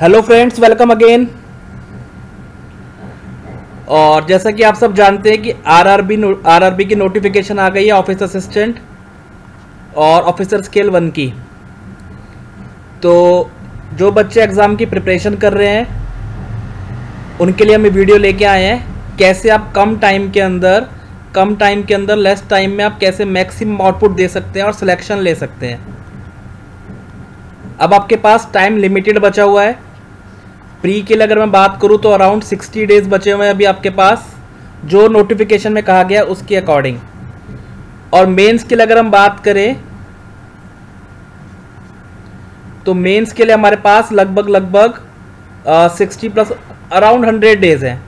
Hello friends, welcome again. और जैसा कि आप सब जानते हैं कि आरआरबी की नोटिफिकेशन आ गई है ऑफिस असिस्टेंट और ऑफिसर स्केल 1 की। तो जो बच्चे एग्ज़ाम की प्रिपरेशन कर रहे हैं उनके लिए हम वीडियो लेके आए हैं, कैसे आप कम टाइम के अंदर लेस टाइम में आप कैसे मैक्सिमम आउटपुट दे सकते हैं और सिलेक्शन ले सकते हैं। अब आपके पास टाइम लिमिटेड बचा हुआ है। प्री के लिए अगर मैं बात करूं तो अराउंड 60 डेज बचे हुए हैं अभी आपके पास, जो नोटिफिकेशन में कहा गया उसके अकॉर्डिंग। और मेंस के लिए अगर हम बात करें तो मेंस के लिए हमारे पास लगभग 60 प्लस अराउंड 100 डेज है,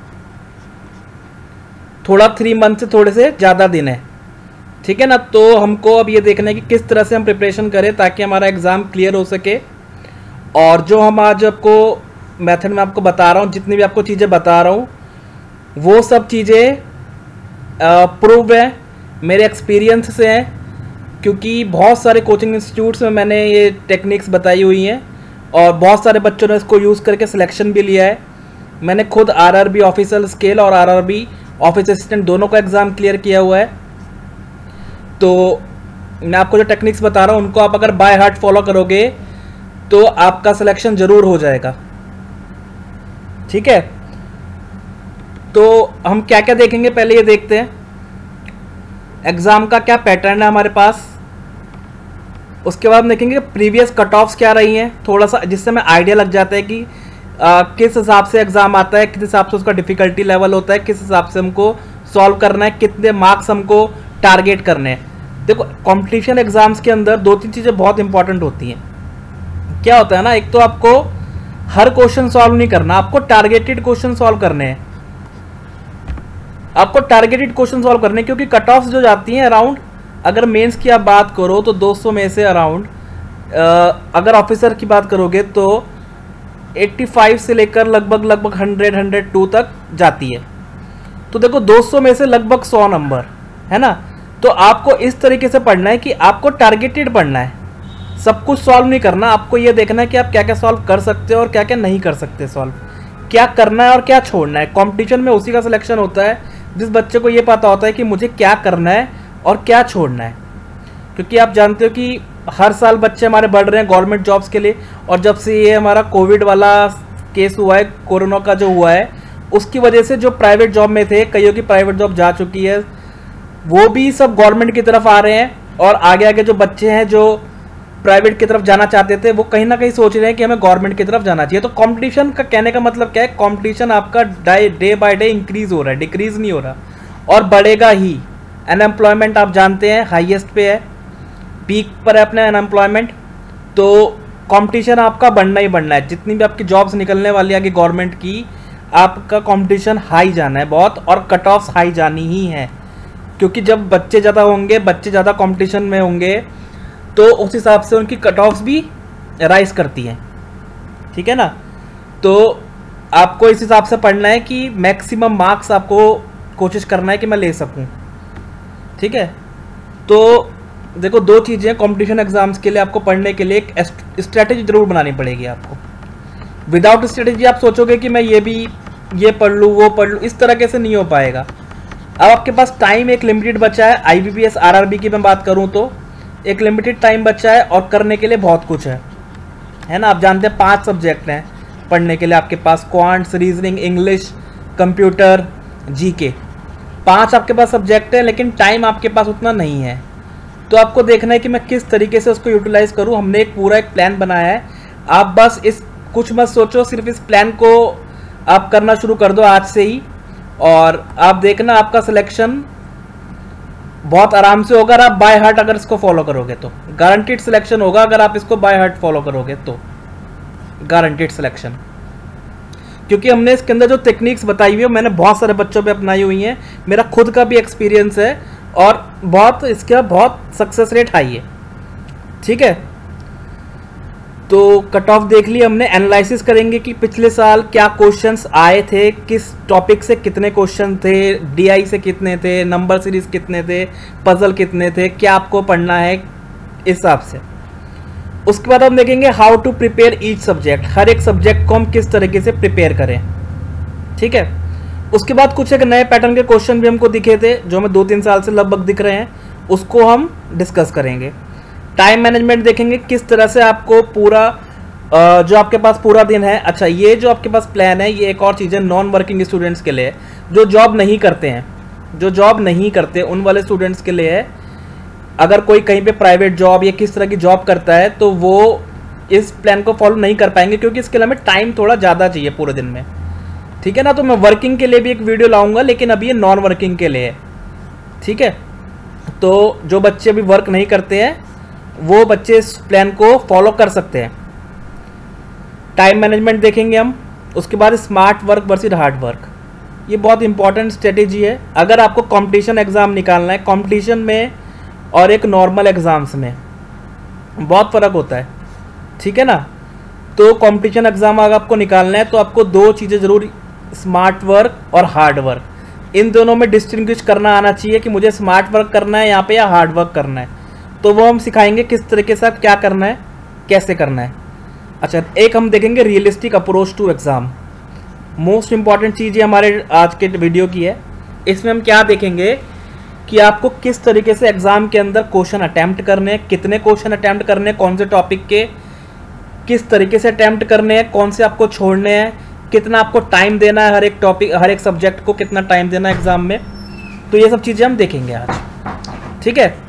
थोड़ा 3 मंथ से थोड़े से ज़्यादा दिन है, ठीक है ना। तो हमको अब ये देखना है कि किस तरह से हम प्रिपरेशन करें ताकि हमारा एग्ज़ाम क्लियर हो सके। और जो हम आज आपको मेथड में आपको बता रहा हूँ, जितनी भी आपको चीज़ें बता रहा हूँ वो सब चीज़ें प्रूव है, मेरे एक्सपीरियंस से हैं, क्योंकि बहुत सारे कोचिंग इंस्टीट्यूट्स में मैंने ये टेक्निक्स बताई हुई हैं और बहुत सारे बच्चों ने इसको यूज़ करके सिलेक्शन भी लिया है। मैंने खुद आरआरबी ऑफिसर स्केल और आरआरबी ऑफिस असिस्टेंट दोनों का एग्ज़ाम क्लियर किया हुआ है। तो मैं आपको जो टेक्निक्स बता रहा हूँ उनको आप अगर बाय हार्ट फॉलो करोगे तो आपका सिलेक्शन ज़रूर हो जाएगा, ठीक है। तो हम क्या क्या देखेंगे, पहले ये देखते हैं एग्ज़ाम का क्या पैटर्न है हमारे पास। उसके बाद हम देखेंगे प्रीवियस कट ऑफ्स क्या रही हैं, थोड़ा सा, जिससे हमें आइडिया लग जाता है कि किस हिसाब से एग्ज़ाम आता है, किस हिसाब से उसका डिफ़िकल्टी लेवल होता है, किस हिसाब से हमको सॉल्व करना है, कितने मार्क्स हमको टारगेट करने हैं। देखो, कॉम्पिटिशन एग्ज़ाम्स के अंदर 2-3 चीज़ें बहुत इंपॉर्टेंट होती हैं। क्या होता है ना, एक तो आपको हर क्वेश्चन सॉल्व नहीं करना, आपको टारगेटेड क्वेश्चन सॉल्व करने हैं, आपको टारगेटेड क्वेश्चन सॉल्व करने, क्योंकि कट ऑफ्स जो जाती हैं अराउंड, अगर मेंस की आप बात करो तो 200 में से अराउंड, अगर ऑफिसर की बात करोगे तो 85 से लेकर लगभग 100-102 तक जाती है। तो देखो 200 में से लगभग 100 नंबर है ना। तो आपको इस तरीके से पढ़ना है कि आपको टारगेटेड पढ़ना है, सब कुछ सॉल्व नहीं करना। आपको ये देखना है कि आप क्या क्या सॉल्व कर सकते हो और क्या क्या नहीं कर सकते सॉल्व, क्या करना है और क्या छोड़ना है। कंपटीशन में उसी का सिलेक्शन होता है जिस बच्चे को ये पता होता है कि मुझे क्या करना है और क्या छोड़ना है। क्योंकि आप जानते हो कि हर साल बच्चे हमारे बढ़ रहे हैं गवर्नमेंट जॉब्स के लिए, और जब से ये हमारा कोविड वाला केस हुआ है, कोरोना का जो हुआ है, उसकी वजह से जो प्राइवेट जॉब में थे, कईयों की प्राइवेट जॉब जा चुकी है, वो भी सब गवर्नमेंट की तरफ आ रहे हैं। और आगे आगे जो बच्चे हैं जो प्राइवेट की तरफ जाना चाहते थे, वो कहीं ना कहीं सोच रहे हैं कि हमें गवर्नमेंट की तरफ जाना चाहिए। तो कंपटीशन का कहने का मतलब क्या है, कंपटीशन आपका डे बाय डे इंक्रीज हो रहा है, डिक्रीज नहीं हो रहा, और बढ़ेगा ही। अनएम्प्लॉयमेंट आप जानते हैं हाईएस्ट पे है, पीक पर है अपने अनएम्प्लॉयमेंट। तो कंपटीशन आपका बढ़ना ही बढ़ना है, जितनी भी आपकी जॉब्स निकलने वाली है आगे गवर्नमेंट की, आपका कंपटीशन हाई जाना है बहुत, और कट ऑफ्स हाई जानी ही है। क्योंकि जब बच्चे ज़्यादा होंगे, बच्चे ज़्यादा कंपटीशन में होंगे, तो उस हिसाब से उनकी कट ऑफ्स भी राइज करती हैं, ठीक है ना। तो आपको इस हिसाब से पढ़ना है कि मैक्सिमम मार्क्स आपको कोशिश करना है कि मैं ले सकूं, ठीक है। तो देखो, 2 चीज़ें कंपटीशन एग्जाम्स के लिए आपको पढ़ने के लिए एक स्ट्रेटेजी जरूर बनानी पड़ेगी आपको। विदाउट स्ट्रेटेजी आप सोचोगे कि मैं ये पढ़ लूँ, वो पढ़ लूँ, इस तरह से नहीं हो पाएगा। अब आपके पास टाइम एक लिमिटेड बचा है, IBPS RRB की मैं बात करूँ तो एक लिमिटेड टाइम बचा है, और करने के लिए बहुत कुछ है ना। आप जानते हैं 5 सब्जेक्ट हैं पढ़ने के लिए आपके पास, quants, reasoning, English, computer, GK, 5 आपके पास सब्जेक्ट हैं, लेकिन टाइम आपके पास उतना नहीं है। तो आपको देखना है कि मैं किस तरीके से उसको यूटिलाइज करूं। हमने एक पूरा प्लान बनाया है, आप बस इस कुछ मत सोचो, सिर्फ इस प्लान को आप करना शुरू कर दो आज से ही, और आप देखना आपका सिलेक्शन बहुत आराम से होगा। आप बाय हार्ट अगर इसको फॉलो करोगे तो गारंटीड सिलेक्शन होगा, अगर आप इसको बाय हार्ट फॉलो करोगे तो गारंटीड सिलेक्शन। क्योंकि हमने इसके अंदर जो टेक्निक्स बताई हुई है मैंने बहुत सारे बच्चों पे अपनाई हुई हैं, मेरा खुद का भी एक्सपीरियंस है, और इसका बहुत सक्सेस रेट हाई है, ठीक है। तो कट ऑफ देख ली हमने, एनालिसिस करेंगे कि पिछले साल क्या क्वेश्चंस आए थे, किस टॉपिक से कितने क्वेश्चन थे, DI से कितने थे, नंबर सीरीज कितने थे, पजल कितने थे, क्या आपको पढ़ना है इस हिसाब से। उसके बाद हम देखेंगे how to prepare each subject, हर एक सब्जेक्ट को हम किस तरीके से प्रिपेयर करें, ठीक है। उसके बाद कुछ एक नए पैटर्न के क्वेश्चन भी हमको दिखे थे जो हमें 2-3 साल से लगभग दिख रहे हैं, उसको हम डिस्कस करेंगे। टाइम मैनेजमेंट देखेंगे, किस तरह से आपको पूरा जो आपके पास पूरा दिन है। अच्छा, ये जो आपके पास प्लान है, ये एक और चीज़ है नॉन वर्किंग स्टूडेंट्स के लिए, जो जॉब नहीं करते हैं, जो जॉब नहीं करते उन वाले स्टूडेंट्स के लिए है। अगर कोई कहीं पे प्राइवेट जॉब या किस तरह की जॉब करता है तो वो इस प्लान को फॉलो नहीं कर पाएंगे, क्योंकि इसके लिए हमें टाइम थोड़ा ज़्यादा चाहिए पूरे दिन में, ठीक है ना। तो मैं वर्किंग के लिए भी एक वीडियो लाऊंगा, लेकिन अभी ये नॉन वर्किंग के लिए है, ठीक है। तो जो बच्चे अभी वर्क नहीं करते हैं वो बच्चे इस प्लान को फॉलो कर सकते हैं। टाइम मैनेजमेंट देखेंगे हम। उसके बाद smart work versus hard work, ये बहुत इंपॉर्टेंट स्ट्रेटेजी है। अगर आपको कंपटीशन एग्ज़ाम निकालना है, कंपटीशन में और एक नॉर्मल एग्ज़ाम्स में बहुत फ़र्क होता है, ठीक है ना। तो कंपटीशन एग्ज़ाम अगर आपको निकालना है तो आपको 2 चीज़ें ज़रूर, स्मार्ट वर्क और हार्ड वर्क, इन दोनों में डिस्टिंग्विश करना आना चाहिए कि मुझे स्मार्ट वर्क करना है यहाँ पे या हार्ड वर्क करना है। तो वो हम सिखाएंगे किस तरीके से आप क्या करना है, कैसे करना है। अच्छा, एक हम देखेंगे realistic approach to exam, most important चीज़ ये हमारे आज के वीडियो की है। इसमें हम क्या देखेंगे कि आपको किस तरीके से एग्ज़ाम के अंदर क्वेश्चन अटैम्प्ट करने हैं, कितने क्वेश्चन अटैम्प्ट करने हैं, कौन से टॉपिक के, किस तरीके से अटैम्प्ट करने हैं, कौन से आपको छोड़ने हैं, कितना आपको टाइम देना है, हर एक टॉपिक हर एक सब्जेक्ट को कितना टाइम देना है एग्ज़ाम में। तो ये सब चीज़ें हम देखेंगे आज, ठीक है।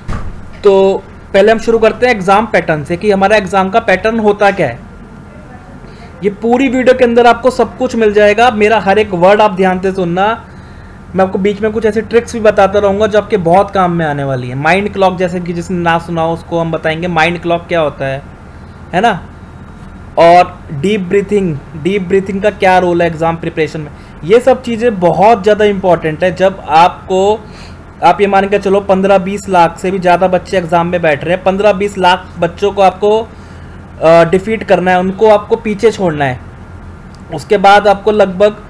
तो पहले हम शुरू करते हैं एग्ज़ाम पैटर्न से कि हमारा एग्ज़ाम का पैटर्न होता क्या है। ये पूरी वीडियो के अंदर आपको सब कुछ मिल जाएगा, मेरा हर एक वर्ड आप ध्यान से सुनना। मैं आपको बीच में कुछ ऐसी ट्रिक्स भी बताता रहूँगा जो आपके बहुत काम में आने वाली है। माइंड क्लॉक, जैसे कि जिसने ना सुना हो उसको हम बताएंगे माइंड क्लॉक क्या होता है ना। और डीप ब्रीथिंग का क्या रोल है एग्ज़ाम प्रिपरेशन में, ये सब चीज़ें बहुत ज़्यादा इंपॉर्टेंट है। जब आप ये मान के चलो 15-20 लाख से भी ज़्यादा बच्चे एग्ज़ाम में बैठ रहे हैं, 15-20 लाख बच्चों को आपको डिफीट करना है, उनको आपको पीछे छोड़ना है। उसके बाद आपको लगभग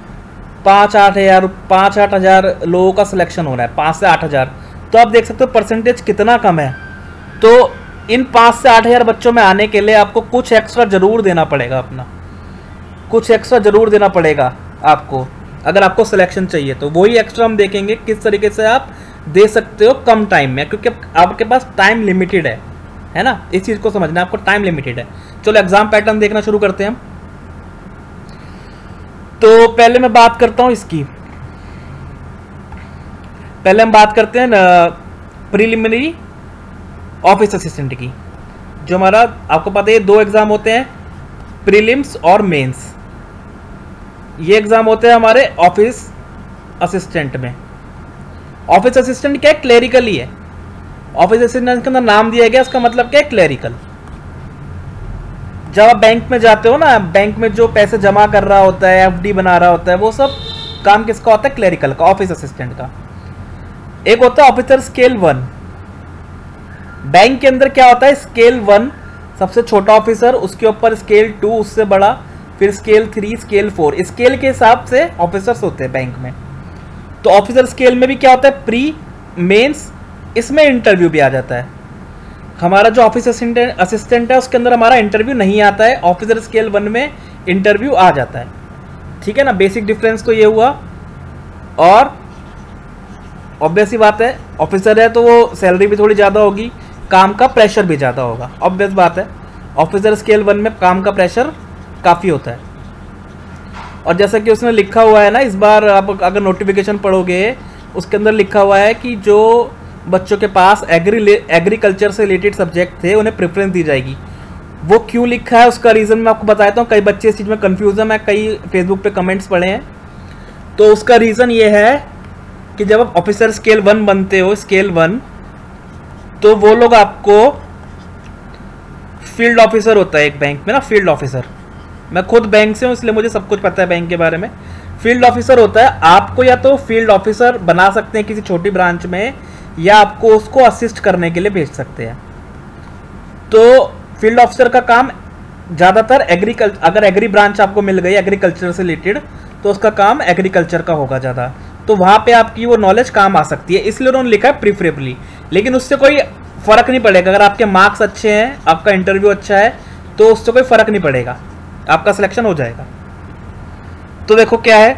5-8 हज़ार लोगों का सिलेक्शन हो रहा है, 5 से 8 हज़ार। तो आप देख सकते हो परसेंटेज कितना कम है। तो इन 5 से 8 हज़ार बच्चों में आने के लिए आपको कुछ एक्स्ट्रा ज़रूर देना पड़ेगा, कुछ एक्स्ट्रा ज़रूर देना पड़ेगा आपको, अगर आपको सिलेक्शन चाहिए। तो वही एक्स्ट्रा हम देखेंगे किस तरीके से आप दे सकते हो कम टाइम में, क्योंकि आपके पास टाइम लिमिटेड है ना। इस चीज़ को समझना, आपको टाइम लिमिटेड है। चलो एग्जाम पैटर्न देखना शुरू करते हैं हम। तो पहले मैं बात करता हूं इसकी, पहले हम बात करते हैं प्रिलिमिनरी ऑफिस असिस्टेंट की। जो हमारा आपको पता है 2 एग्जाम होते हैं, प्रीलिम्स और मेंस। ये एग्जाम होते हैं हमारे ऑफिस असिस्टेंट में। ऑफिस असिस्टेंट क्या है, क्लेरिकल ही है। ऑफिस असिस्टेंट के अंदर नाम दिया गया, उसका मतलब क्या है, क्लेरिकल। जब आप बैंक में जाते हो ना, बैंक में जो पैसे जमा कर रहा होता है, एफडी बना रहा होता है, वो सब काम किसका होता है, क्लेरिकल का, ऑफिस असिस्टेंट का। एक होता है ऑफिसर स्केल 1। बैंक के अंदर क्या होता है, स्केल 1 सबसे छोटा ऑफिसर, उसके ऊपर स्केल 2 उससे बड़ा, फिर स्केल 3, स्केल 4, स्केल के हिसाब से ऑफिसर्स होते हैं बैंक में। तो ऑफिसर स्केल में भी क्या होता है, प्री, मेंस, इसमें इंटरव्यू भी आ जाता है। हमारा जो ऑफिस असिस्टेंट है उसके अंदर हमारा इंटरव्यू नहीं आता है, ऑफिसर स्केल 1 में इंटरव्यू आ जाता है, ठीक है ना। बेसिक डिफरेंस तो ये हुआ। और ऑब्वियस ही बात है, ऑफिसर है तो वो सैलरी भी थोड़ी ज़्यादा होगी, काम का प्रेशर भी ज़्यादा होगा, ऑब्वियस बात है। ऑफिसर स्केल 1 में काम का प्रेशर काफ़ी होता है। और जैसा कि उसने लिखा हुआ है ना, इस बार आप अगर नोटिफिकेशन पढ़ोगे उसके अंदर लिखा हुआ है कि जो बच्चों के पास एग्रीकल्चर से रिलेटेड सब्जेक्ट थे उन्हें प्रेफरेंस दी जाएगी। वो क्यों लिखा है उसका रीज़न मैं आपको बताता हूँ। कई बच्चे इस चीज़ में कन्फ्यूज़ हैं, मैं कई फेसबुक पे कमेंट्स पढ़े हैं। तो उसका रीज़न ये है कि जब आप ऑफिसर स्केल 1 बनते हो, स्केल 1, तो वो लोग आपको फील्ड ऑफिसर होता है एक बैंक में ना, फील्ड ऑफिसर। मैं खुद बैंक से हूँ इसलिए मुझे सब कुछ पता है बैंक के बारे में। फील्ड ऑफिसर होता है, आपको या तो फील्ड ऑफिसर बना सकते हैं किसी छोटी ब्रांच में, या आपको उसको असिस्ट करने के लिए भेज सकते हैं। तो फील्ड ऑफिसर का काम ज़्यादातर अगर एग्री ब्रांच आपको मिल गई एग्रीकल्चर से रिलेटेड, तो उसका काम एग्रीकल्चर का होगा ज़्यादा। तो वहाँ पे आपकी वो नॉलेज काम आ सकती है, इसलिए उन्होंने लिखा है प्रीफरेबली। लेकिन उससे कोई फर्क नहीं पड़ेगा। अगर आपके मार्क्स अच्छे हैं, आपका इंटरव्यू अच्छा है, तो उससे कोई फर्क नहीं पड़ेगा, आपका सिलेक्शन हो जाएगा। तो देखो क्या है,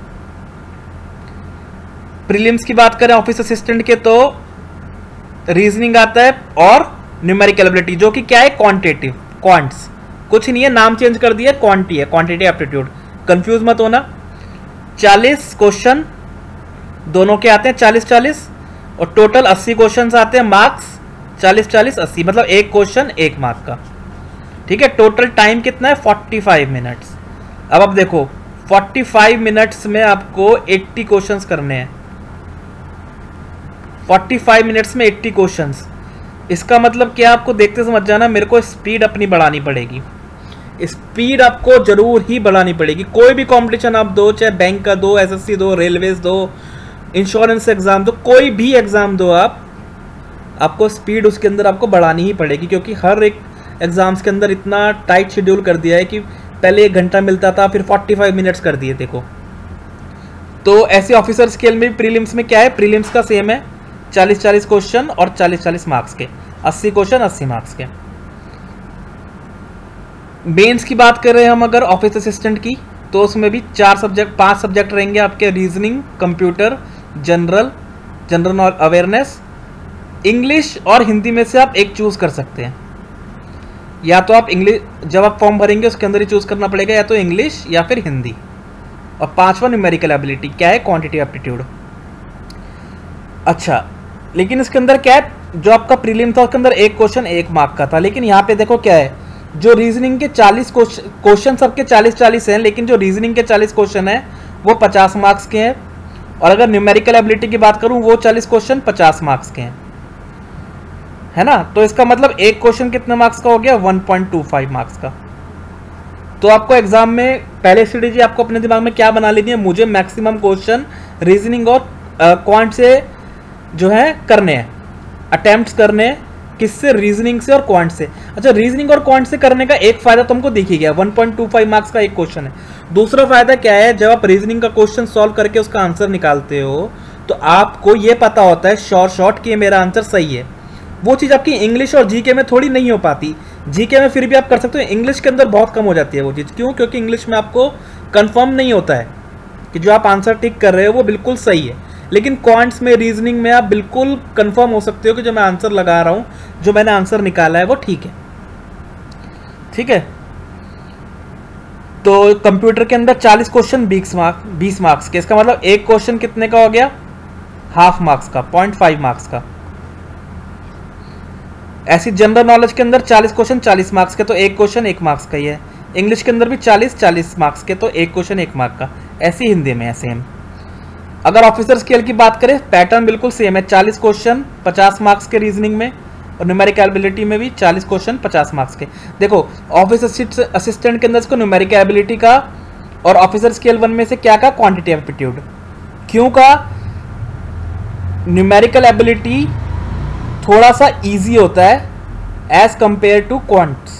प्रीलिम्स की बात करें ऑफिस असिस्टेंट के, तो रीजनिंग आता है और न्यूमेरिकल एबिलिटी, जो कि क्या है, क्वांटिटेटिव, क्वांट्स, कुछ नहीं है, नाम चेंज कर दिया, क्वांटी है, क्वांटिटी एप्टीट्यूड, कंफ्यूज मत होना। 40 क्वेश्चन दोनों के आते हैं, 40-40, और टोटल 80 क्वेश्चन आते हैं, मार्क्स 40-40 80, मतलब एक क्वेश्चन 1 मार्क का। ठीक है, टोटल टाइम कितना है, 45 मिनट्स। अब देखो 45 मिनट्स में आपको 80 क्वेश्चंस करने हैं, 45 मिनट्स में 80 क्वेश्चंस। इसका मतलब क्या, आपको देखते समझ जाना, मेरे को स्पीड अपनी बढ़ानी पड़ेगी, स्पीड आपको जरूर ही बढ़ानी पड़ेगी। कोई भी कंपटीशन आप दो, चाहे बैंक का दो, एसएससी दो, रेलवेज दो, इंश्योरेंस एग्जाम दो, कोई भी एग्जाम दो आप, आपको स्पीड उसके अंदर आपको बढ़ानी ही पड़ेगी, क्योंकि हर एक एग्जाम्स के अंदर इतना टाइट शेड्यूल कर दिया है कि पहले 1 घंटा मिलता था, फिर 45 मिनट्स कर दिए। देखो, तो ऐसे ऑफिसर स्केल में भी प्रीलिम्स में क्या है, प्रीलिम्स का सेम है, 40-40 क्वेश्चन और 40-40 मार्क्स के, 80 क्वेश्चन 80 मार्क्स के। मेंस की बात कर रहे हैं हम अगर ऑफिस असिस्टेंट की, तो उसमें भी 5 सब्जेक्ट रहेंगे आपके, reasoning, computer, general awareness, English और हिंदी में से आप एक चूज कर सकते हैं। या तो आप इंग्लिश, जब आप फॉर्म भरेंगे उसके अंदर ही चूज करना पड़ेगा, या तो इंग्लिश या फिर हिंदी। और 5वां न्यूमेरिकल एबिलिटी, क्या है, क्वांटिटी एप्टीट्यूड। अच्छा, लेकिन इसके अंदर क्या है, जो आपका प्रीलिम था उसके अंदर एक क्वेश्चन 1 मार्क का था, लेकिन यहाँ पे देखो क्या है, जो रीजनिंग के 40 क्वेश्चन सबके 40-40 हैं, लेकिन जो रीजनिंग के 40 क्वेश्चन है वो 50 मार्क्स के हैं, और अगर न्यूमेरिकल एबिलिटी की बात करूं वो 40 क्वेश्चन 50 मार्क्स के हैं, है ना। तो इसका मतलब एक क्वेश्चन कितने मार्क्स का हो गया, 1.25 मार्क्स का। तो आपको एग्जाम में पहले स्ट्रेटेजी आपको अपने दिमाग में क्या बना लेनी है, मुझे मैक्सिमम क्वेश्चन रीजनिंग और क्वांट से जो है करने हैं, अटेम्प्ट्स करने हैं, किससे, रीजनिंग से और क्वांट से। अच्छा, रीजनिंग और क्वांट से करने का एक फायदा तुमको दिख ही गया, 1.25 मार्क्स का एक क्वेश्चन है। दूसरा फायदा क्या है, जब आप रीजनिंग का क्वेश्चन सॉल्व करके उसका आंसर निकालते हो, तो आपको ये पता होता है शॉर्ट कि ये मेरा आंसर सही है। वो चीज़ आपकी इंग्लिश और जीके में थोड़ी नहीं हो पाती। जीके में फिर भी आप कर सकते हो, इंग्लिश के अंदर बहुत कम हो जाती है वो चीज़। क्यों? क्योंकि इंग्लिश में आपको कंफर्म नहीं होता है कि जो आप आंसर टिक कर रहे हो वो बिल्कुल सही है। लेकिन क्वांट्स में, रीजनिंग में आप बिल्कुल कंफर्म हो सकते हो कि जो मैं आंसर लगा रहा हूँ, जो मैंने आंसर निकाला है वो ठीक है। ठीक है, तो कंप्यूटर के अंदर 40 क्वेश्चन 20 मार्क्स के, इसका मतलब एक क्वेश्चन कितने का हो गया, हाफ मार्क्स का, 0.5 मार्क्स का। ऐसी जनरल नॉलेज के अंदर 40 क्वेश्चन 40 मार्क्स के, तो एक क्वेश्चन 1 मार्क्स का ही है। इंग्लिश के अंदर भी 40 मार्क्स के, तो एक क्वेश्चन 1 मार्क का। ऐसी हिंदी में है सेम। अगर ऑफिसर स्केल की बात करें, पैटर्न बिल्कुल सेम है, 40 क्वेश्चन 50 मार्क्स के रीजनिंग में, और न्यूमेरिकल एबिलिटी में भी 40 क्वेश्चन 50 मार्क्स के। देखो, ऑफिस असिस्टेंट के अंदर इसको न्यूमेरिकल एबिलिटी का, और ऑफिसर स्केल 1 में से क्या का, क्वांटिटी एप्टीट्यूड। क्यों का, न्यूमेरिकल एबिलिटी थोड़ा सा इजी होता है as compare to quants.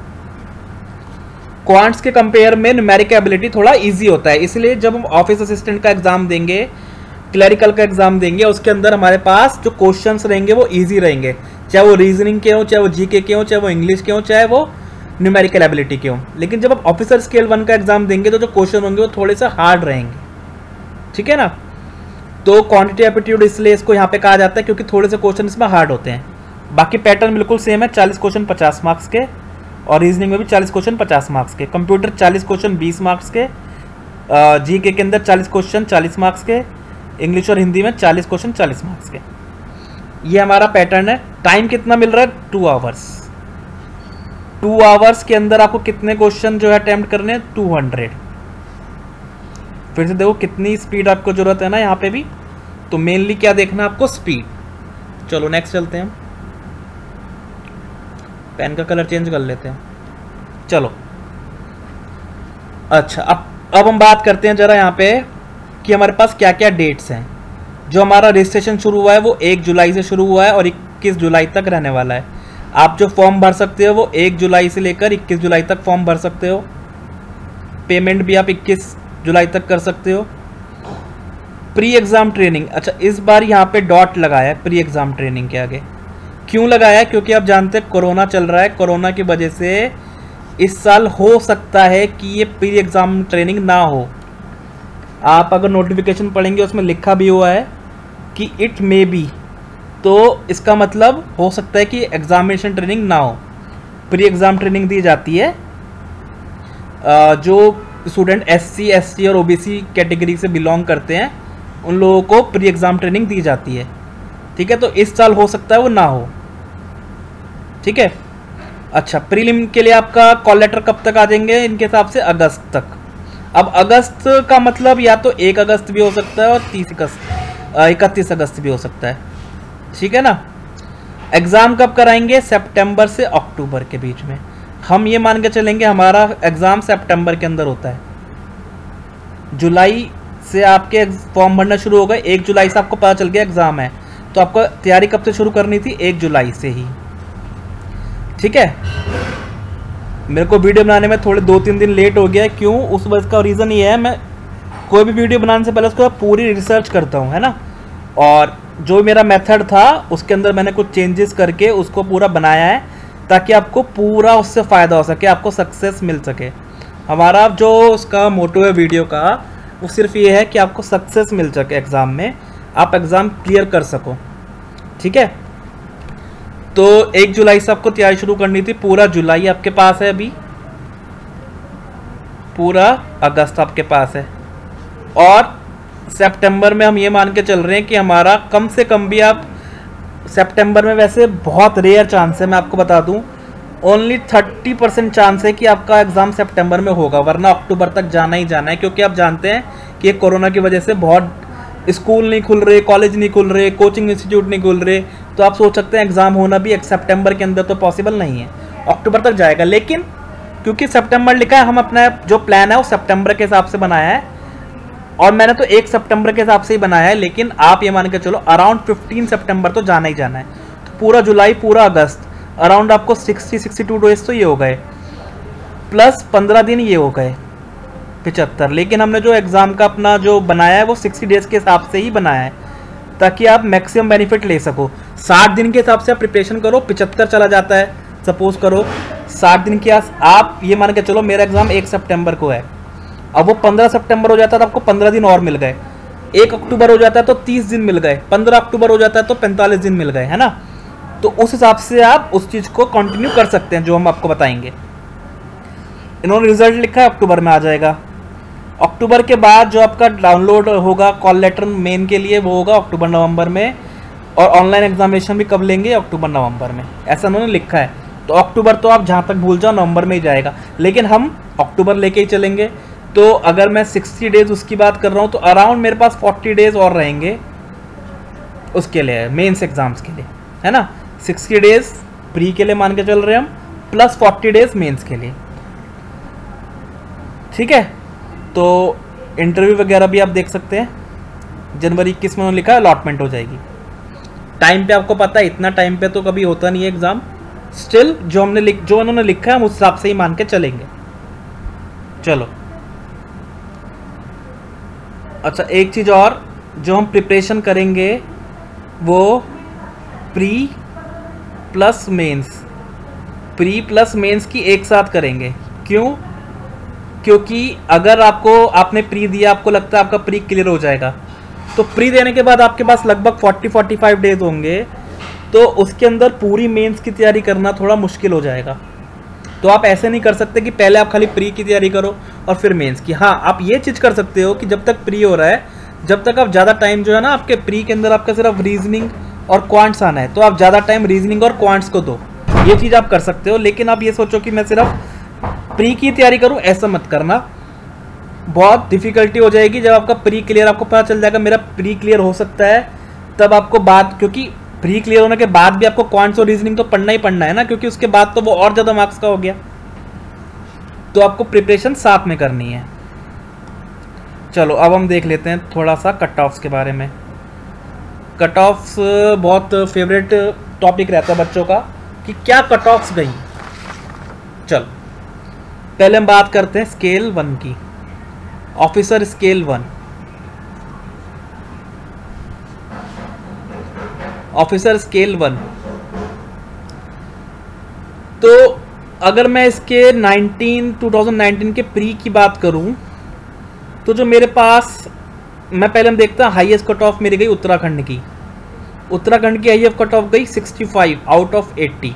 Quants के कंपेयर में न्यूमेरिकल एबिलिटी थोड़ा इजी होता है, इसलिए जब हम ऑफिस असिस्टेंट का एग्जाम देंगे, क्लरिकल का एग्जाम देंगे, उसके अंदर हमारे पास जो क्वेश्चंस रहेंगे वो इजी रहेंगे, चाहे वो रीजनिंग के हो, चाहे वो जीके के हो, चाहे वो इंग्लिश के हो, चाहे वो न्यूमेरिकल एबिलिटी के हो। लेकिन जब आप ऑफिसर स्केल 1 का एग्जाम देंगे, तो जो क्वेश्चन होंगे वो थोड़े से हार्ड रहेंगे। ठीक है ना। तो क्वांटिटी एप्टीट्यूड इसलिए इसको यहाँ पे कहा जाता है क्योंकि थोड़े से क्वेश्चन इसमें हार्ड होते हैं। बाकी पैटर्न बिल्कुल सेम है, 40 क्वेश्चन 50 मार्क्स के, और रीजनिंग में भी 40 क्वेश्चन 50 मार्क्स के। कंप्यूटर 40 क्वेश्चन 20 मार्क्स के, जीके के अंदर 40 क्वेश्चन 40 मार्क्स के, इंग्लिश और हिंदी में 40 क्वेश्चन 40 मार्क्स के। ये हमारा पैटर्न है। टाइम कितना मिल रहा है, 2 आवर्स। 2 आवर्स के अंदर आपको कितने क्वेश्चन जो है अटेम्प्ट करने हैं, 200। फिर से देखो कितनी स्पीड आपको जरूरत है ना यहाँ पे भी। तो मेनली क्या देखना है आपको, स्पीड। चलो नेक्स्ट चलते हैं, पेन का कलर चेंज कर लेते हैं। चलो अच्छा, अब हम बात करते हैं जरा यहाँ पे कि हमारे पास क्या क्या डेट्स हैं। जो हमारा रजिस्ट्रेशन शुरू हुआ है वो 1 जुलाई से शुरू हुआ है और 21 जुलाई तक रहने वाला है। आप जो फॉर्म भर सकते हो वो 1 जुलाई से लेकर 21 जुलाई तक फॉर्म भर सकते हो। पेमेंट भी आप 21 जुलाई तक कर सकते हो। प्री एग्जाम ट्रेनिंग, अच्छा इस बार यहाँ पे डॉट लगाया है प्री एग्जाम ट्रेनिंग के आगे, क्यों लगाया? क्योंकि आप जानते हैं कोरोना चल रहा है, कोरोना की वजह से इस साल हो सकता है कि ये प्री एग्ज़ाम ट्रेनिंग ना हो। आप अगर नोटिफिकेशन पढ़ेंगे उसमें लिखा भी हुआ है कि इट मे बी, तो इसका मतलब हो सकता है कि एग्जामिनेशन ट्रेनिंग ना हो। प्री एग्ज़ाम ट्रेनिंग दी जाती है जो स्टूडेंट SC ST और OBC कैटेगरी से बिलोंग करते हैं, उन लोगों को प्री एग्ज़ाम ट्रेनिंग दी जाती है। ठीक है, तो इस साल हो सकता है वो ना हो। ठीक है, अच्छा, प्रीलिम के लिए आपका कॉल लेटर कब तक आ जाएंगे? इनके हिसाब से अगस्त तक। अब अगस्त का मतलब या तो 1 अगस्त भी हो सकता है और 31 अगस्त भी हो सकता है। ठीक है ना। एग्ज़ाम कब कराएंगे? सितंबर से अक्टूबर के बीच में। हम ये मान के चलेंगे हमारा एग्ज़ाम सितंबर के अंदर होता है। जुलाई से आपके फॉर्म भरना शुरू हो गए, 1 जुलाई से आपको पता चल गया एग्ज़ाम है, तो आपको तैयारी कब से शुरू करनी थी? 1 जुलाई से ही। ठीक है, मेरे को वीडियो बनाने में थोड़े 2-3 दिन लेट हो गया है। क्यों? उस वजह का रीज़न ये है, मैं कोई भी वीडियो बनाने से पहले उसको पूरी रिसर्च करता हूँ, है ना। और जो मेरा मेथड था उसके अंदर मैंने कुछ चेंजेस करके उसको पूरा बनाया है ताकि आपको पूरा उससे फ़ायदा हो सके, आपको सक्सेस मिल सके। हमारा जो उसका मोटो है वीडियो का, वो सिर्फ ये है कि आपको सक्सेस मिल सके एग्ज़ाम में, आप एग्ज़ाम क्लियर कर सको। ठीक है, तो 1 जुलाई से आपको तैयारी शुरू करनी थी। पूरा जुलाई आपके पास है, अभी पूरा अगस्त आपके पास है, और सितंबर में हम ये मान के चल रहे हैं कि हमारा कम से कम भी आप सितंबर में, वैसे बहुत रेयर चांस है, मैं आपको बता दूं, ओनली 30% चांस है कि आपका एग्ज़ाम सितंबर में होगा, वरना अक्टूबर तक जाना ही जाना है। क्योंकि आप जानते हैं कि कोरोना की वजह से बहुत स्कूल नहीं खुल रहे, कॉलेज नहीं खुल रहे, कोचिंग इंस्टीट्यूट नहीं खुल रहे, तो आप सोच सकते हैं एग्ज़ाम होना भी सितंबर के अंदर तो पॉसिबल नहीं है, अक्टूबर तक जाएगा। लेकिन क्योंकि सितंबर लिखा है, हम अपना जो प्लान है वो सितंबर के हिसाब से बनाया है, और मैंने तो 1 सितंबर के हिसाब से ही बनाया है। लेकिन आप ये मान के चलो अराउंड 15 सितंबर तो जाना ही जाना है। तो पूरा जुलाई, पूरा अगस्त, अराउंड आपको 60-62 डेज तो ये हो गए, प्लस 15 दिन ये हो गए, 75। लेकिन हमने जो एग्ज़ाम का अपना जो बनाया है वो 60 डेज के हिसाब से ही बनाया है, ताकि आप मैक्सिमम बेनिफिट ले सको। 60 दिन के हिसाब से आप प्रिपरेशन करो, 75 चला जाता है, सपोज करो 60 दिन के आप ये मान के चलो मेरा एग्ज़ाम 1 सितंबर को है, अब वो 15 सितंबर हो जाता है तो आपको 15 दिन और मिल गए। 1 अक्टूबर हो जाता है तो 30 दिन मिल गए, 15 अक्टूबर हो जाता है तो 45 दिन मिल गए, है ना। तो उस हिसाब से आप उस चीज़ को कंटिन्यू कर सकते हैं जो हम आपको बताएंगे। इन्होंने रिजल्ट लिखा है अक्टूबर में आ जाएगा। अक्टूबर के बाद जो आपका डाउनलोड होगा कॉल लेटर मेन के लिए, वो होगा अक्टूबर नवंबर में, और ऑनलाइन एग्जामिनेशन भी कब लेंगे? अक्टूबर नवंबर में, ऐसा उन्होंने लिखा है। तो अक्टूबर तो आप जहाँ तक भूल जाओ, नवंबर में ही जाएगा, लेकिन हम अक्टूबर लेके ही चलेंगे। तो अगर मैं 60 डेज उसकी बात कर रहा हूँ तो अराउंड मेरे पास 40 डेज और रहेंगे उसके लिए, मेंस एग्जाम्स के लिए, है ना। 60 डेज प्री के लिए मान के चल रहे हैं हम, प्लस 40 डेज मेंस के लिए। ठीक है, तो इंटरव्यू वगैरह भी आप देख सकते हैं। जनवरी 21 में लिखा है अलॉटमेंट हो जाएगी। टाइम पे आपको पता है इतना टाइम पे तो कभी होता नहीं है एग्ज़ाम। स्टिल जो उन्होंने लिखा है हम उस हिसाब से ही मान के चलेंगे। चलो, अच्छा, एक चीज़ और, जो हम प्रिपरेशन करेंगे वो प्री प्लस मेंस की एक साथ करेंगे। क्यों? क्योंकि अगर आपने प्री दिया, आपको लगता है आपका प्री क्लियर हो जाएगा, तो प्री देने के बाद आपके पास लगभग 40-45 डेज होंगे, तो उसके अंदर पूरी मेंस की तैयारी करना थोड़ा मुश्किल हो जाएगा। तो आप ऐसे नहीं कर सकते कि पहले आप खाली प्री की तैयारी करो और फिर मेंस की। हाँ, आप ये चीज़ कर सकते हो कि जब तक प्री हो रहा है, जब तक आप ज़्यादा टाइम जो है ना, आपके प्री के अंदर आपका सिर्फ रीजनिंग और क्वांट्स आना है, तो आप ज़्यादा टाइम रीजनिंग और क्वांट्स को दो, ये चीज़ आप कर सकते हो। लेकिन आप ये सोचो कि मैं सिर्फ प्री की तैयारी करूँ, ऐसा मत करना, बहुत डिफिकल्टी हो जाएगी। जब आपका प्री क्लियर, आपको पता चल जाएगा मेरा प्री क्लियर हो सकता है, तब आपको क्योंकि प्री क्लियर होने के बाद भी आपको क्वांट्स और रीजनिंग तो पढ़ना ही पढ़ना है ना, क्योंकि उसके बाद तो वो और ज़्यादा मार्क्स का हो गया। तो आपको प्रिपरेशन साथ में करनी है। चलो, अब हम देख लेते हैं थोड़ा सा कट ऑफ्स के बारे में। कट ऑफ्स बहुत फेवरेट टॉपिक रहता है बच्चों का कि क्या कट ऑफ्स गई। चलो, पहले हम बात करते हैं स्केल 1 की। ऑफिसर स्केल 1, ऑफिसर स्केल 1 तो अगर मैं इसके 2019 के प्री की बात करूं तो जो मेरे पास, मैं पहले हम देखते हैं हाईएस्ट कट ऑफ मेरी गई उत्तराखंड की। उत्तराखंड की हाईएस्ट कट ऑफ गई 65 आउट ऑफ 80।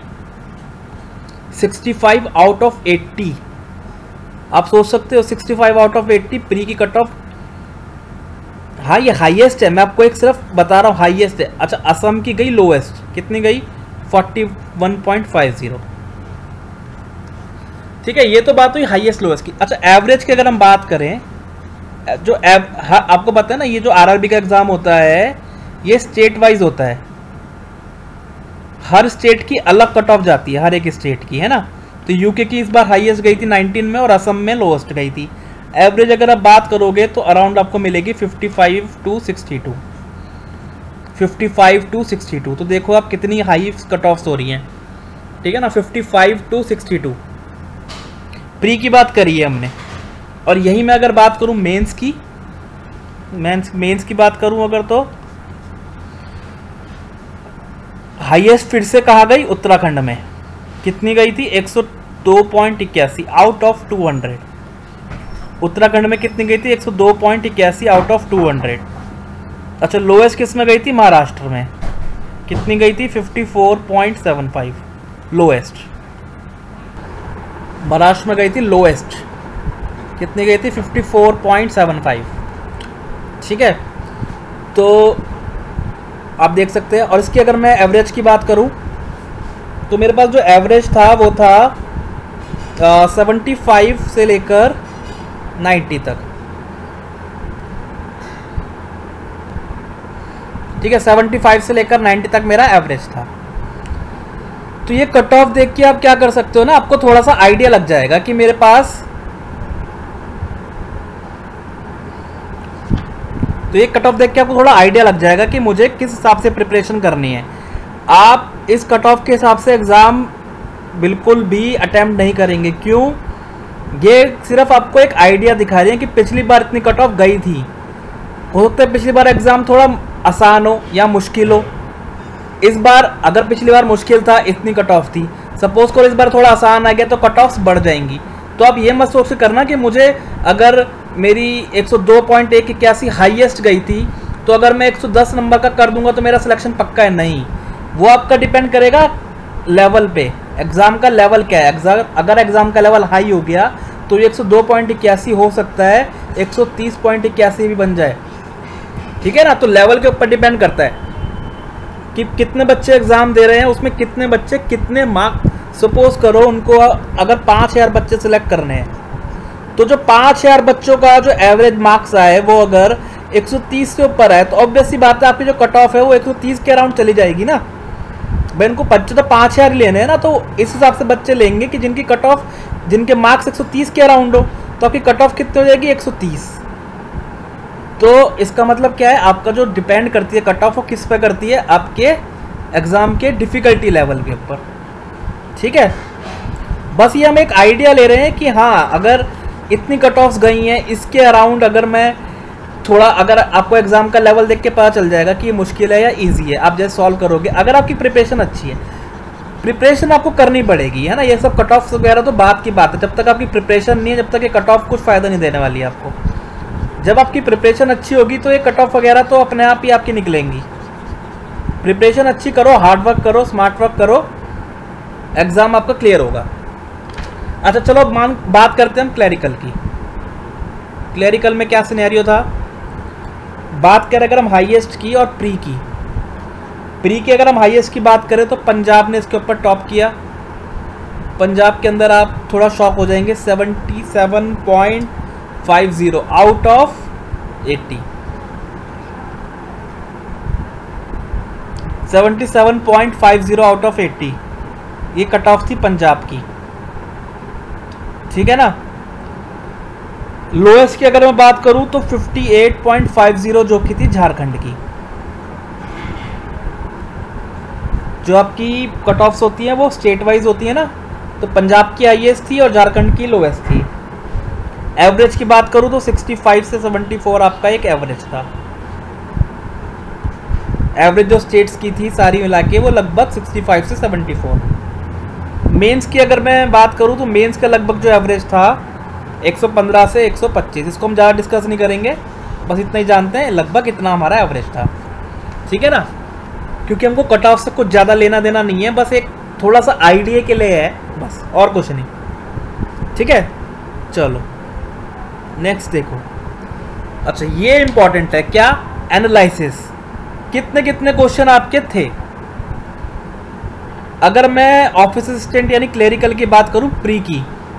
65 out of 80। आप सोच सकते हो 65 आउट ऑफ 80 प्री की कट ऑफ। हाँ ये हाईएस्ट है, मैं आपको एक सिर्फ बता रहा हूँ हाईएस्ट है। अच्छा असम की गई लोएस्ट, कितनी गई 41.50। ठीक है, ये तो बात हुई हाईएस्ट लोएस्ट की। अच्छा एवरेज की अगर हम बात करें, जो आपको पता है ना, ये जो आरआरबी का एग्जाम होता है ये स्टेट वाइज होता है, हर स्टेट की अलग कट ऑफ जाती है, हर एक स्टेट की, है ना। तो यूके की इस बार हाईएस्ट गई थी 19 में और असम में लोएस्ट गई थी। एवरेज अगर आप बात करोगे तो अराउंड आपको मिलेगी 55 to 62। 55 to 62, तो देखो आप कितनी हाई कट ऑफ्स हो रही हैं, ठीक है ना। 55 to 62 प्री की बात करी है हमने। और यही मैं अगर बात करूं मेंस की, मेंस की बात करूं अगर, तो हाईएस्ट फिर से कहा गई उत्तराखंड में, कितनी गई थी 102.81 आउट ऑफ 200। उत्तराखंड में कितनी गई थी 102.81 आउट ऑफ 200। अच्छा लोएस्ट किस में गई थी, महाराष्ट्र में, कितनी गई थी 54.75 लोएस्ट। महाराष्ट्र में गई थी लोएस्ट, कितनी गई थी 54.75। ठीक है, तो आप देख सकते हैं। और इसकी अगर मैं एवरेज की बात करूं तो मेरे पास जो एवरेज था वो था 75 से लेकर 90 तक। ठीक है, 75 से लेकर 90 तक मेरा एवरेज था। तो ये कट ऑफ देख के आप क्या कर सकते हो ना, आपको थोड़ा सा आइडिया लग जाएगा कि मेरे पास, तो ये कट ऑफ देख के आपको थोड़ा आइडिया लग जाएगा कि मुझे किस हिसाब से प्रिपरेशन करनी है। आप इस कट ऑफ के हिसाब से एग्ज़ाम बिल्कुल भी अटेम्प्ट नहीं करेंगे। क्यों? ये सिर्फ आपको एक आइडिया दिखा रहे हैं कि पिछली बार इतनी कट ऑफ गई थी, हो सकता है पिछली बार एग्ज़ाम थोड़ा आसान हो या मुश्किल हो। इस बार अगर पिछली बार मुश्किल था, इतनी कट ऑफ थी, सपोज करो इस बार थोड़ा आसान आ गया तो कट ऑफ्स बढ़ जाएंगी। तो आप ये मत सोच के करना कि मुझे अगर मेरी 102.81 हाईएस्ट गई थी तो अगर मैं 110 नंबर का कर दूंगा तो मेरा सिलेक्शन पक्का है। नहीं, वो आपका डिपेंड करेगा लेवल पे, एग्ज़ाम का लेवल क्या है। अगर एग्ज़ाम का लेवल हाई हो गया तो 102.81 हो सकता है 130.81 भी बन जाए। ठीक है ना, तो लेवल के ऊपर डिपेंड करता है कि कितने बच्चे एग्ज़ाम दे रहे हैं, उसमें कितने बच्चे कितने मार्क्स। सपोज करो उनको अगर 5000 बच्चे सिलेक्ट करने हैं तो जो 5000 बच्चों का जो एवरेज मार्क्स आए वो अगर 130 से ऊपर है तो ऑब्वियस सी बात है आपकी जो कट ऑफ है वो 130 के अराउंड चली जाएगी ना। भाई इनको बच्चे तो 5000 लेने हैं ना, तो इस हिसाब से बच्चे लेंगे कि जिनकी कट ऑफ, जिनके मार्क्स 130 के अराउंड हो, तो आपकी कट ऑफ कितनी हो जाएगी 130। तो इसका मतलब क्या है, आपका जो डिपेंड करती है कट ऑफ वो किस पे करती है, आपके एग्ज़ाम के डिफ़िकल्टी लेवल के ऊपर। ठीक है, बस ये हम एक आइडिया ले रहे हैं कि हाँ अगर इतनी कट ऑफ्स गई हैं इसके अराउंड, अगर मैं थोड़ा, अगर आपको एग्ज़ाम का लेवल देख के पता चल जाएगा कि ये मुश्किल है या इजी है, आप जैसे सॉल्व करोगे। अगर आपकी प्रिपरेशन अच्छी है, प्रिपरेशन आपको करनी पड़ेगी, है ना। ये सब कट ऑफ्स वगैरह तो बात की बात है, जब तक आपकी प्रिपरेशन नहीं है, जब तक ये कट ऑफ कुछ फ़ायदा नहीं देने वाली है आपको। जब आपकी प्रिपरेशन अच्छी होगी तो ये कट ऑफ वगैरह तो अपने आप ही आपकी निकलेंगी। प्रिपरेशन अच्छी करो, हार्ड वर्क करो, स्मार्ट वर्क करो, एग्ज़ाम आपका क्लियर होगा। अच्छा चलो अब बात करते हैं हम क्लैरिकल की। क्लैरिकल में क्या सिनेरियो था, बात करें अगर हम हाईएस्ट की और प्री की अगर हम हाईएस्ट की बात करें तो पंजाब ने इसके ऊपर टॉप किया। पंजाब के अंदर आप थोड़ा शॉक हो जाएंगे, 77.50 आउट ऑफ 80। 77.50 आउट ऑफ 80 ये कट ऑफ थी पंजाब की। ठीक है ना। लोएस्ट की अगर मैं बात करूं तो 58.50 जो की थी झारखंड की। जो आपकी कट ऑफ्स होती हैं वो स्टेट वाइज होती है ना, तो पंजाब की हाईएस्ट थी और झारखंड की लोएस्ट थी। एवरेज की बात करूं तो 65 से 74 आपका एक एवरेज था। एवरेज जो स्टेट्स की थी सारी मिला के वो लगभग 65 से 74। मेंस की अगर मैं बात करूं तो मेंस का लगभग जो एवरेज था 115 से 125, इसको हम ज़्यादा डिस्कस नहीं करेंगे, बस इतना ही जानते हैं लगभग इतना हमारा एवरेज था। ठीक है ना, क्योंकि हमको कट ऑफ से कुछ ज़्यादा लेना देना नहीं है, बस एक थोड़ा सा आइडिया के लिए है बस, और कुछ नहीं। ठीक है, चलो नेक्स्ट देखो। अच्छा ये इंपॉर्टेंट है क्या, एनालिसिस, कितने कितने क्वेश्चन आपके थे। अगर मैं ऑफिस असिस्टेंट यानी क्लेरिकल की बात करूं प्री की,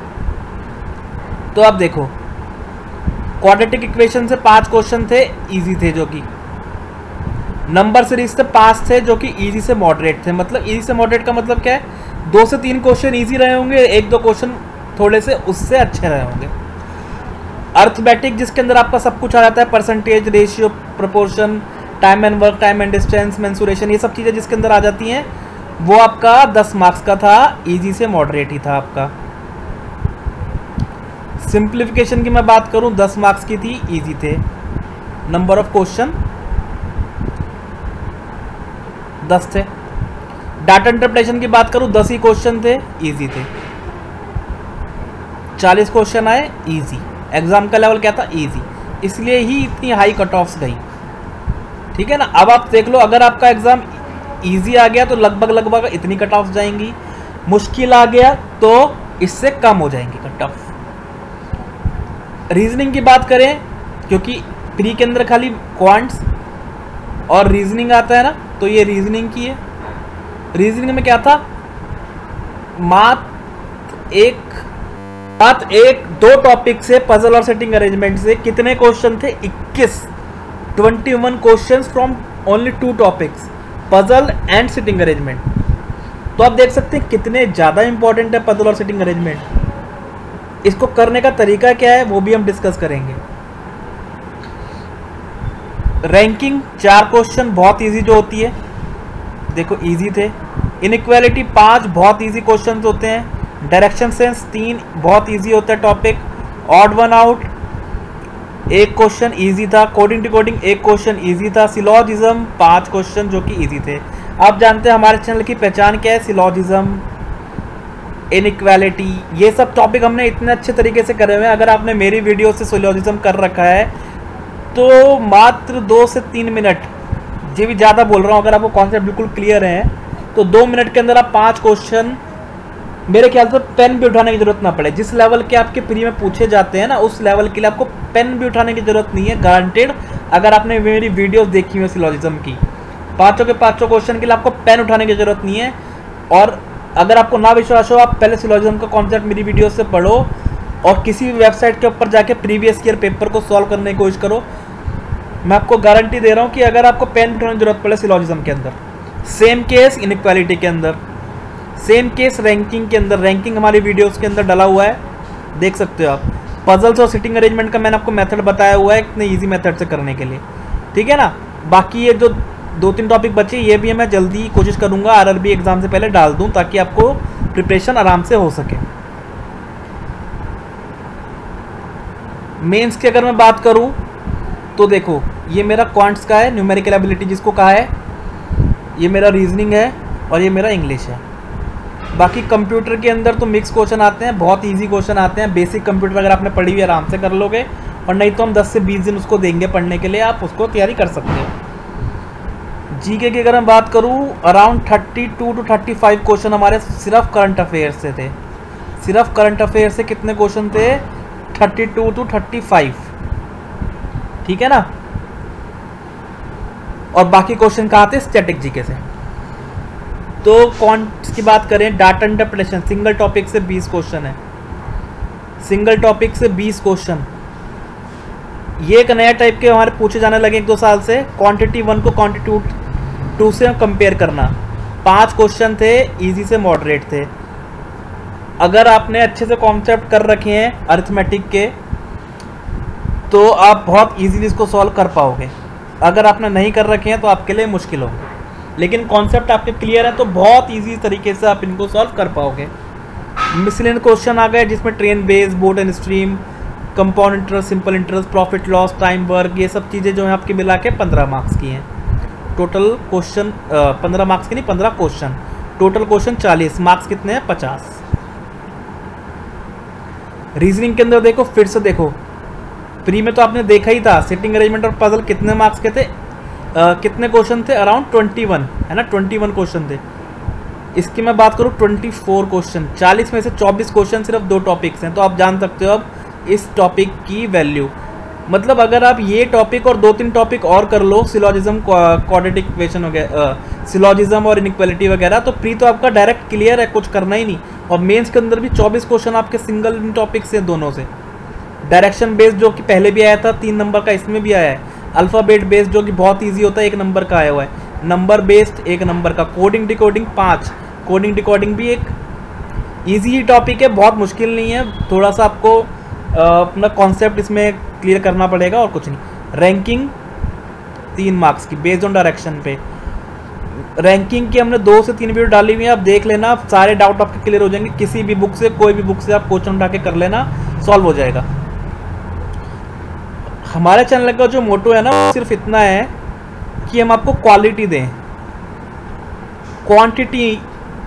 तो आप देखो क्वाड्रेटिक इक्वेशन से 5 क्वेश्चन थे, इजी थे, जो कि नंबर सीरीज से 5 थे जो कि इजी से मॉडरेट थे। मतलब इजी से मॉडरेट का मतलब क्या है, 2 से 3 क्वेश्चन इजी रहे होंगे, 1-2 क्वेश्चन थोड़े से उससे अच्छे रहे होंगे। अर्थमेटिक जिसके अंदर आपका सब कुछ आ जाता है, percentage, ratio, proportion, time and work, time and distance, mensuration, ये सब चीज़ें जिसके अंदर आ जाती हैं, वो आपका 10 मार्क्स का था, इजी से मॉडरेट ही था आपका। सिंप्लीफिकेशन की मैं बात करूं 10 मार्क्स की थी, इजी थे। नंबर ऑफ क्वेश्चन 10 थे। डाटा इंटरप्रिटेशन की बात करूं 10 ही क्वेश्चन थे, इजी थे। 40 क्वेश्चन आए, इजी। एग्जाम का लेवल क्या था, इजी, इसलिए ही इतनी हाई कट ऑफ्स गई। ठीक है ना, अब आप देख लो, अगर आपका एग्जाम इजी आ गया तो लगभग लगभग इतनी कट ऑफ जाएंगी, मुश्किल आ गया तो इससे कम हो जाएंगी कट ऑफ। रीजनिंग की बात करें, क्योंकि प्री के अंदर खाली क्वांट्स और रीजनिंग आता है ना, तो ये रीजनिंग की है। रीजनिंग में क्या था, मात्र एक 2 टॉपिक से, पजल और सेटिंग अरेंजमेंट से कितने क्वेश्चन थे, 21 questions from only 2 topics, puzzle and sitting arrangement. तो आप देख सकते हैं कितने ज़्यादा इंपॉर्टेंट है पजल और सिटिंग अरेंजमेंट। इसको करने का तरीका क्या है वो भी हम डिस्कस करेंगे। रैंकिंग 4 क्वेश्चन बहुत इजी जो होती है, देखो इजी थे। इनइक्वालिटी 5 बहुत इजी क्वेश्चन होते हैं। डायरेक्शन सेंस 3 बहुत इजी होता है topic. Odd one out 1 question easy था। कोडिंग डिकोडिंग 1 क्वेश्चन इजी था। सिलॉजिज्म 5 क्वेश्चन जो कि इजी थे। आप जानते हैं हमारे चैनल की पहचान क्या है, सिलॉजिज्म, इनइक्वालिटी, ये सब टॉपिक हमने इतने अच्छे तरीके से करे हुए हैं। अगर आपने मेरी वीडियो से सिलॉजिज्म कर रखा है तो मात्र 2 से 3 मिनट, जी भी ज़्यादा बोल रहा हूँ, अगर आपको कॉन्सेप्ट बिल्कुल क्लियर है तो 2 मिनट के अंदर आप 5 क्वेश्चन, मेरे ख्याल से पेन भी उठाने की जरूरत ना पड़े। जिस लेवल के आपके प्री में पूछे जाते हैं ना, उस लेवल के लिए आपको पेन भी उठाने की जरूरत नहीं है, गारंटेड। अगर आपने मेरी वीडियोस देखी हुई सिलॉजिज्म की, 5 के 5 क्वेश्चन के लिए आपको पेन उठाने की जरूरत नहीं है। और अगर आपको ना विश्वास हो, आप पहले सिलॉजिज्म का कॉन्सेप्ट मेरी वीडियो से पढ़ो और किसी भी वेबसाइट के ऊपर जाके प्रीवियस ईयर पेपर को सॉल्व करने की कोशिश करो। मैं आपको गारंटी दे रहा हूँ कि अगर आपको पेन उठाने की जरूरत पड़े सिलॉजिज्म के अंदर, सेम केस इनइक्वालिटी के अंदर, सेम केस रैंकिंग के अंदर, रैंकिंग हमारी वीडियोस के अंदर डला हुआ है, देख सकते हो आप। पजल्स और सिटिंग अरेंजमेंट का मैंने आपको मेथड बताया हुआ है, इतने इजी मेथड से करने के लिए, ठीक है ना। बाकी ये जो 2-3 टॉपिक बचे, ये भी मैं जल्दी कोशिश करूंगा आरआरबी एग्जाम से पहले डाल दूं, ताकि आपको प्रिपरेशन आराम से हो सके। मेंस की अगर मैं बात करूं तो देखो, ये मेरा क्वांट्स का है, न्यूमेरिकल एबिलिटी जिसको कहा है, ये मेरा रीजनिंग है और ये मेरा इंग्लिश है। बाकी कंप्यूटर के अंदर तो मिक्स क्वेश्चन आते हैं, बहुत इजी क्वेश्चन आते हैं। बेसिक कंप्यूटर अगर आपने पढ़ी हुई आराम से कर लोगे, और नहीं तो हम 10 से 20 दिन उसको देंगे पढ़ने के लिए, आप उसको तैयारी कर सकते हो। जीके की अगर मैं बात करूं, अराउंड 32 to 35 क्वेश्चन हमारे सिर्फ करंट अफेयर्स से थे। सिर्फ करंट अफेयर से कितने क्वेश्चन थे, 32 to 35, ठीक है ना। और बाकी क्वेश्चन कहाँ थे, स्टैटिक जीके से। तो कौन की बात करें, डाटा इंटरप्रिटेशन सिंगल टॉपिक से 20 क्वेश्चन है, सिंगल टॉपिक से 20 क्वेश्चन। ये एक नया टाइप के हमारे पूछे जाने लगे 1-2 साल से। क्वांटिटी 1 को क्वांटिटी 2 से कंपेयर करना, 5 क्वेश्चन थे, इजी से मॉडरेट थे। अगर आपने अच्छे से कॉन्सेप्ट कर रखे हैं अरिथमेटिक के, तो आप बहुत इजीली इसको सॉल्व कर पाओगे। अगर आपने नहीं कर रखे हैं तो आपके लिए मुश्किल होगा, लेकिन कॉन्सेप्ट आपके क्लियर है तो बहुत इजी तरीके से आप इनको सॉल्व कर पाओगे। मिसलेनियस क्वेश्चन आ गए, जिसमें train base, board and stream, compound interest, simple interest, profit loss, time work, ये सब चीज़ें जो है आपकी मिला के 15 मार्क्स की हैं। टोटल क्वेश्चन 15 मार्क्स की नहीं, 15 क्वेश्चन। टोटल क्वेश्चन 40, मार्क्स कितने हैं 50। रीजनिंग के अंदर देखो, फिर से देखो, प्री में तो आपने देखा ही था, सिटिंग अरेंजमेंट और पजल कितने मार्क्स के थे, कितने क्वेश्चन थे, अराउंड 21 है ना, 21 क्वेश्चन थे। इसकी मैं बात करूँ 24 क्वेश्चन, 40 में से 24 क्वेश्चन सिर्फ 2 टॉपिक्स हैं। तो आप जान सकते हो अब इस टॉपिक की वैल्यू। मतलब अगर आप ये टॉपिक और 2-3 टॉपिक और कर लो, सिलॉजिज्म, क्वाड्रेटिक इक्वेशन वगैरह, सिलॉजिज्म और इनइक्वालिटी वगैरह, तो प्री तो आपका डायरेक्ट क्लियर है, कुछ करना ही नहीं। और मेंस के अंदर भी 24 क्वेश्चन आपके सिंगल इन टॉपिक से, दोनों से। डायरेक्शन बेस्ड जो कि पहले भी आया था 3 नंबर का, इसमें भी आया है। अल्फ़ाबेट बेस्ड जो कि बहुत ईजी होता है, 1 नंबर का आया हुआ है। नंबर बेस्ड 1 नंबर का। कोडिंग डिकोडिंग 5, कोडिंग डिकोडिंग भी एक ईजी ही टॉपिक है, बहुत मुश्किल नहीं है। थोड़ा सा आपको अपना कॉन्सेप्ट इसमें क्लियर करना पड़ेगा और कुछ नहीं। रैंकिंग 3 मार्क्स की बेस्ड ऑन डायरेक्शन पे। रैंकिंग की हमने 2 से 3 वीडियो डाली हुई है, आप देख लेना, सारे डाउट आपके क्लियर हो जाएंगे। किसी भी बुक से, कोई भी बुक से आप क्वेश्चन उठा के कर लेना, सॉल्व हो जाएगा। हमारे चैनल का जो मोटो है ना, वो सिर्फ इतना है कि हम आपको क्वालिटी दें, क्वांटिटी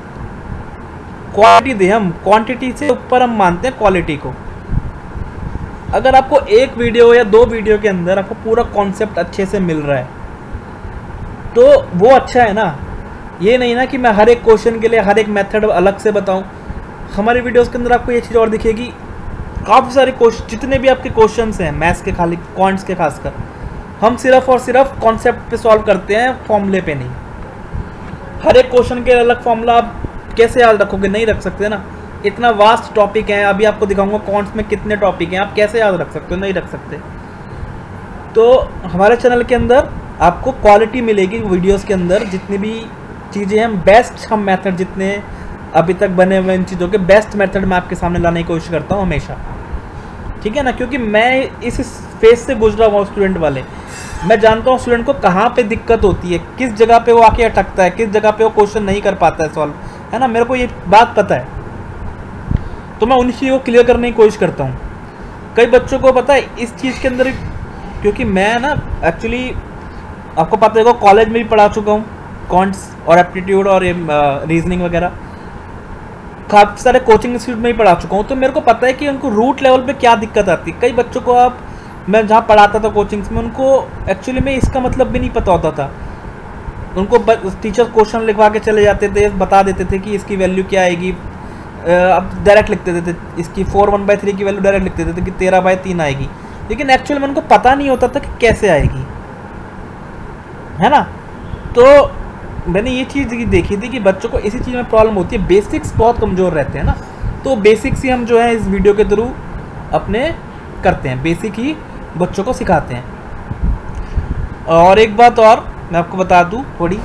दें। हम क्वांटिटी से ऊपर हम मानते हैं क्वालिटी को। अगर आपको 1 वीडियो या 2 वीडियो के अंदर आपको पूरा कॉन्सेप्ट अच्छे से मिल रहा है तो वो अच्छा है ना। ये नहीं ना कि मैं हर एक क्वेश्चन के लिए हर एक मेथड अलग से बताऊं। हमारी वीडियोस के अंदर आपको ये चीज़ और दिखेगी, काफ़ी सारे क्वेश्चन, जितने भी आपके क्वेश्चंस हैं मैथ्स के, खाली क्वांट्स के खासकर, हम सिर्फ और सिर्फ कॉन्सेप्ट पे सॉल्व करते हैं, फॉर्मूले पे नहीं। हर एक क्वेश्चन के अलग फॉर्मूला आप कैसे याद रखोगे, नहीं रख सकते ना। इतना वास्ट टॉपिक है, अभी आपको दिखाऊंगा क्वांट्स में कितने टॉपिक हैं, आप कैसे याद रख सकते हो, नहीं रख सकते। तो हमारे चैनल के अंदर आपको क्वालिटी मिलेगी वीडियोस के अंदर। जितनी भी चीज़ें हैं, बेस्ट हम मेथड जितने अभी तक बने हुए इन चीज़ों के बेस्ट मेथड मैं आपके सामने लाने की कोशिश करता हूँ हमेशा, ठीक है ना। क्योंकि मैं इस फेज से गुजरा हुआ स्टूडेंट वाले, मैं जानता हूँ स्टूडेंट को कहाँ पे दिक्कत होती है, किस जगह पे वो आके अटकता है, किस जगह पे वो क्वेश्चन नहीं कर पाता है सॉल्व, है ना। मेरे को ये बात पता है, तो मैं उन चीज़ों को क्लियर करने की कोशिश करता हूँ। कई बच्चों को पता है इस चीज़ के अंदर, क्योंकि मैं ना एक्चुअली आपको पता है कॉलेज में भी पढ़ा चुका हूँ क्वांट्स और एप्टीट्यूड और रीजनिंग वगैरह, काफ़ी सारे कोचिंग इंस्टीट्यूट में ही पढ़ा चुका हूँ। तो मेरे को पता है कि उनको रूट लेवल पे क्या दिक्कत आती है। कई बच्चों को मैं जहाँ पढ़ाता था कोचिंग्स में, उनको एक्चुअली में इसका मतलब भी नहीं पता होता था। उनको टीचर क्वेश्चन लिखवा के चले जाते थे, बता देते थे कि इसकी वैल्यू क्या आएगी, अब डायरेक्ट लिख देते थे, इसकी 4/1/3 की वैल्यू डायरेक्ट लिख देते थे कि 13/3 आएगी, लेकिन एक्चुअल में उनको पता नहीं होता था कि कैसे आएगी, है ना। तो मैंने ये चीज़ देखी थी कि बच्चों को इसी चीज़ में प्रॉब्लम होती है, बेसिक्स बहुत कमज़ोर रहते हैं ना। तो बेसिक्स ही हम जो है इस वीडियो के थ्रू अपने करते हैं, बेसिक ही बच्चों को सिखाते हैं। और एक बात और मैं आपको बता दूं थोड़ी,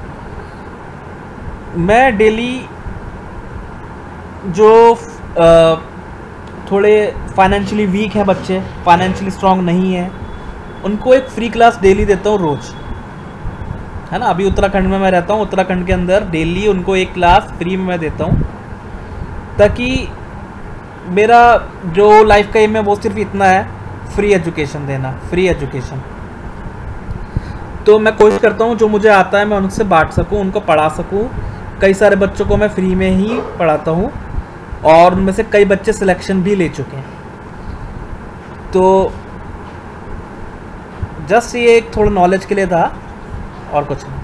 मैं डेली जो थोड़े फाइनेंशियली वीक हैं बच्चे, फाइनेंशियली स्ट्रांग नहीं है, उनको एक फ्री क्लास डेली देता हूँ रोज़, है ना। अभी उत्तराखंड में मैं रहता हूँ, उत्तराखंड के अंदर डेली उनको एक क्लास फ्री में मैं देता हूँ, ताकि मेरा जो लाइफ का एम है वो सिर्फ इतना है, फ्री एजुकेशन देना, फ्री एजुकेशन। तो मैं कोशिश करता हूँ जो मुझे आता है मैं उनसे बांट सकूँ, उनको पढ़ा सकूँ। कई सारे बच्चों को मैं फ्री में ही पढ़ाता हूँ और उनमें से कई बच्चे सिलेक्शन भी ले चुके हैं। तो जस्ट ये एक थोड़ा नॉलेज के लिए था और कुछ नहीं,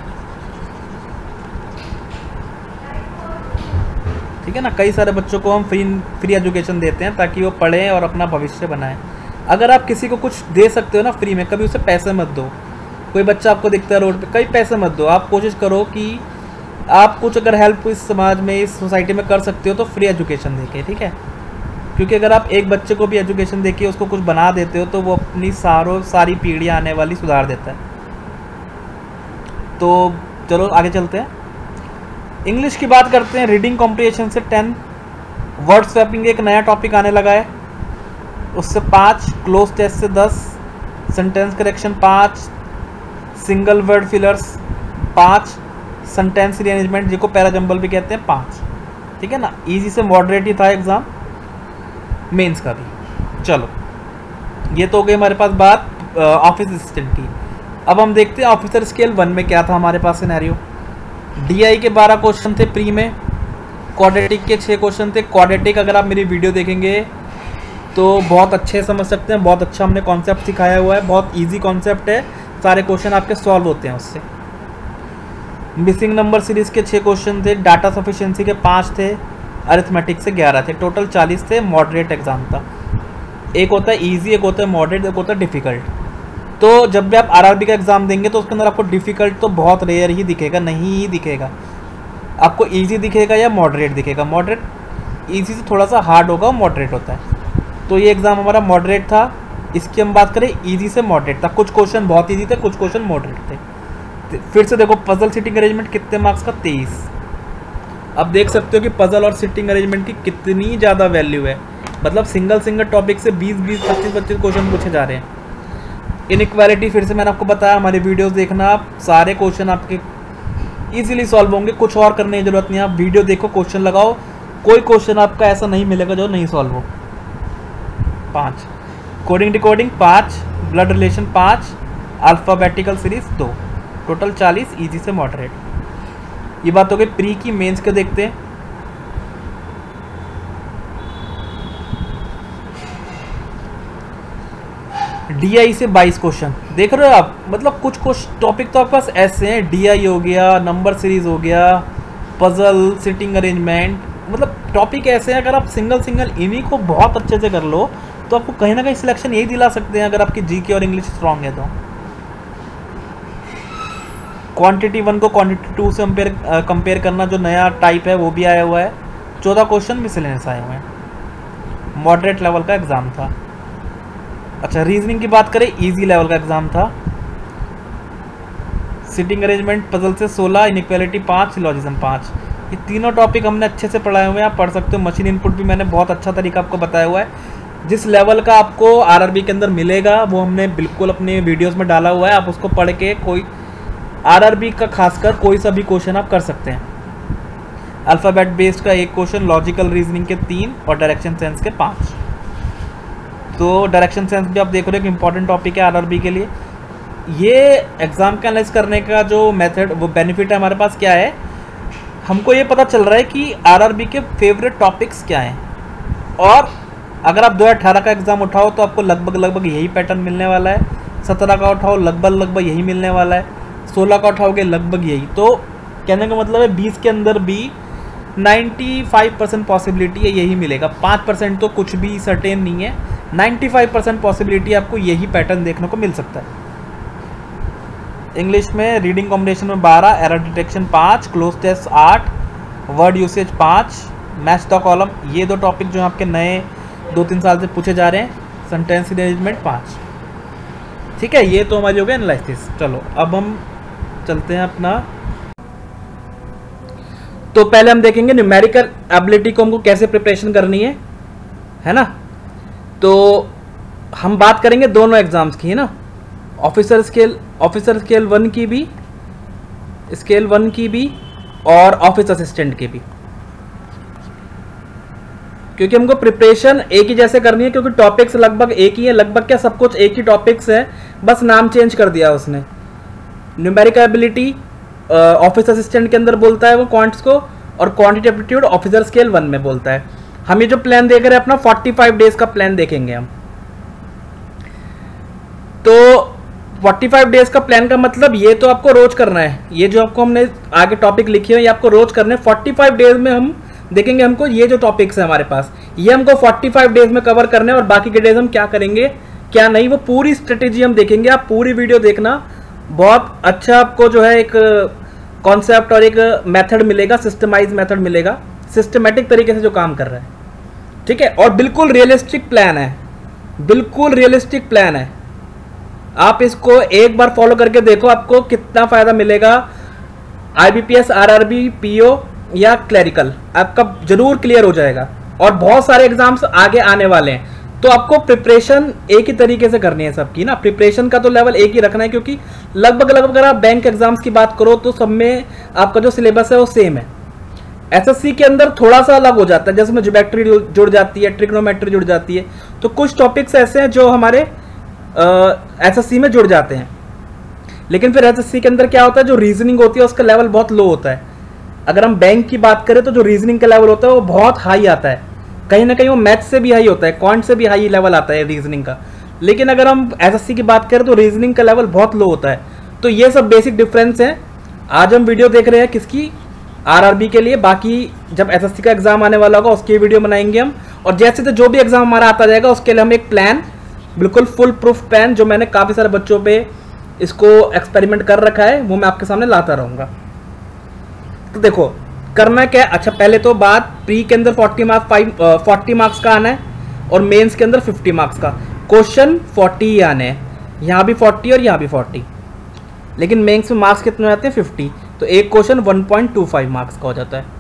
ठीक है ना। कई सारे बच्चों को हम फ्री एजुकेशन देते हैं ताकि वो पढ़ें और अपना भविष्य बनाएं। अगर आप किसी को कुछ दे सकते हो ना फ्री में, कभी उसे पैसे मत दो। कोई बच्चा आपको दिखता है रोड पे, कई पैसे मत दो। आप कोशिश करो कि आप कुछ अगर हेल्प इस समाज में, इस सोसाइटी में कर सकते हो तो फ्री एजुकेशन देके, ठीक है। क्योंकि अगर आप एक बच्चे को भी एजुकेशन देके उसको कुछ बना देते हो तो वो अपनी सारी पीढ़ियाँ आने वाली सुधार देता है। तो चलो आगे चलते हैं, इंग्लिश की बात करते हैं। रीडिंग कॉम्प्रिहेंशन से 10, वर्ड स्वैपिंग एक नया टॉपिक आने लगा है, उससे 5, क्लोज टेस्ट से 10, sentence correction 5, single word fillers 5, sentence rearrangement जिसको पैराजंबल भी कहते हैं 5, ठीक है ना। इजी से मॉडरेट ही था एग्जाम मेंस का भी। चलो ये तो हो गई हमारे पास बात ऑफिस असिस्टेंट की। अब हम देखते हैं ऑफिसर स्केल 1 में क्या था हमारे पास सिनेरियो। DI के 12 क्वेश्चन थे प्री में, क्वाड्रेटिक के 6 क्वेश्चन थे। क्वाड्रेटिक अगर आप मेरी वीडियो देखेंगे तो बहुत अच्छे समझ सकते हैं, बहुत अच्छा हमने कॉन्सेप्ट सिखाया हुआ है, बहुत इजी कॉन्सेप्ट है, सारे क्वेश्चन आपके सॉल्व होते हैं उससे। मिसिंग नंबर सीरीज़ के 6 क्वेश्चन थे, डाटा सफिशिएंसी के 5 थे, अरिथमेटिक से 11 थे, टोटल 40 थे। मॉडरेट एग्जाम था, एक होता है ईजी, एक होता है मॉडरेट, एक होता है डिफ़िकल्ट। तो जब भी आप आरआरबी का एग्ज़ाम देंगे तो उसके अंदर आपको डिफ़िकल्ट तो बहुत रेयर ही दिखेगा, नहीं ही दिखेगा, आपको ईजी दिखेगा या मॉडरेट दिखेगा। मॉडरेट ईजी से थोड़ा सा हार्ड होगा, मॉडरेट होता है। तो ये एग्ज़ाम हमारा मॉडरेट था। इसकी हम बात करें ईजी से मॉडरेट था, कुछ क्वेश्चन बहुत ईजी थे, कुछ क्वेश्चन मॉडरेट थे। फिर से देखो पजल सिटिंग अरेंजमेंट कितने मार्क्स का, 23। अब देख सकते हो कि पजल और सिटिंग अरेंजमेंट की कितनी ज़्यादा वैल्यू है, मतलब सिंगल टॉपिक से 20-20, 25-25 क्वेश्चन पूछे जा रहे हैं। इनइक्वालिटी फिर से मैंने आपको बताया, हमारी वीडियोस देखना, आप सारे क्वेश्चन आपके इजीली सॉल्व होंगे, कुछ और करने की जरूरत नहीं है। आप वीडियो देखो, क्वेश्चन लगाओ, कोई क्वेश्चन आपका ऐसा नहीं मिलेगा जो नहीं सॉल्व हो। 5 coding decoding 5, blood relation 5, alphabetical series 2, total 40 easy से मॉडरेट। ये बात हो गई प्री की। मेंस के देखते हैं। DI से 22 क्वेश्चन देख रहे हो आप, मतलब कुछ टॉपिक तो आपके पास ऐसे हैं, DI हो गया, नंबर सीरीज हो गया, पजल, सिटिंग अरेंजमेंट, मतलब टॉपिक ऐसे हैं अगर आप सिंगल इन्हीं को बहुत अच्छे से कर लो तो आपको कहीं ना कहीं सिलेक्शन यही दिला सकते हैं, अगर आपकी जीके और इंग्लिश स्ट्रांग है तो। क्वांटिटी 1 को क्वांटिटी 2 से कंपेयर करना, जो नया टाइप है वो भी आया हुआ है। 14 क्वेश्चन मिसलेनियस आए हुए हैं। मॉडरेट लेवल का एग्जाम था। अच्छा, रीजनिंग की बात करें, इजी लेवल का एग्जाम था। सिटिंग अरेंजमेंट पजल से 16, इनइक्वालिटी 5, सिलोजिज्म 5, ये तीनों टॉपिक हमने अच्छे से पढ़ाए हुए हैं, आप पढ़ सकते हो। मशीन इनपुट भी मैंने बहुत अच्छा तरीका आपको बताया हुआ है। जिस लेवल का आपको आरआरबी के अंदर मिलेगा वो हमने बिल्कुल अपने वीडियोस में डाला हुआ है, आप उसको पढ़ के कोई आरआरबी का खासकर कोई सा भी क्वेश्चन आप कर सकते हैं। अल्फ़ाबेट बेस्ड का 1 क्वेश्चन, लॉजिकल रीजनिंग के 3 और डायरेक्शन सेंस के 5। तो डायरेक्शन सेंस भी आप देख रहे हो कि इंपॉर्टेंट टॉपिक है आरआरबी के लिए। ये एग्ज़ाम का एनालाइज करने का जो मेथड, वो बेनिफिट है हमारे पास क्या है, हमको ये पता चल रहा है कि आरआरबी के फेवरेट टॉपिक्स क्या हैं। और अगर आप 2018 का एग्ज़ाम उठाओ तो आपको लगभग यही पैटर्न मिलने वाला है। 17 का उठाओ लगभग यही मिलने वाला है। 16 का उठाओगे लगभग यही। तो कहने का मतलब है 20 के अंदर भी 95% पॉसिबिलिटी है यही मिलेगा। 5% तो कुछ भी सर्टेन नहीं है, 95% पॉसिबिलिटी आपको यही पैटर्न देखने को मिल सकता है। इंग्लिश में रीडिंग कॉम्बिनेशन में 12, error detection 5, cloze test 8, word usage 5, match the column, ये 2 टॉपिक जो आपके नए 2-3 साल से पूछे जा रहे हैं। Sentence arrangement 5। ठीक है, ये तो हमारी हो गई एनालिसिस। चलो अब हम चलते हैं अपना। तो पहले हम देखेंगे न्यूमेरिकल एबिलिटी को हमको कैसे प्रिपरेशन करनी है ना। तो हम बात करेंगे दोनों एग्जाम्स की, है ना, ऑफिसर स्केल 1 की भी, स्केल 1 की भी और ऑफिस असिस्टेंट की भी, क्योंकि हमको प्रिपरेशन एक ही जैसे करनी है, क्योंकि टॉपिक्स लगभग एक ही है। लगभग क्या, सब कुछ एक ही टॉपिक्स है, बस नाम चेंज कर दिया उसने। न्यूमेरिकल एबिलिटी ऑफिस असिस्टेंट के अंदर बोलता है वो क्वांट्स को, और क्वांटिटी एप्टीट्यूड ऑफिसर स्केल 1 में बोलता है। हम ये जो प्लान देख रहे हैं अपना 45 डेज का प्लान देखेंगे हम। तो 45 डेज का प्लान का मतलब ये तो आपको रोज करना है, ये जो आपको हमने आगे टॉपिक लिखे हुए ये आपको रोज करने हैं। 45 डेज में हम देखेंगे हमको ये जो टॉपिक्स है हमारे पास, ये हमको 45 डेज में कवर करने हैं, और बाकी के डेज हम क्या करेंगे क्या नहीं, वो पूरी स्ट्रेटेजी हम देखेंगे। आप पूरी वीडियो देखना, बहुत अच्छा आपको जो है एक कॉन्सेप्ट और एक मेथड मिलेगा, सिस्टमाइज मेथड मिलेगा, सिस्टमेटिक तरीके से जो काम कर रहा है। ठीक है, और बिल्कुल रियलिस्टिक प्लान है, बिल्कुल रियलिस्टिक प्लान है। आप इसको एक बार फॉलो करके देखो, आपको कितना फायदा मिलेगा। IBPS, RRB, PO या क्लरिकल आपका जरूर क्लियर हो जाएगा, और बहुत सारे एग्जाम्स आगे आने वाले हैं। तो आपको प्रिपरेशन एक ही तरीके से करनी है सबकी ना, प्रिपरेशन का तो लेवल एक ही रखना है, क्योंकि लगभग अगर आप बैंक एग्जाम्स की बात करो तो सब में आपका जो सिलेबस है वो सेम है। SSC के अंदर थोड़ा सा अलग हो जाता है, जैसे में ज्योमेट्री जुड़ जाती है, ट्रिग्नोमेट्री जुड़ जाती है, तो कुछ टॉपिक्स ऐसे हैं जो हमारे SSC में जुड़ जाते हैं। लेकिन फिर एसएससी के अंदर क्या होता है, जो रीजनिंग होती है उसका लेवल बहुत लो होता है। अगर हम बैंक की बात करें तो जो रीजनिंग का लेवल होता है वो बहुत हाई आता है, कहीं ना कहीं वो मैथ से भी हाई होता है, क्वांट से भी हाई लेवल आता है रीजनिंग का। लेकिन अगर हम एसएससी की बात करें तो रीजनिंग का लेवल बहुत लो होता है। तो ये सब बेसिक डिफरेंस है। आज हम वीडियो देख रहे हैं किसकी, आरआरबी के लिए। बाकी जब एसएससी का एग्जाम आने वाला होगा उसकी वीडियो बनाएंगे हम, और जैसे जो भी एग्जाम हमारा आता जाएगा उसके लिए हम एक प्लान, बिल्कुल फुल प्रूफ प्लान, जो मैंने काफ़ी सारे बच्चों पे इसको एक्सपेरिमेंट कर रखा है, वो मैं आपके सामने लाता रहूँगा। तो देखो करना क्या है। अच्छा पहले तो बात, प्री के अंदर 40 मार्क्स का आना है और मेंस के अंदर 50 मार्क्स का। क्वेश्चन 40 ही आने हैं, यहाँ भी 40 और यहाँ भी 40, लेकिन मेंस में मार्क्स कितने आते हैं 50, तो एक क्वेश्चन 1.25 मार्क्स का हो जाता है।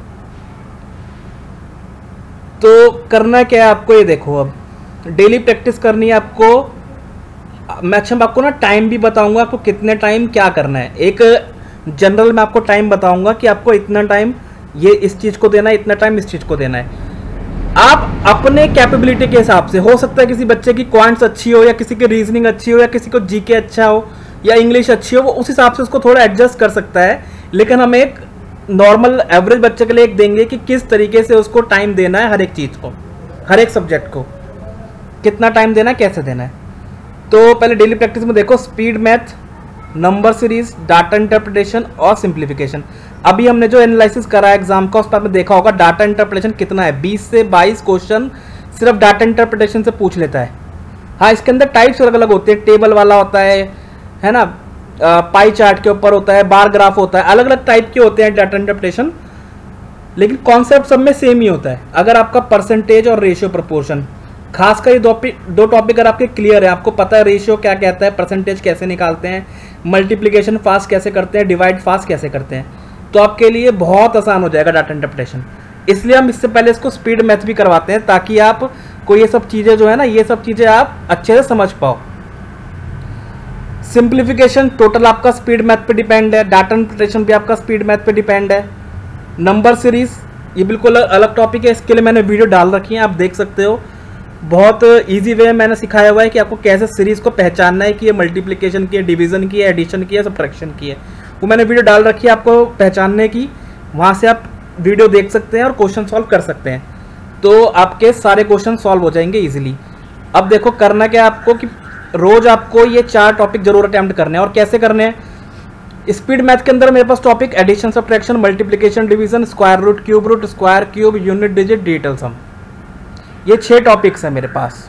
तो करना क्या है आपको, ये देखो अब डेली प्रैक्टिस करनी है आपको। मैं आपको ना टाइम भी बताऊंगा, आपको कितने टाइम क्या करना है। एक जनरल मैं आपको टाइम बताऊंगा कि आपको इतना टाइम ये इस चीज़ को देना है, इतना टाइम इस चीज़ को देना है। आप अपने कैपेबिलिटी के हिसाब से, हो सकता है किसी बच्चे की क्वांट्स अच्छी हो, या किसी की रीजनिंग अच्छी हो, या किसी को जीके अच्छा हो, या इंग्लिश अच्छी हो, वो उस हिसाब से उसको थोड़ा एडजस्ट कर सकता है। लेकिन हम एक नॉर्मल एवरेज बच्चे के लिए एक देंगे कि किस तरीके से उसको टाइम देना है, हर एक चीज़ को, हर एक सब्जेक्ट को कितना टाइम देना है, कैसे देना है। तो पहले डेली प्रैक्टिस में देखो, speed math, number series, data interpretation और सिंप्लीफिकेशन। अभी हमने जो एनालिसिस करा है एग्जाम का, उस पर आपने देखा होगा डाटा इंटरप्रिटेशन कितना है, 20 से 22 क्वेश्चन सिर्फ डाटा इंटरप्रिटेशन से पूछ लेता है। हाँ, इसके अंदर टाइप्स अलग अलग होते हैं, टेबल वाला होता है ना, पाई चार्ट के ऊपर होता है, बार ग्राफ होता है, अलग अलग टाइप के होते हैं डाटा इंटरप्रिटेशन, लेकिन कॉन्सेप्ट सब में सेम ही होता है। अगर आपका परसेंटेज और रेशियो प्रपोर्शन, खासकर ये दो टॉपिक अगर आपके क्लियर है, आपको पता है रेशियो क्या कहता है, परसेंटेज कैसे निकालते हैं, मल्टीप्लिकेशन फास्ट कैसे करते हैं, डिवाइड फास्ट कैसे करते हैं, तो आपके लिए बहुत आसान हो जाएगा डाटा इंटरप्रिटेशन। इसलिए हम इससे पहले इसको स्पीड मैथ भी करवाते हैं, ताकि आप को ये सब चीज़ें जो है ना, ये सब चीज़ें आप अच्छे से समझ पाओ। सिंप्लीफिकेशन टोटल आपका स्पीड मैथ पे डिपेंड है, डाटा इंटरप्रिटेशन भी आपका स्पीड मैथ पे डिपेंड है। नंबर सीरीज ये बिल्कुल अलग टॉपिक है, इसके लिए मैंने वीडियो डाल रखी है, आप देख सकते हो। बहुत इजी वे में मैंने सिखाया हुआ है कि आपको कैसे सीरीज को पहचानना है कि ये मल्टीप्लिकेशन की है, डिवीजन की है, एडिशन की है, सब्ट्रैक्शन की है। वो मैंने वीडियो डाल रखी है आपको पहचानने की, वहाँ से आप वीडियो देख सकते हैं और क्वेश्चन सॉल्व कर सकते हैं, तो आपके सारे क्वेश्चन सॉल्व हो जाएंगे इजीली। अब देखो करना क्या है आपको, कि रोज आपको ये 4 टॉपिक जरूर अटेम्प्ट करने हैं। और कैसे करने हैं, स्पीड मैथ के अंदर मेरे पास topic addition, subtraction, multiplication, division, square root, square cube, unit digit, digital sum, ये 6 टॉपिक्स हैं मेरे पास।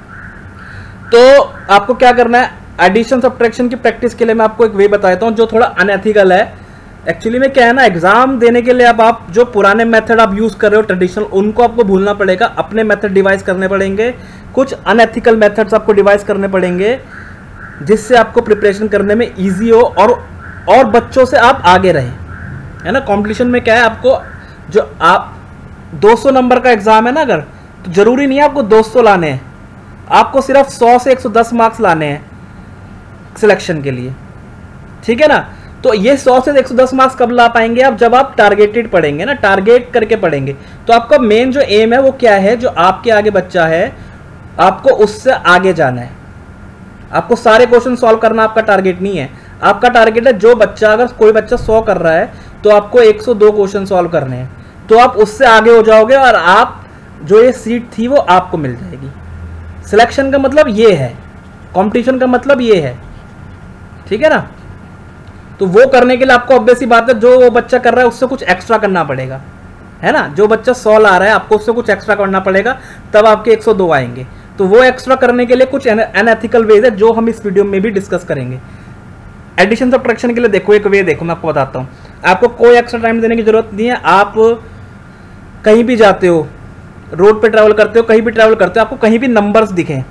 तो आपको क्या करना है, एडिशन सब्ट्रैक्शन की प्रैक्टिस के लिए मैं आपको एक वे बताता हूँ जो थोड़ा अनएथिकल है। एक्चुअली में क्या है ना, एग्जाम देने के लिए अब आप जो पुराने मेथड आप यूज कर रहे हो ट्रेडिशनल, उनको आपको भूलना पड़ेगा, अपने मेथड डिवाइस करने पड़ेंगे, कुछ अनएथिकल मेथड्स आपको डिवाइस करने पड़ेंगे, जिससे आपको प्रिपरेशन करने में ईजी हो और बच्चों से आप आगे रहें, है ना। कॉम्पिटिशन में क्या है, आपको जो आप 200 नंबर का एग्जाम है ना, अगर तो जरूरी नहीं है आपको 200 लाने हैं, आपको सिर्फ 100 से 110 मार्क्स लाने हैं सिलेक्शन के लिए, ठीक है ना। तो ये 100 से 110 मार्क्स कब ला पाएंगे आप, जब आप टारगेटेड पढ़ेंगे ना, टारगेट करके पढ़ेंगे। तो आपका मेन जो एम है वो क्या है, जो आपके आगे बच्चा है आपको उससे आगे जाना है, आपको सारे क्वेश्चन सॉल्व करना आपका टारगेट नहीं है। आपका टारगेट है जो बच्चा, अगर कोई बच्चा 100 कर रहा है तो आपको 102 क्वेश्चन सॉल्व करने हैं, तो आप उससे आगे हो जाओगे और आप जो ये सीट थी वो आपको मिल जाएगी। सिलेक्शन का मतलब ये है, कंपटीशन का मतलब ये है, ठीक है ना। तो वो करने के लिए आपको ऑब्वियस सी बात है, जो वो बच्चा कर रहा है उससे कुछ एक्स्ट्रा करना पड़ेगा, है ना। जो बच्चा 100 ला रहा है आपको उससे कुछ एक्स्ट्रा करना पड़ेगा, तब आपके 102 आएंगे। तो वो एक्स्ट्रा करने के लिए कुछ अनएथिकल वेज है जो हम इस वीडियो में भी डिस्कस करेंगे। एडिशन सब्ट्रैक्शन के लिए देखो एक वे देखो, मैं आपको बताता हूँ, आपको कोई एक्स्ट्रा टाइम देने की जरूरत नहीं है। आप कहीं भी जाते हो, रोड पे ट्रैवल करते हो, कहीं भी ट्रैवल करते हो, आपको कहीं भी नंबर्स दिखें।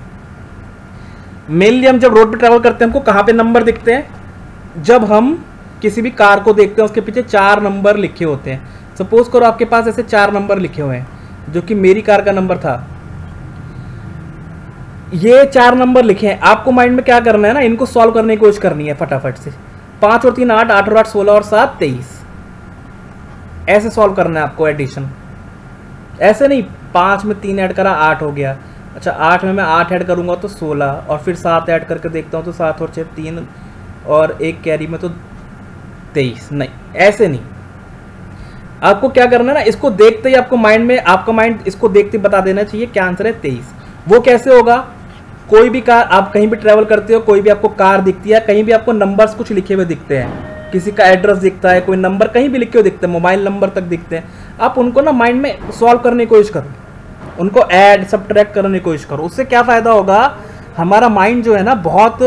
मेनली हम जब रोड पे ट्रैवल करते हैं हमको कहाँ पे नंबर दिखते हैं, जब हम किसी भी कार को देखते हैं उसके पीछे 4 नंबर लिखे होते हैं। सपोज करो आपके पास ऐसे 4 नंबर लिखे हुए हैं, जो कि मेरी कार का नंबर था, ये 4 नंबर लिखे हैं। आपको माइंड में क्या करना है ना, इनको सॉल्व करने की कोशिश करनी है फटाफट से। 5 और 3 8, 8 और 8 16 और 7 23, ऐसे सॉल्व करना है आपको एडिशन। ऐसे नहीं 5 में 3 ऐड करा 8 हो गया, अच्छा 8 में मैं 8 ऐड करूंगा तो 16, और फिर 7 ऐड करके देखता हूँ तो 7 और 6 3 और एक कैरी में तो 23, नहीं ऐसे नहीं। आपको क्या करना है ना, इसको देखते ही आपको माइंड में, आपका माइंड इसको देखते ही बता देना चाहिए क्या आंसर है 23। वो कैसे होगा, कोई भी कार, आप कहीं भी ट्रैवल करते हो, कोई भी आपको कार दिखती है, कहीं भी आपको नंबर्स कुछ लिखे हुए दिखते हैं, किसी का एड्रेस दिखता है, कोई नंबर कहीं भी लिखे हुए दिखते हैं, मोबाइल नंबर तक दिखते हैं, आप उनको ना माइंड में सॉल्व करने की कोशिश करो, उनको ऐड सब्ट्रैक्ट करने की कोशिश करो। उससे क्या फ़ायदा होगा, हमारा माइंड जो है ना बहुत,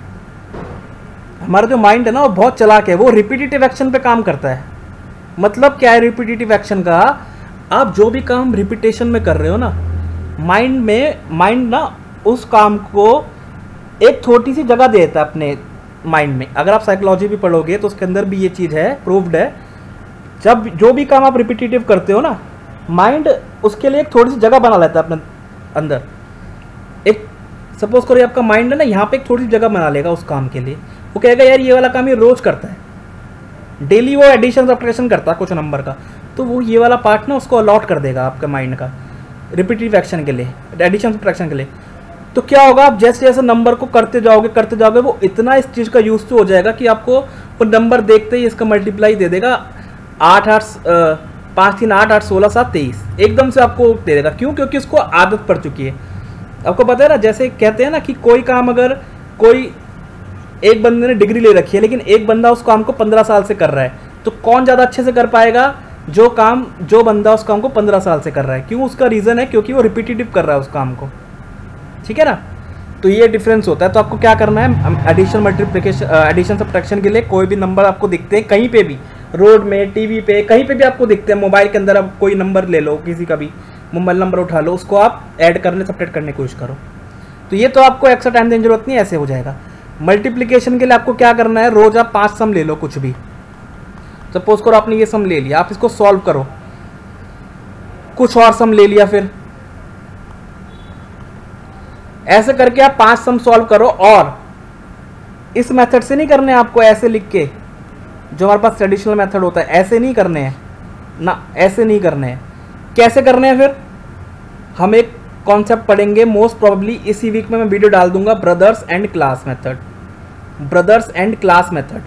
हमारा जो माइंड है ना वो बहुत चालाक है, वो रिपीटेटिव एक्शन पे काम करता है। मतलब क्या है रिपीटेटिव एक्शन का, आप जो भी काम रिपीटेशन में कर रहे हो ना, माइंड ना उस काम को एक छोटी सी जगह देता है अपने माइंड में। अगर आप साइकोलॉजी भी पढ़ोगे तो उसके अंदर भी ये चीज़ है, प्रूव्ड है। जब जो भी काम आप रिपीटेटिव करते हो ना, माइंड उसके लिए एक थोड़ी सी जगह बना लेता है अपने अंदर। एक सपोज करो आपका माइंड है ना, यहाँ पे एक थोड़ी सी जगह बना लेगा उस काम के लिए। वो कहेगा यार ये वाला काम ये रोज करता है, डेली वो एडिशन सब्ट्रैक्शन करता है कुछ नंबर का, तो वो ये वाला पार्ट ना उसको अलॉट कर देगा आपके माइंड का रिपीटिव एक्शन के लिए, एडिशन सब्ट्रैक्शन के लिए। तो क्या होगा, आप जैसे जैसे नंबर को करते जाओगे वो इतना इस चीज़ का यूज तो हो जाएगा कि आपको वो नंबर देखते ही इसका मल्टीप्लाई दे देगा। 5 3 8 8 16 7 23 एकदम से आपको दे देगा। क्यों? क्योंकि उसको आदत पड़ चुकी है। आपको पता है ना, जैसे कहते हैं ना कि कोई काम अगर कोई एक बंदे ने डिग्री ले रखी है लेकिन एक बंदा उस काम को 15 साल से कर रहा है, तो कौन ज़्यादा अच्छे से कर पाएगा? जो बंदा उस काम को 15 साल से कर रहा है। क्यों? उसका रीज़न है क्योंकि वो रिपीटेटिव कर रहा है उस काम को। ठीक है ना? तो ये डिफरेंस होता है। तो आपको क्या करना है, एडिशन मल्टीप्लिकेशन, एडिशन सब्ट्रैक्शन के लिए कोई भी नंबर आपको दिखते हैं कहीं पे भी, रोड में, टीवी पे, कहीं पे भी आपको दिखते हैं, मोबाइल के अंदर आप कोई नंबर ले लो, किसी का भी मोबाइल नंबर उठा लो, उसको आप ऐड करने सब्ट्रैक्ट करने की कोशिश करो। तो ये तो आपको एक्स्ट्रा टाइम देने की जरूरत नहीं, ऐसे हो जाएगा। मल्टीप्लिकेशन के लिए आपको क्या करना है, रोज आप 5 सम ले लो कुछ भी। सपोज करो आपने ये सम ले लिया, आप इसको सॉल्व करो, कुछ और सम ले लिया, फिर ऐसे करके आप 5 सम सॉल्व करो। और इस मेथड से नहीं करने आपको, ऐसे लिख के, जो हमारे पास ट्रेडिशनल मेथड होता है, ऐसे नहीं करने हैं ना, ऐसे नहीं करने हैं। कैसे करने हैं? फिर हम एक कॉन्सेप्ट पढ़ेंगे, मोस्ट प्रोबेबली इसी वीक में मैं वीडियो डाल दूंगा, brothers and class method. Brothers and class method,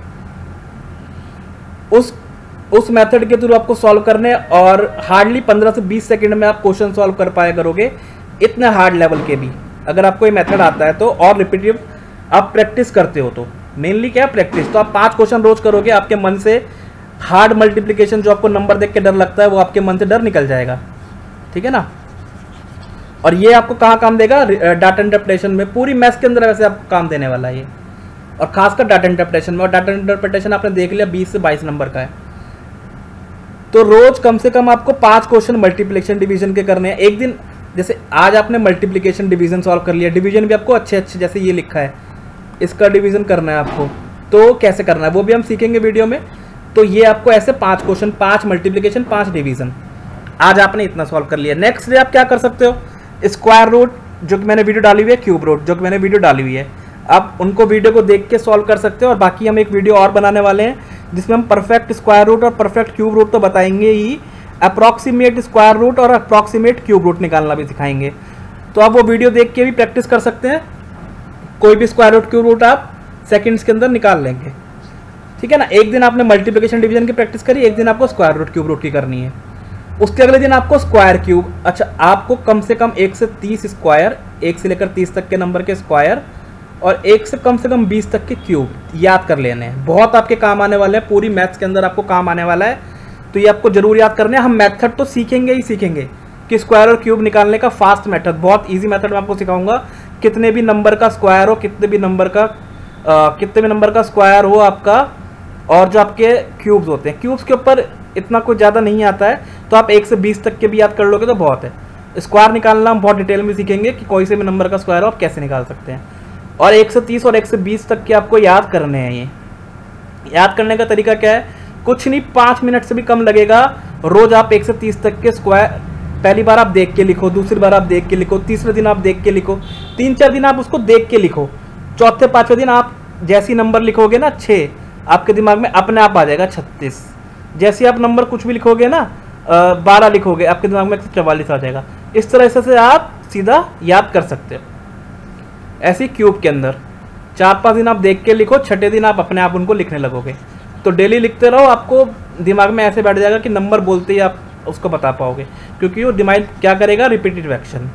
उस मेथड के थ्रू आपको सॉल्व करने, और हार्डली 15 से 20 सेकंड में आप क्वेश्चन सॉल्व कर पाया करोगे, इतने हार्ड लेवल के भी, अगर आपको ये मेथड आता है तो। और रिपीटिव आप प्रैक्टिस करते हो तो, मेनली क्या प्रैक्टिस। तो आप 5 क्वेश्चन रोज करोगे, आपके मन से हार्ड मल्टीप्लिकेशन, जो आपको नंबर देख के डर लगता है, वो आपके मन से डर निकल जाएगा। ठीक है ना? और ये आपको कहाँ काम देगा? डाटा इंटरप्रिटेशन में, पूरी मैथ्स के अंदर वैसे आपको काम देने वाला है ये, और खासकर डाटा इंटरप्रिटेशन में। और डाटा इंटरप्रिटेशन आपने देख लिया 20 से 22 नंबर का है। तो रोज कम से कम आपको 5 क्वेश्चन मल्टीप्लिकेशन डिवीजन के करने हैं एक दिन। जैसे आज आपने मल्टीप्लिकेशन डिवीजन सॉल्व कर लिया, डिवीजन भी आपको अच्छे जैसे ये लिखा है, इसका डिवीजन करना है आपको, तो कैसे करना है वो भी हम सीखेंगे वीडियो में। तो ये आपको ऐसे 5 क्वेश्चन, 5 मल्टीप्लिकेशन, 5 डिवीजन, आज आपने इतना सॉल्व कर लिया। नेक्स्ट डे आप क्या कर सकते हो, स्क्वायर रूट जो कि मैंने वीडियो डाली हुई है, क्यूब रूट जो कि मैंने वीडियो डाली हुई है, आप उनको वीडियो को देख के सॉल्व कर सकते हो। और बाकी हम एक वीडियो और बनाने वाले हैं जिसमें हम परफेक्ट स्क्वायर रूट और परफेक्ट क्यूब रूट तो बताएंगे ही, अप्रॉक्सीमेट स्क्वायर रूट और अप्रॉक्सीमेट क्यूब रूट निकालना भी सिखाएंगे। तो आप वो वीडियो देख के भी प्रैक्टिस कर सकते हैं, कोई भी स्क्वायर रूट क्यूब रूट आप सेकंड्स के अंदर निकाल लेंगे। ठीक है ना? एक दिन आपने मल्टीप्लिकेशन डिवीजन की प्रैक्टिस करी, एक दिन आपको स्क्वायर रूट क्यूब रूट की करनी है, उसके अगले दिन आपको स्क्वायर क्यूब। अच्छा, आपको कम से कम 1 से 30 स्क्वायर, 1 से लेकर 30 तक के नंबर के स्क्वायर, और 1 से कम 20 तक के क्यूब याद कर लेने हैं। बहुत आपके काम आने वाले हैं, पूरी मैथ्स के अंदर आपको काम आने वाला है, तो ये आपको जरूर याद करने हैं। हम मेथड तो सीखेंगे ही सीखेंगे कि स्क्वायर और क्यूब निकालने का फास्ट मेथड, बहुत इजी मेथड मैं आपको सिखाऊंगा। कितने भी नंबर का स्क्वायर हो, कितने भी नंबर का स्क्वायर हो आपका, और जो आपके क्यूब्स होते हैं, क्यूब्स के ऊपर इतना कुछ ज़्यादा नहीं आता है, तो आप 1 से 20 तक के भी याद कर लोगे तो बहुत है। स्क्वायर निकालना हम बहुत डिटेल में सीखेंगे कि कोई से भी नंबर का स्क्वायर हो आप कैसे निकाल सकते हैं। और 1 से 30 और 1 से 20 तक के आपको याद करने हैं। ये याद करने का तरीका क्या है, कुछ नहीं, 5 मिनट से भी कम लगेगा। रोज आप 1 से 30 तक के स्क्वायर, पहली बार आप देख के लिखो, दूसरी बार आप देख के लिखो, तीसरे दिन आप देख के लिखो, 3-4 दिन आप उसको देख के लिखो, चौथे 5वें दिन आप जैसी नंबर लिखोगे ना 6, आपके दिमाग में अपने आप आ जाएगा 36। जैसे आप नंबर कुछ भी लिखोगे ना, 12 लिखोगे, आपके दिमाग में 144 आ जाएगा। इस तरह से आप सीधा याद कर सकते हो। ऐसे क्यूब के अंदर 4-5 दिन आप देख के लिखो, छठे दिन आप अपने आप उनको लिखने लगोगे। तो डेली लिखते रहो, आपको दिमाग में ऐसे बैठ जाएगा कि नंबर बोलते ही आप उसको बता पाओगे, क्योंकि वो दिमाग क्या करेगा, रिपीटेटिव एक्शन।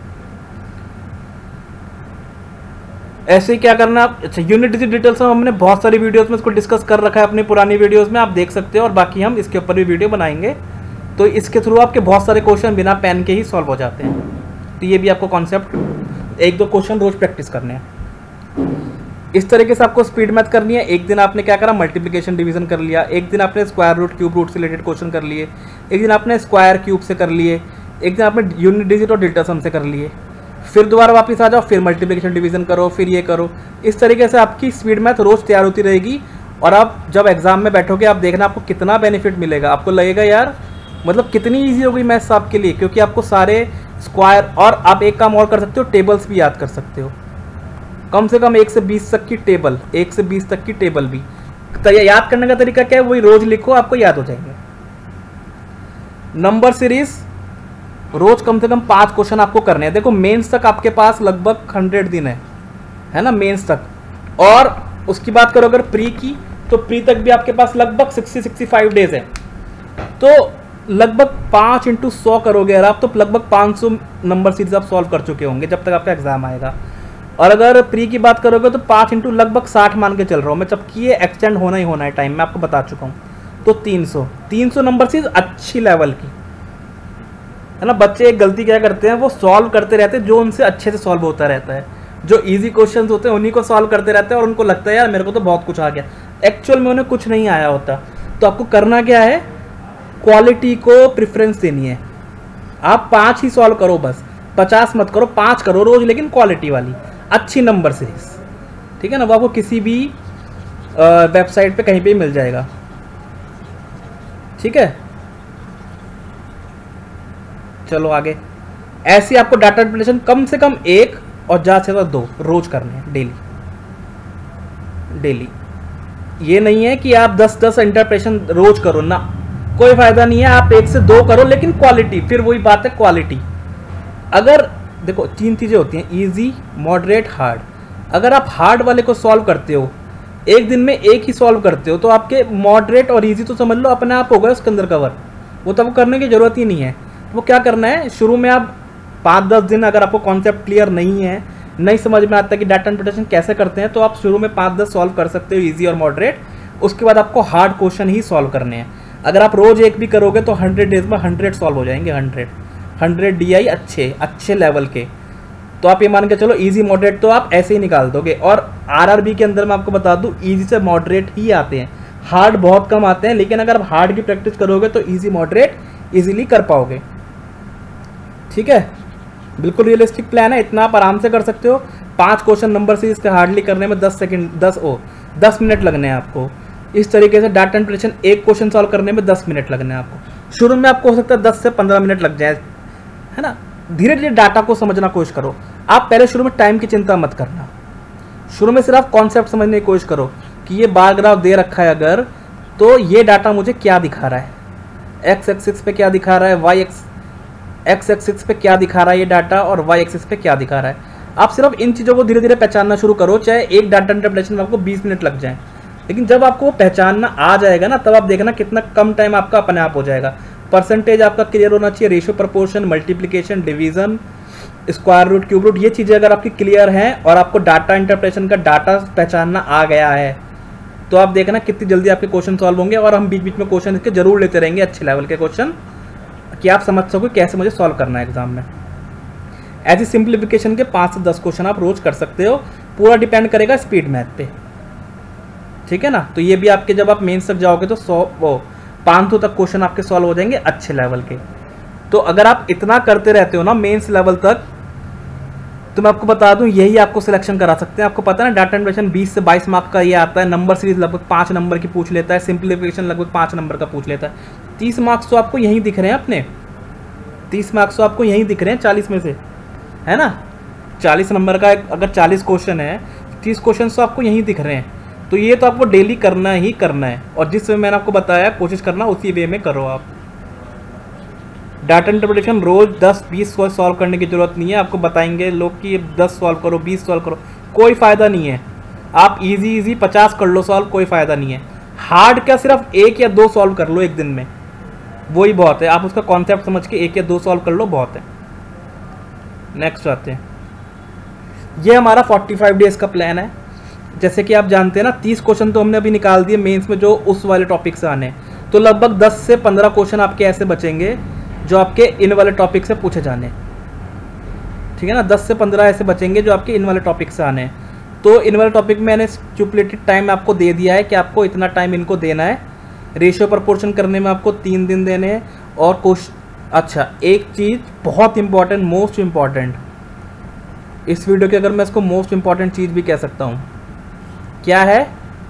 ऐसे ही क्या करना आप, अच्छा यूनिट डिजिट डिटेल्स में हमने बहुत सारी वीडियोस में इसको डिस्कस कर रखा है अपनी पुरानी वीडियोस में, आप देख सकते हो, और बाकी हम इसके ऊपर भी वीडियो बनाएंगे। तो इसके थ्रू आपके बहुत सारे क्वेश्चन बिना पेन के ही सॉल्व हो जाते हैं। तो ये भी आपको कॉन्सेप्ट, 1-2 क्वेश्चन रोज प्रैक्टिस करने हैं। इस तरीके से आपको स्पीड मैथ करनी है। एक दिन आपने क्या करा, मल्टीप्लिकेशन डिवीजन कर लिया, एक दिन आपने स्क्वायर रूट क्यूब रूट से रिलेटेड क्वेश्चन कर लिए, एक दिन आपने स्क्वायर क्यूब से कर लिए, एक दिन आपने यूनिट डिजिट और डेल्टा सम से कर लिए, फिर दोबारा वापस आ जाओ, फिर मल्टीप्लिकेशन डिवीजन करो, फिर ये करो। इस तरीके से आपकी स्पीड मैथ रोज तैयार होती रहेगी, और आप जब एग्जाम में बैठोगे आप देखना आपको कितना बेनिफिट मिलेगा। आपको लगेगा यार मतलब कितनी ईजी हो गई मैथ्स आपके लिए, क्योंकि आपको सारे स्क्वायर, और आप एक काम और कर सकते हो, टेबल्स भी याद कर सकते हो। कम से कम 1 से 20 तक की टेबल, 1 से 20 तक की टेबल भी। तो याद करने का तरीका क्या है, वही रोज लिखो, आपको याद हो जाएंगे। नंबर सीरीज रोज कम से कम 5 क्वेश्चन आपको करने हैं। देखो मेंस तक आपके पास लगभग 100 दिन है ना, मेंस तक। और उसकी बात करो अगर प्री की, तो प्री तक भी आपके पास लगभग 60-65 डेज है। तो लगभग 5 × 100 करोगे अगर आप, तो लगभग 500 नंबर सीरीज आप सॉल्व कर चुके होंगे जब तक आपका एग्जाम आएगा। और अगर प्री की बात करोगे तो 5 × लगभग 60 मान के चल रहा हूँ मैं, जबकि ये एक्सटेंड होना ही होना है टाइम, मैं आपको बता चुका हूँ। तो 300 नंबर सीरीज अच्छी लेवल की है ना। बच्चे एक गलती क्या करते हैं, वो सॉल्व करते रहते हैं जो उनसे अच्छे से सॉल्व होता रहता है। जो इजी क्वेश्चंस होते हैं उन्हीं को सॉल्व करते रहते हैं, और उनको लगता है यार मेरे को तो बहुत कुछ आ गया। एक्चुअल में उन्हें कुछ नहीं आया होता। तो आपको करना क्या है, क्वालिटी को प्रेफरेंस देनी है। आप 5 ही सॉल्व करो बस, 50 मत करो, 5 करो रोज, लेकिन क्वालिटी वाली अच्छी नंबर सीरीज, ठीक है ना। वो आपको किसी भी वेबसाइट पे कहीं पे मिल जाएगा, ठीक है। चलो आगे। ऐसी आपको डाटा इंटरप्रिटेशन कम से कम 1 और ज़्यादा से ज़्यादा 2 रोज करने हैं, डेली। ये नहीं है कि आप 10-10 इंटरप्रिटेशन रोज करो ना, कोई फायदा नहीं है। आप 1 से 2 करो, लेकिन क्वालिटी, फिर वही बात है क्वालिटी। अगर देखो 3 चीज़ें होती हैं, इजी, मॉडरेट, हार्ड। अगर आप हार्ड वाले को सॉल्व करते हो, एक दिन में एक ही सॉल्व करते हो, तो आपके मॉडरेट और इजी तो समझ लो अपने आप हो गए उसके अंदर कवर, वो तो आपको करने की ज़रूरत ही नहीं है। वो क्या करना है, शुरू में आप 5-10 दिन अगर आपको कॉन्सेप्ट क्लियर नहीं है, नहीं समझ में आता कि डाटा इंटरप्रिटेशन कैसे करते हैं, तो आप शुरू में 5-10 सॉल्व कर सकते हो, इजी और मॉडरेट। उसके बाद आपको हार्ड क्वेश्चन ही सॉल्व करने हैं। अगर आप रोज एक भी करोगे तो 100 डेज में 100 सॉल्व हो जाएंगे, 100 DI अच्छे लेवल के। तो आप ये मान के चलो इजी मॉडरेट तो आप ऐसे ही निकाल दोगे। और RRB के अंदर मैं आपको बता दूं इजी से मॉडरेट ही आते हैं, हार्ड बहुत कम आते हैं। लेकिन अगर आप हार्ड की प्रैक्टिस करोगे तो इजी मॉडरेट इजीली कर पाओगे, ठीक है। बिल्कुल रियलिस्टिक प्लान है, इतना आप आराम से कर सकते हो। 5 क्वेश्चन नंबर सीरीज के हार्डली करने में 10 मिनट लगने हैं आपको। इस तरीके से डाटा इंटरप्रिटेशन एक क्वेश्चन सॉल्व करने में 10 मिनट लगने हैं आपको। शुरू में आपको हो सकता है 10 से 15 मिनट लग जाए, है ना। धीरे धीरे डाटा को समझना कोशिश करो। आप पहले शुरू में टाइम की चिंता मत करना, शुरू में सिर्फ कॉन्सेप्ट समझने की कोशिश करो कि ये बार ग्राफ दे रखा है अगर, तो ये डाटा मुझे क्या दिखा रहा है, एक्स एक्सिस पे क्या दिखा रहा है, एक्स एक्सिस पे क्या दिखा रहा है ये डाटा, और वाई एक्सिस पे क्या दिखा रहा है। आप सिर्फ इन चीज़ों को धीरे धीरे पहचानना शुरू करो। चाहे एक डाटा इंटरप्रिटेशन में आपको 20 मिनट लग जाए, लेकिन जब आपको पहचानना आ जाएगा ना, तब आप देखना कितना कम टाइम आपका अपने आप हो जाएगा। परसेंटेज आपका क्लियर होना चाहिए, ratio, proportion, multiplication, division, square root, cube root, ये चीज़ें अगर आपकी क्लियर हैं और आपको डाटा इंटरप्रिटेशन का डाटा पहचानना आ गया है, तो आप देखना कितनी जल्दी आपके क्वेश्चन सॉल्व होंगे। और हम बीच बीच में क्वेश्चन इसके जरूर लेते रहेंगे, अच्छे लेवल के क्वेश्चन, कि आप समझ सको कैसे मुझे सॉल्व करना है एग्जाम में। ऐसी सिंप्लीफिकेशन के 5 से 10 क्वेश्चन आप रोज कर सकते हो, पूरा डिपेंड करेगा स्पीड मैथ पे, ठीक है ना। तो ये भी आपके जब आप मेंस तक जाओगे तो 500 तक क्वेश्चन आपके सॉल्व हो जाएंगे अच्छे लेवल के। तो अगर आप इतना करते रहते हो ना मेंस लेवल तक, तो मैं आपको बता दूं यही आपको सिलेक्शन करा सकते हैं। आपको पता है ना डाटा इंटरप्रिटेशन 20 से 22 मार्क्स का ये आता है, नंबर सीरीज लगभग 5 नंबर की पूछ लेता है, सिंप्लीफिकेशन लगभग 5 नंबर का पूछ लेता है। 30 मार्क्स तो आपको यहीं दिख रहे हैं अपने, 30 मार्क्स तो आपको यहीं दिख रहे हैं 40 में से, है ना। 40 नंबर का अगर 40 क्वेश्चन है, 30 क्वेश्चन तो आपको यहीं दिख रहे हैं। तो ये तो आपको डेली करना ही करना है, और जिस वे मैंने आपको बताया कोशिश करना उसी वे में करो आप। डाटा इंटरप्रिटेशन रोज 10-20 सॉल्व करने की जरूरत नहीं है। आपको बताएंगे लोग कि 10 सॉल्व करो, 20 सॉल्व करो, कोई फ़ायदा नहीं है। आप इजी 50 कर लो सॉल्व, कोई फ़ायदा नहीं है। हार्ड क्या सिर्फ 1 या 2 सॉल्व कर लो एक दिन में, वही बहुत है। आप उसका कॉन्सेप्ट समझ के 1 या 2 सॉल्व कर लो, बहुत है। नेक्स्ट आते हैं, ये हमारा 45 डेज़ का प्लान है। जैसे कि आप जानते हैं ना, 30 क्वेश्चन तो हमने अभी निकाल दिए मेंस में जो उस वाले टॉपिक से आने, तो लगभग 10 से 15 क्वेश्चन आपके ऐसे बचेंगे जो आपके इन वाले टॉपिक से पूछे जाने, ठीक है ना। 10 से 15 ऐसे बचेंगे जो आपके इन वाले टॉपिक से आने। तो इन वाले टॉपिक में मैंने स्टिपुलेटेड टाइम आपको दे दिया है कि आपको इतना टाइम इनको देना है। रेशियो प्रपोर्शन करने में आपको 3 दिन देने हैं। और अच्छा, एक चीज़ बहुत इंपॉर्टेंट, मोस्ट इम्पॉर्टेंट, इस वीडियो की अगर मैं इसको मोस्ट इम्पॉर्टेंट चीज़ भी कह सकता हूँ, क्या है,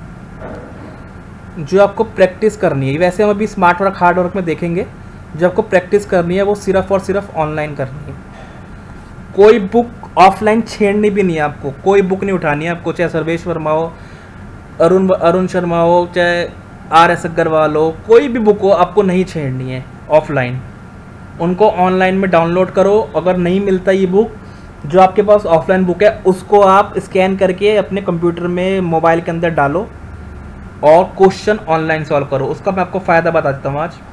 जो आपको प्रैक्टिस करनी है। वैसे हम अभी स्मार्ट वर्क हार्ड वर्क में देखेंगे, जो आपको प्रैक्टिस करनी है वो सिर्फ और सिर्फ ऑनलाइन करनी है। कोई बुक ऑफलाइन छेड़नी भी नहीं है आपको, कोई बुक नहीं उठानी है आपको, चाहे सर्वेश वर्मा हो, अरुण शर्मा हो, चाहे RS अग्रवाल हो, कोई भी बुक हो, आपको नहीं छेड़नी है ऑफलाइन। उनको ऑनलाइन में डाउनलोड करो। अगर नहीं मिलता ये बुक, जो आपके पास ऑफलाइन बुक है उसको आप स्कैन करके अपने कंप्यूटर में, मोबाइल के अंदर डालो और क्वेश्चन ऑनलाइन सॉल्व करो। उसका मैं आपको फ़ायदा बता देता हूँ आज।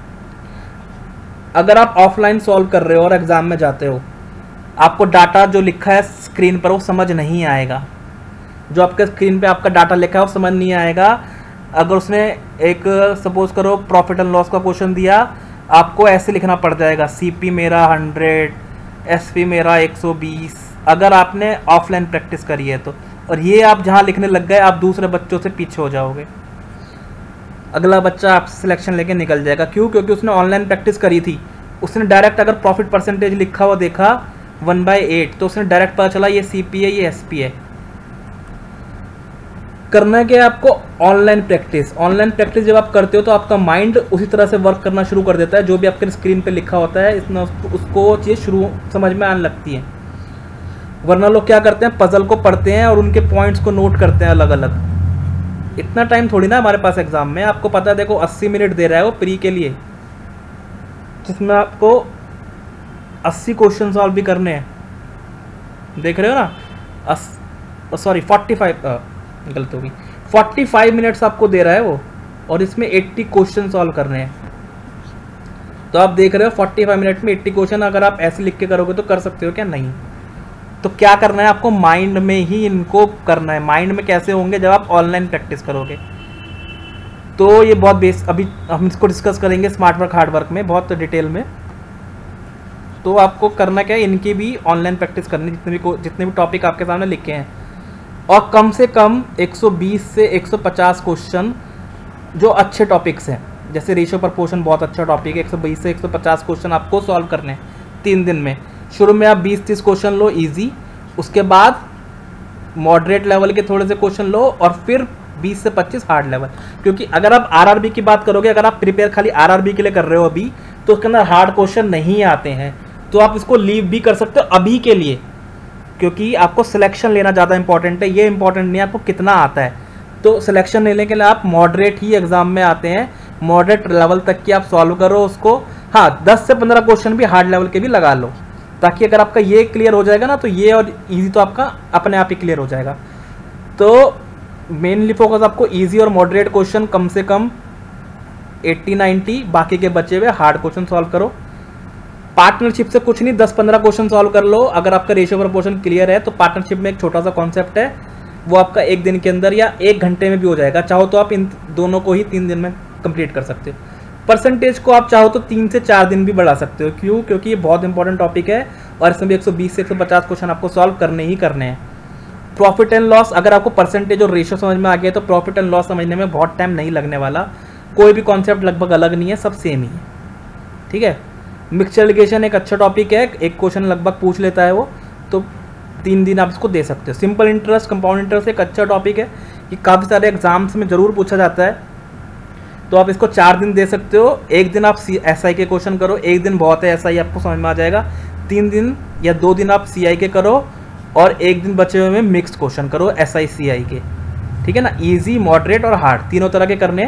अगर आप ऑफलाइन सॉल्व कर रहे हो और एग्ज़ाम में जाते हो, आपको डाटा जो लिखा है स्क्रीन पर वो समझ नहीं आएगा। जो आपके स्क्रीन पे आपका डाटा लिखा है वो समझ नहीं आएगा। अगर उसने एक सपोज करो प्रॉफिट एंड लॉस का क्वेश्चन दिया, आपको ऐसे लिखना पड़ जाएगा, CP मेरा 100, SP मेरा 120, अगर आपने ऑफलाइन प्रैक्टिस करी है तो। और ये आप जहाँ लिखने लग गए, आप दूसरे बच्चों से पीछे हो जाओगे। अगला बच्चा आपसे सिलेक्शन लेके निकल जाएगा। क्यों? क्योंकि उसने ऑनलाइन प्रैक्टिस करी थी। उसने डायरेक्ट अगर प्रॉफिट परसेंटेज लिखा हुआ देखा 1/8, तो उसने डायरेक्ट पता चला ये CP है, ये SP है। करना है क्या आपको? Online practice. ऑनलाइन प्रैक्टिस जब आप करते हो तो आपका माइंड उसी तरह से वर्क करना शुरू कर देता है। जो भी आपके स्क्रीन पे लिखा होता है, इतना उसको चीज़ शुरू समझ में आने लगती है। वरना लोग क्या करते हैं, पजल को पढ़ते हैं और उनके पॉइंट्स को नोट करते हैं अलग अलग। इतना टाइम थोड़ी ना हमारे पास एग्जाम में। आपको पता है, देखो 80 मिनट दे रहा है वो प्री के लिए, जिसमें आपको 80 क्वेश्चन सॉल्व भी करने हैं। देख रहे हो ना, सॉरी 45, गलत होगी, 45 मिनट्स आपको दे रहा है वो, और इसमें 80 क्वेश्चन सॉल्व करने हैं। तो आप देख रहे हो 45 मिनट में 80 क्वेश्चन अगर आप ऐसे लिख के करोगे तो कर सकते हो क्या? नहीं। तो क्या करना है आपको? माइंड में ही इनको करना है। माइंड में कैसे होंगे? जब आप ऑनलाइन प्रैक्टिस करोगे। तो ये बहुत बेस, अभी हम इसको डिस्कस करेंगे स्मार्ट वर्क हार्ड वर्क में बहुत डिटेल में। तो आपको करना क्या है, इनकी भी ऑनलाइन प्रैक्टिस करनी, जितने भी टॉपिक आपके सामने लिखे हैं। और कम से कम 120 से 150 क्वेश्चन जो अच्छे टॉपिक्स हैं, जैसे रेशियो प्रपोर्शन बहुत अच्छा टॉपिक है, 120 से 150 क्वेश्चन आपको सॉल्व करने हैं 3 दिन में। शुरू में आप 20-30 क्वेश्चन लो इजी, उसके बाद मॉडरेट लेवल के थोड़े से क्वेश्चन लो, और फिर 20 से 25 हार्ड लेवल। क्योंकि अगर आप RRB की बात करोगे, अगर आप प्रिपेयर खाली RRB के लिए कर रहे हो अभी, तो उसके अंदर हार्ड क्वेश्चन नहीं आते हैं, तो आप इसको लीव भी कर सकते हो अभी के लिए। क्योंकि आपको सिलेक्शन लेना ज़्यादा इंपॉर्टेंट है, ये इंपॉर्टेंट नहीं है आपको कितना आता है। तो सिलेक्शन लेने के लिए आप मॉडरेट ही एग्जाम में आते हैं, मॉडरेट लेवल तक की आप सॉल्व करो उसको। हाँ, 10 से 15 क्वेश्चन भी हार्ड लेवल के भी लगा लो, ताकि अगर आपका ये क्लियर हो जाएगा ना, तो ये और इजी तो आपका अपने आप ही क्लियर हो जाएगा। तो मेनली फोकस आपको इजी और मॉडरेट क्वेश्चन कम से कम 80-90, बाकी के बचे हुए हार्ड क्वेश्चन सॉल्व करो। पार्टनरशिप से कुछ नहीं, 10-15 क्वेश्चन सॉल्व कर लो। अगर आपका रेशियो प्रपोर्शन क्लियर है तो पार्टनरशिप में एक छोटा सा कॉन्सेप्ट है, वो आपका 1 दिन के अंदर या 1 घंटे में भी हो जाएगा। चाहो तो आप इन दोनों को ही 3 दिन में कंप्लीट कर सकते हो। परसेंटेज को आप चाहो तो 3 से 4 दिन भी बढ़ा सकते हो। क्यों? क्योंकि ये बहुत इंपॉर्टेंट टॉपिक है और इसमें भी 120 से 150 क्वेश्चन आपको सॉल्व करने ही करने हैं। प्रॉफिट एंड लॉस, अगर आपको परसेंटेज और रेशियो समझ में आ गया तो प्रॉफिट एंड लॉस समझने में बहुत टाइम नहीं लगने वाला। कोई भी कॉन्सेप्ट लगभग अलग नहीं है, सब सेम ही है, ठीक है। मिक्सचर एलिगेशन एक अच्छा टॉपिक है, एक क्वेश्चन लगभग पूछ लेता है वो, तो 3 दिन आप इसको दे सकते हो। सिंपल इंटरेस्ट, कंपाउंड इंटरेस्ट एक अच्छा टॉपिक है, कि काफ़ी सारे एग्जाम्स में ज़रूर पूछा जाता है, तो आप इसको 4 दिन दे सकते हो। 1 दिन आप SI के क्वेश्चन करो, 1 दिन बहुत है, SI आपको समझ में आ जाएगा। 3 दिन या 2 दिन आप CI के करो, और 1 दिन बचे हुए में मिक्स्ड क्वेश्चन करो SI CI के, ठीक है ना। इजी, मॉडरेट और हार्ड तीनों तरह के करने।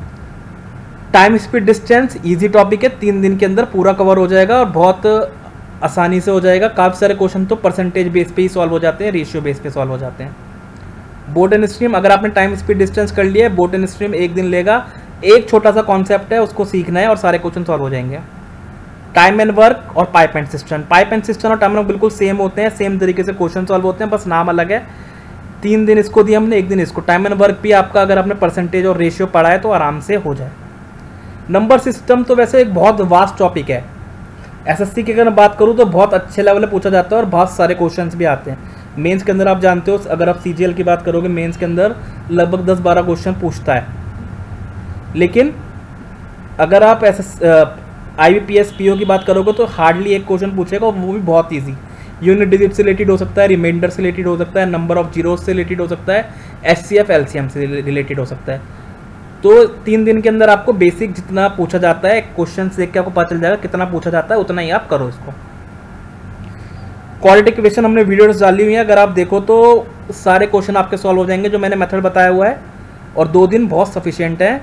Time speed distance easy topic है, 3 दिन के अंदर पूरा कवर हो जाएगा, और बहुत आसानी से हो जाएगा। काफ़ी सारे क्वेश्चन तो परसेंटेज बेस पे ही सॉल्व हो जाते हैं, रेशियो बेस पे सॉल्व हो जाते हैं। बोट एंड स्ट्रीम, अगर आपने टाइम स्पीड डिस्टेंस कर लिया है, बोट एंड स्ट्रीम 1 दिन लेगा। एक छोटा सा कॉन्सेप्ट है, उसको सीखना है और सारे क्वेश्चन सॉल्व हो जाएंगे। टाइम एंड वर्क और pipe and system, pipe and system और टाइम एंड वर्क बिल्कुल सेम होते हैं, सेम तरीके से क्वेश्चन सॉल्व होते हैं, बस नाम अलग है। 3 दिन इसको दिया हमने, 1 दिन इसको। टाइम एंड वर्क भी आपका अगर आपने परसेंटेज और रेशियो पढ़ा है तो आराम से हो जाए। नंबर सिस्टम तो वैसे एक बहुत वास्ट टॉपिक है। एसएससी की अगर मैं बात करूँ तो बहुत अच्छे लेवल पे पूछा जाता है और बहुत सारे क्वेश्चंस भी आते हैं। मेंस के अंदर आप जानते हो, अगर आप सीजीएल की बात करोगे, मेंस के अंदर लगभग 10-12 क्वेश्चन पूछता है। लेकिन अगर आप IBPS PO की बात करोगे तो हार्डली एक क्वेश्चन पूछेगा और वो भी बहुत ईजी। यूनिट डिजिट से रिलेटेड हो सकता है, रिमाइंडर से रिलेटेड हो सकता है, नंबर ऑफ जीरोज से रिलेटेड हो सकता है, HCF LCM से रिलेटेड हो सकता है। तो 3 दिन के अंदर आपको बेसिक जितना पूछा जाता है, क्वेश्चन देख के आपको पता चल जाएगा कितना पूछा जाता है, उतना ही आप करो इसको। क्वालिटी इक्वेशन हमने वीडियोस डाली हुई है, अगर आप देखो तो सारे क्वेश्चन आपके सॉल्व हो जाएंगे जो मैंने मेथड बताया हुआ है। और 2 दिन बहुत सफिशिएंट है,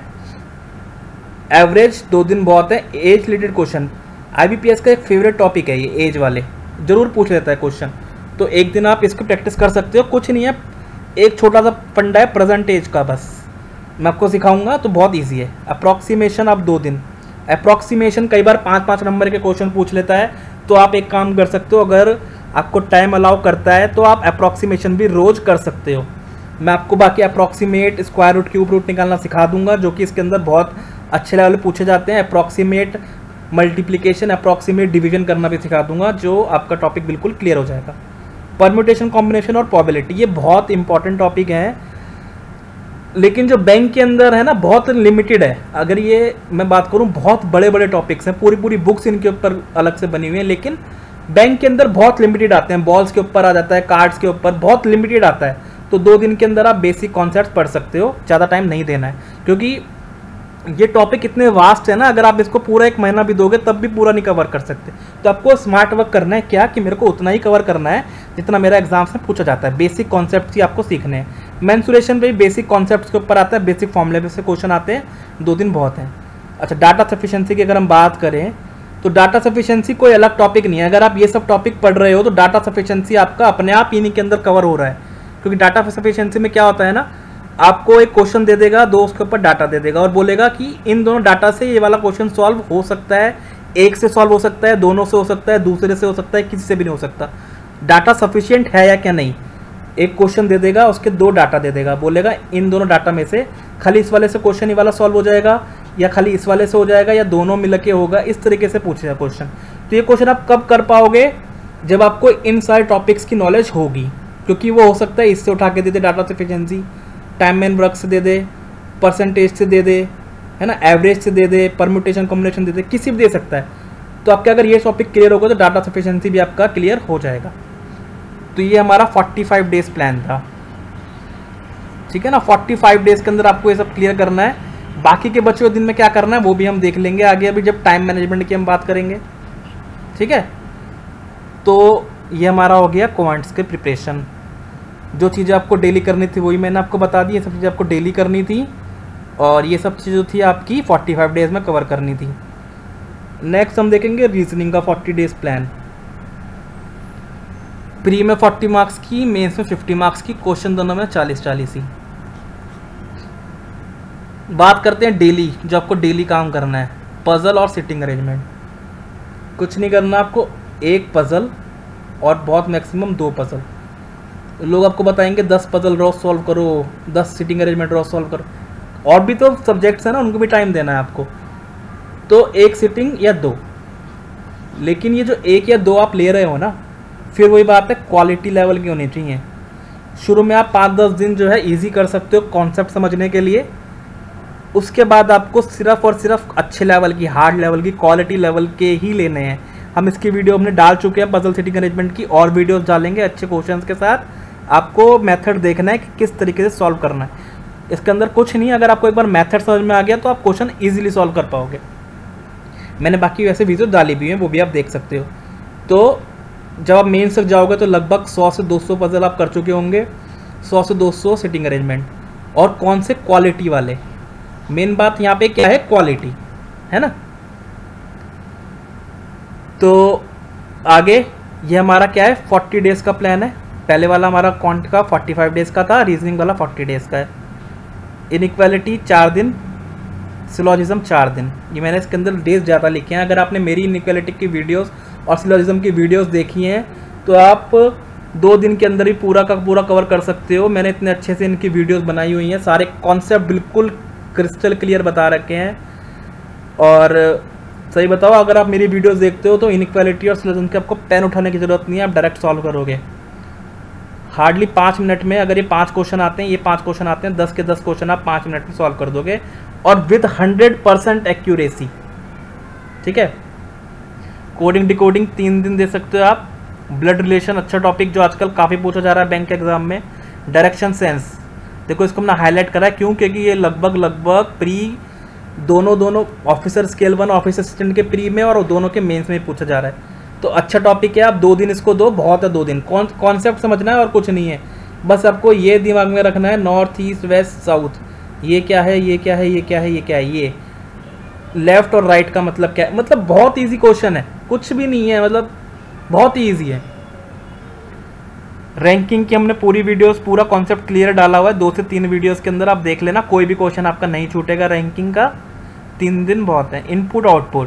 एवरेज 2 दिन बहुत है। एज रिलेटेड क्वेश्चन IBPS का एक फेवरेट टॉपिक है, ये एज वाले जरूर पूछ लेता है क्वेश्चन, तो 1 दिन आप इसको प्रैक्टिस कर सकते हो। कुछ नहीं है, एक छोटा सा फंडा है प्रेजेंट एज का, बस मैं आपको सिखाऊंगा तो बहुत ईजी है। अप्रॉक्सीमेशन आप 2 दिन, अप्रॉक्सीमेशन कई बार 5-5 नंबर के क्वेश्चन पूछ लेता है, तो आप एक काम कर सकते हो, अगर आपको टाइम अलाउ करता है तो आप अप्रॉक्सीमेशन भी रोज कर सकते हो। मैं आपको बाकी approximate, square root, cube root निकालना सिखा दूंगा, जो कि इसके अंदर बहुत अच्छे लेवल पे पूछे जाते हैं। अप्रॉक्सीमेट मल्टीप्लिकेशन, अप्रॉक्सीमेट डिवीजन करना भी सिखा दूंगा, जो आपका टॉपिक बिल्कुल क्लियर हो जाएगा। परम्यूटेशन, कॉम्बिनेशन और प्रोबेबिलिटी, ये बहुत इंपॉर्टेंट टॉपिक है, लेकिन जो बैंक के अंदर है ना बहुत लिमिटेड है। अगर ये मैं बात करूं, बहुत बड़े बड़े टॉपिक्स हैं, पूरी बुक्स इनके ऊपर अलग से बनी हुई हैं, लेकिन बैंक के अंदर बहुत लिमिटेड आते हैं। बॉल्स के ऊपर आ जाता है, कार्ड्स के ऊपर बहुत लिमिटेड आता है। तो 2 दिन के अंदर आप बेसिक कॉन्सेप्ट पढ़ सकते हो, ज़्यादा टाइम नहीं देना है, क्योंकि ये टॉपिक इतने वास्ट है ना, अगर आप इसको पूरा 1 महीना भी दोगे तब भी पूरा नहीं कवर कर सकते। तो आपको स्मार्ट वर्क करना है क्या, कि मेरे को उतना ही कवर करना है जितना मेरा एग्जाम्स में पूछा जाता है। बेसिक कॉन्सेप्ट्स ही आपको सीखने हैं। मेंसुरेशन पे भी बेसिक कॉन्सेप्ट्स के ऊपर आता है, बेसिक फॉर्मूले पे से क्वेश्चन आते हैं, 2 दिन बहुत हैं। अच्छा, डाटा सफिशिएंसी की अगर हम बात करें तो डाटा सफिशिएंसी कोई अलग टॉपिक नहीं है। अगर आप ये सब टॉपिक पढ़ रहे हो तो डाटा सफिशिएंसी आपका अपने आप इन्हीं के अंदर कवर हो रहा है, क्योंकि डाटा सफिशिएंसी में क्या होता है ना, आपको एक क्वेश्चन दे देगा, 2 उसके ऊपर डाटा दे देगा और बोलेगा कि इन दोनों डाटा से ये वाला क्वेश्चन सॉल्व हो सकता है, एक से सॉल्व हो सकता है, दोनों से हो सकता है, दूसरे से हो सकता है, किसी से भी नहीं हो सकता। डाटा सफिशिएंट है या क्या नहीं, एक क्वेश्चन दे देगा, उसके 2 डाटा दे देगा, बोलेगा इन दोनों डाटा में से खाली इस वाले से क्वेश्चन ये वाला सॉल्व हो जाएगा, या खाली इस वाले से हो जाएगा, या दोनों मिल के होगा। इस तरीके से पूछेगा क्वेश्चन। तो ये क्वेश्चन आप कब कर पाओगे, जब आपको इन सारे टॉपिक्स की नॉलेज होगी, क्योंकि वो हो सकता है इससे उठा के दे दे data sufficiency, time and work से दे दे, परसेंटेज से दे दे, है ना, एवरेज से दे दे, परम्यूटेशन कॉम्बिनेशन दे दे, किसी भी दे सकता है। तो आपके अगर ये टॉपिक क्लियर होगा तो डाटा सफिशिएंसी भी आपका क्लियर हो जाएगा। तो ये हमारा 45 डेज प्लान था, ठीक है ना। 45 डेज के अंदर आपको ये सब क्लियर करना है। बाकी के बचे हुए दिन में क्या करना है वो भी हम देख लेंगे आगे, अभी जब टाइम मैनेजमेंट की हम बात करेंगे, ठीक है। तो ये हमारा हो गया क्वांट्स के प्रिपरेशन। जो चीज़ें आपको डेली करनी थी वही मैंने आपको बता दी, ये सब चीज़ें आपको डेली करनी थी, और ये सब चीज़ें थी आपकी 45 डेज में कवर करनी थी। नेक्स्ट हम देखेंगे रीजनिंग का 40 डेज प्लान। प्री में 40 मार्क्स की, मेंस में 50 मार्क्स की, क्वेश्चन दोनों में 40-40 ही। बात करते हैं डेली, जो आपको डेली काम करना है, पजल और सिटिंग अरेंजमेंट। कुछ नहीं करना आपको, 1 पजल और बहुत मैक्सिमम 2 पजल। लोग आपको बताएंगे 10 पजल रोज सॉल्व करो, 10 सिटिंग अरेंजमेंट रोज सॉल्व करो, और भी तो सब्जेक्ट्स हैं ना, उनको भी टाइम देना है आपको। तो 1 सिटिंग या 2, लेकिन ये जो 1 या 2 आप ले रहे हो ना, फिर वही बात है क्वालिटी लेवल की होनी चाहिए। शुरू में आप 5-10 दिन जो है इजी कर सकते हो कॉन्सेप्ट समझने के लिए, उसके बाद आपको सिर्फ और सिर्फ अच्छे लेवल की, हार्ड लेवल की, क्वालिटी लेवल के ही लेने हैं। हम इसकी वीडियो हमने डाल चुके हैं, पजल सिटिंग अरेंजमेंट की और वीडियोस डालेंगे अच्छे क्वेश्चंस के साथ। आपको मेथड देखना है कि किस तरीके से सॉल्व करना है। इसके अंदर कुछ नहीं, अगर आपको एक बार मेथड समझ में आ गया तो आप क्वेश्चन ईजिली सॉल्व कर पाओगे। मैंने बाकी वैसे वीडियो डाली भी हैं, वो भी आप देख सकते हो। तो जब आप मेंस तक जाओगे तो लगभग 100 से 200 पजल आप कर चुके होंगे, 100 से 200 सिटिंग अरेंजमेंट, और कौन से क्वालिटी वाले। मेन बात यहाँ पे क्या है, क्वालिटी, है ना। तो आगे ये हमारा क्या है, 40 डेज का प्लान है। पहले वाला हमारा क्वांट का 45 डेज का था, रीजनिंग वाला 40 डेज का है। इनइक्वालिटी 4 दिन, सिलोजिज्म 4 दिन। ये मैंने इसके अंदर डेज ज़्यादा लिखे हैं। अगर आपने मेरी इनइक्वालिटी की वीडियोस और सिलोजिज्म की वीडियोस देखी हैं तो आप 2 दिन के अंदर ही पूरा का पूरा कवर कर सकते हो। मैंने इतने अच्छे से इनकी वीडियोस बनाई हुई हैं, सारे कॉन्सेप्ट बिल्कुल क्रिस्टल क्लियर बता रखे हैं। और सही बताओ, अगर आप मेरी वीडियोस देखते हो तो इनइक्वालिटी और सिलोजिज्म की आपको पेन उठाने की ज़रूरत नहीं है, आप डायरेक्ट सॉल्व करोगे हार्डली 5 मिनट में। अगर ये 5 क्वेश्चन आते हैं, ये 5 क्वेश्चन आते हैं, 10 के 10 क्वेश्चन आप 5 मिनट में सॉल्व कर दोगे और विद 100% एक्यूरेसी। ठीक है। कोडिंग डिकोडिंग 3 दिन दे सकते हो आप। ब्लड रिलेशन अच्छा टॉपिक जो आजकल काफ़ी पूछा जा रहा है बैंक एग्जाम में। डायरेक्शन सेंस, देखो इसको हमने हाईलाइट करा है क्यों, क्योंकि ये लगभग प्री दोनों ऑफिसर स्केल 1 ऑफिसर असिस्टेंट के प्री में और दोनों के मेंस में पूछा जा रहा है। तो अच्छा टॉपिक है, आप 2 दिन इसको दो, बहुत है 2 दिन। कॉन्सेप्ट समझना है और कुछ नहीं है, बस आपको ये दिमाग में रखना है नॉर्थ ईस्ट वेस्ट साउथ, ये क्या है, ये क्या है, ये क्या है, ये क्या है, ये लेफ्ट और राइट का मतलब क्या है। मतलब बहुत ईजी क्वेश्चन है, कुछ भी नहीं है, मतलब बहुत ही ईजी है। रैंकिंग की हमने पूरी वीडियोस पूरा कॉन्सेप्ट क्लियर डाला हुआ है, 2 से 3 वीडियोस के अंदर आप देख लेना, कोई भी क्वेश्चन आपका नहीं छूटेगा। रैंकिंग का 3 दिन बहुत है। इनपुट आउटपुट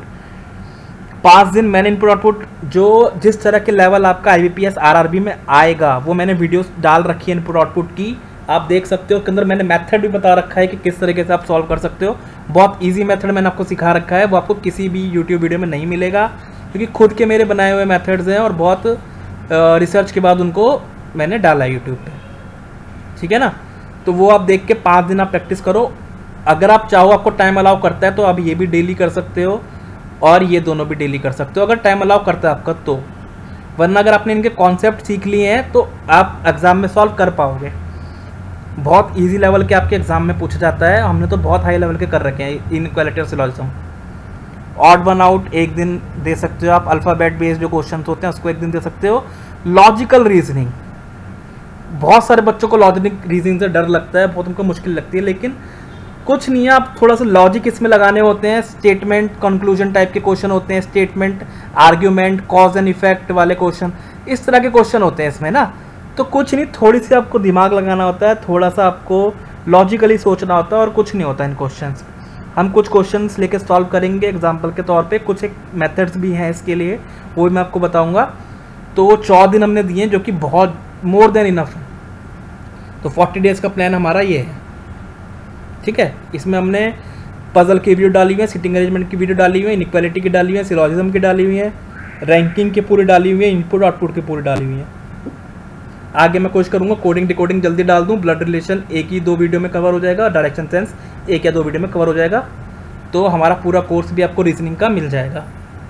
5 दिन मैंने इनपुट आउटपुट जो जिस तरह के लेवल आपका IBPS RRB में आएगा वो मैंने वीडियोस डाल रखी है इनपुट आउटपुट की, आप देख सकते हो। उसके अंदर मैंने मेथड भी बता रखा है कि किस तरीके से आप सॉल्व कर सकते हो। बहुत ईजी मेथड मैंने आपको सिखा रखा है, वो आपको किसी भी यूट्यूब वीडियो में नहीं मिलेगा, क्योंकि खुद के मेरे बनाए हुए मेथड्स हैं और बहुत रिसर्च के बाद उनको मैंने डाला है यूट्यूब पे। ठीक है ना, तो वो आप देख के 5 दिन आप प्रैक्टिस करो। अगर आप चाहो, आपको टाइम अलाउ करता है तो आप ये भी डेली कर सकते हो और ये दोनों भी डेली कर सकते हो, अगर टाइम अलाउ करता है आपका तो। वरना अगर आपने इनके कॉन्सेप्ट सीख लिए हैं तो आप एग्ज़ाम में सॉल्व कर पाओगे। बहुत इजी लेवल के आपके एग्जाम में पूछा जाता है, हमने तो बहुत हाई लेवल के कर रखे हैं। इनइक्वालिटी और सिलोजिज्म ऑड वन आउट 1 दिन दे सकते हो आप। अल्फ़ाबेट बेस्ड जो क्वेश्चन होते हैं उसको 1 दिन दे सकते हो। लॉजिकल रीजनिंग, बहुत सारे बच्चों को लॉजिक रीजनिंग से डर लगता है, बहुत उनको मुश्किल लगती है, लेकिन कुछ नहीं है, आप थोड़ा सा लॉजिक इसमें लगाने होते हैं। स्टेटमेंट कंक्लूजन टाइप के क्वेश्चन होते हैं, statement argument cause and effect वाले क्वेश्चन, इस तरह के क्वेश्चन होते हैं इसमें ना। तो कुछ नहीं, थोड़ी सी आपको दिमाग लगाना होता है, थोड़ा सा आपको लॉजिकली सोचना होता है और कुछ नहीं होता इन क्वेश्चंस। हम कुछ क्वेश्चंस लेके सॉल्व करेंगे एग्जांपल के तौर पे, कुछ एक मेथड्स भी हैं इसके लिए, वो भी मैं आपको बताऊंगा। तो 14 दिन हमने दिए जो कि बहुत मोर देन इनफ है। तो 40 डेज का प्लान हमारा ये है। ठीक है, इसमें हमने पजल की वीडियो डाली हुई है, सिटिंग अरेंजमेंट की वीडियो डाली हुई है, इनइक्वालिटी की डाली हुई है, सिलोजिज्म की डाली हुई है, रैंकिंग की पूरी डाली हुई है, इनपुट आउटपुट की पूरी डाली हुई है। आगे मैं कोशिश करूंगा कोडिंग डिकोडिंग जल्दी डाल दूं। ब्लड रिलेशन 1 ही 2 वीडियो में कवर हो जाएगा, डायरेक्शन सेंस 1 या 2 वीडियो में कवर हो जाएगा, तो हमारा पूरा कोर्स भी आपको रीजनिंग का मिल जाएगा।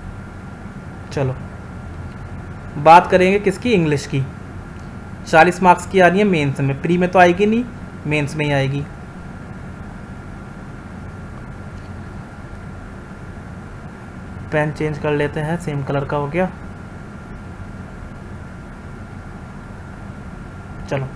चलो बात करेंगे किसकी, इंग्लिश की। 40 मार्क्स की आ रही है मेंस में, प्री में तो आएगी नहीं, मेंस में ही आएगी। पेन चेंज कर लेते हैं, सेम कलर का हो गया। चलो,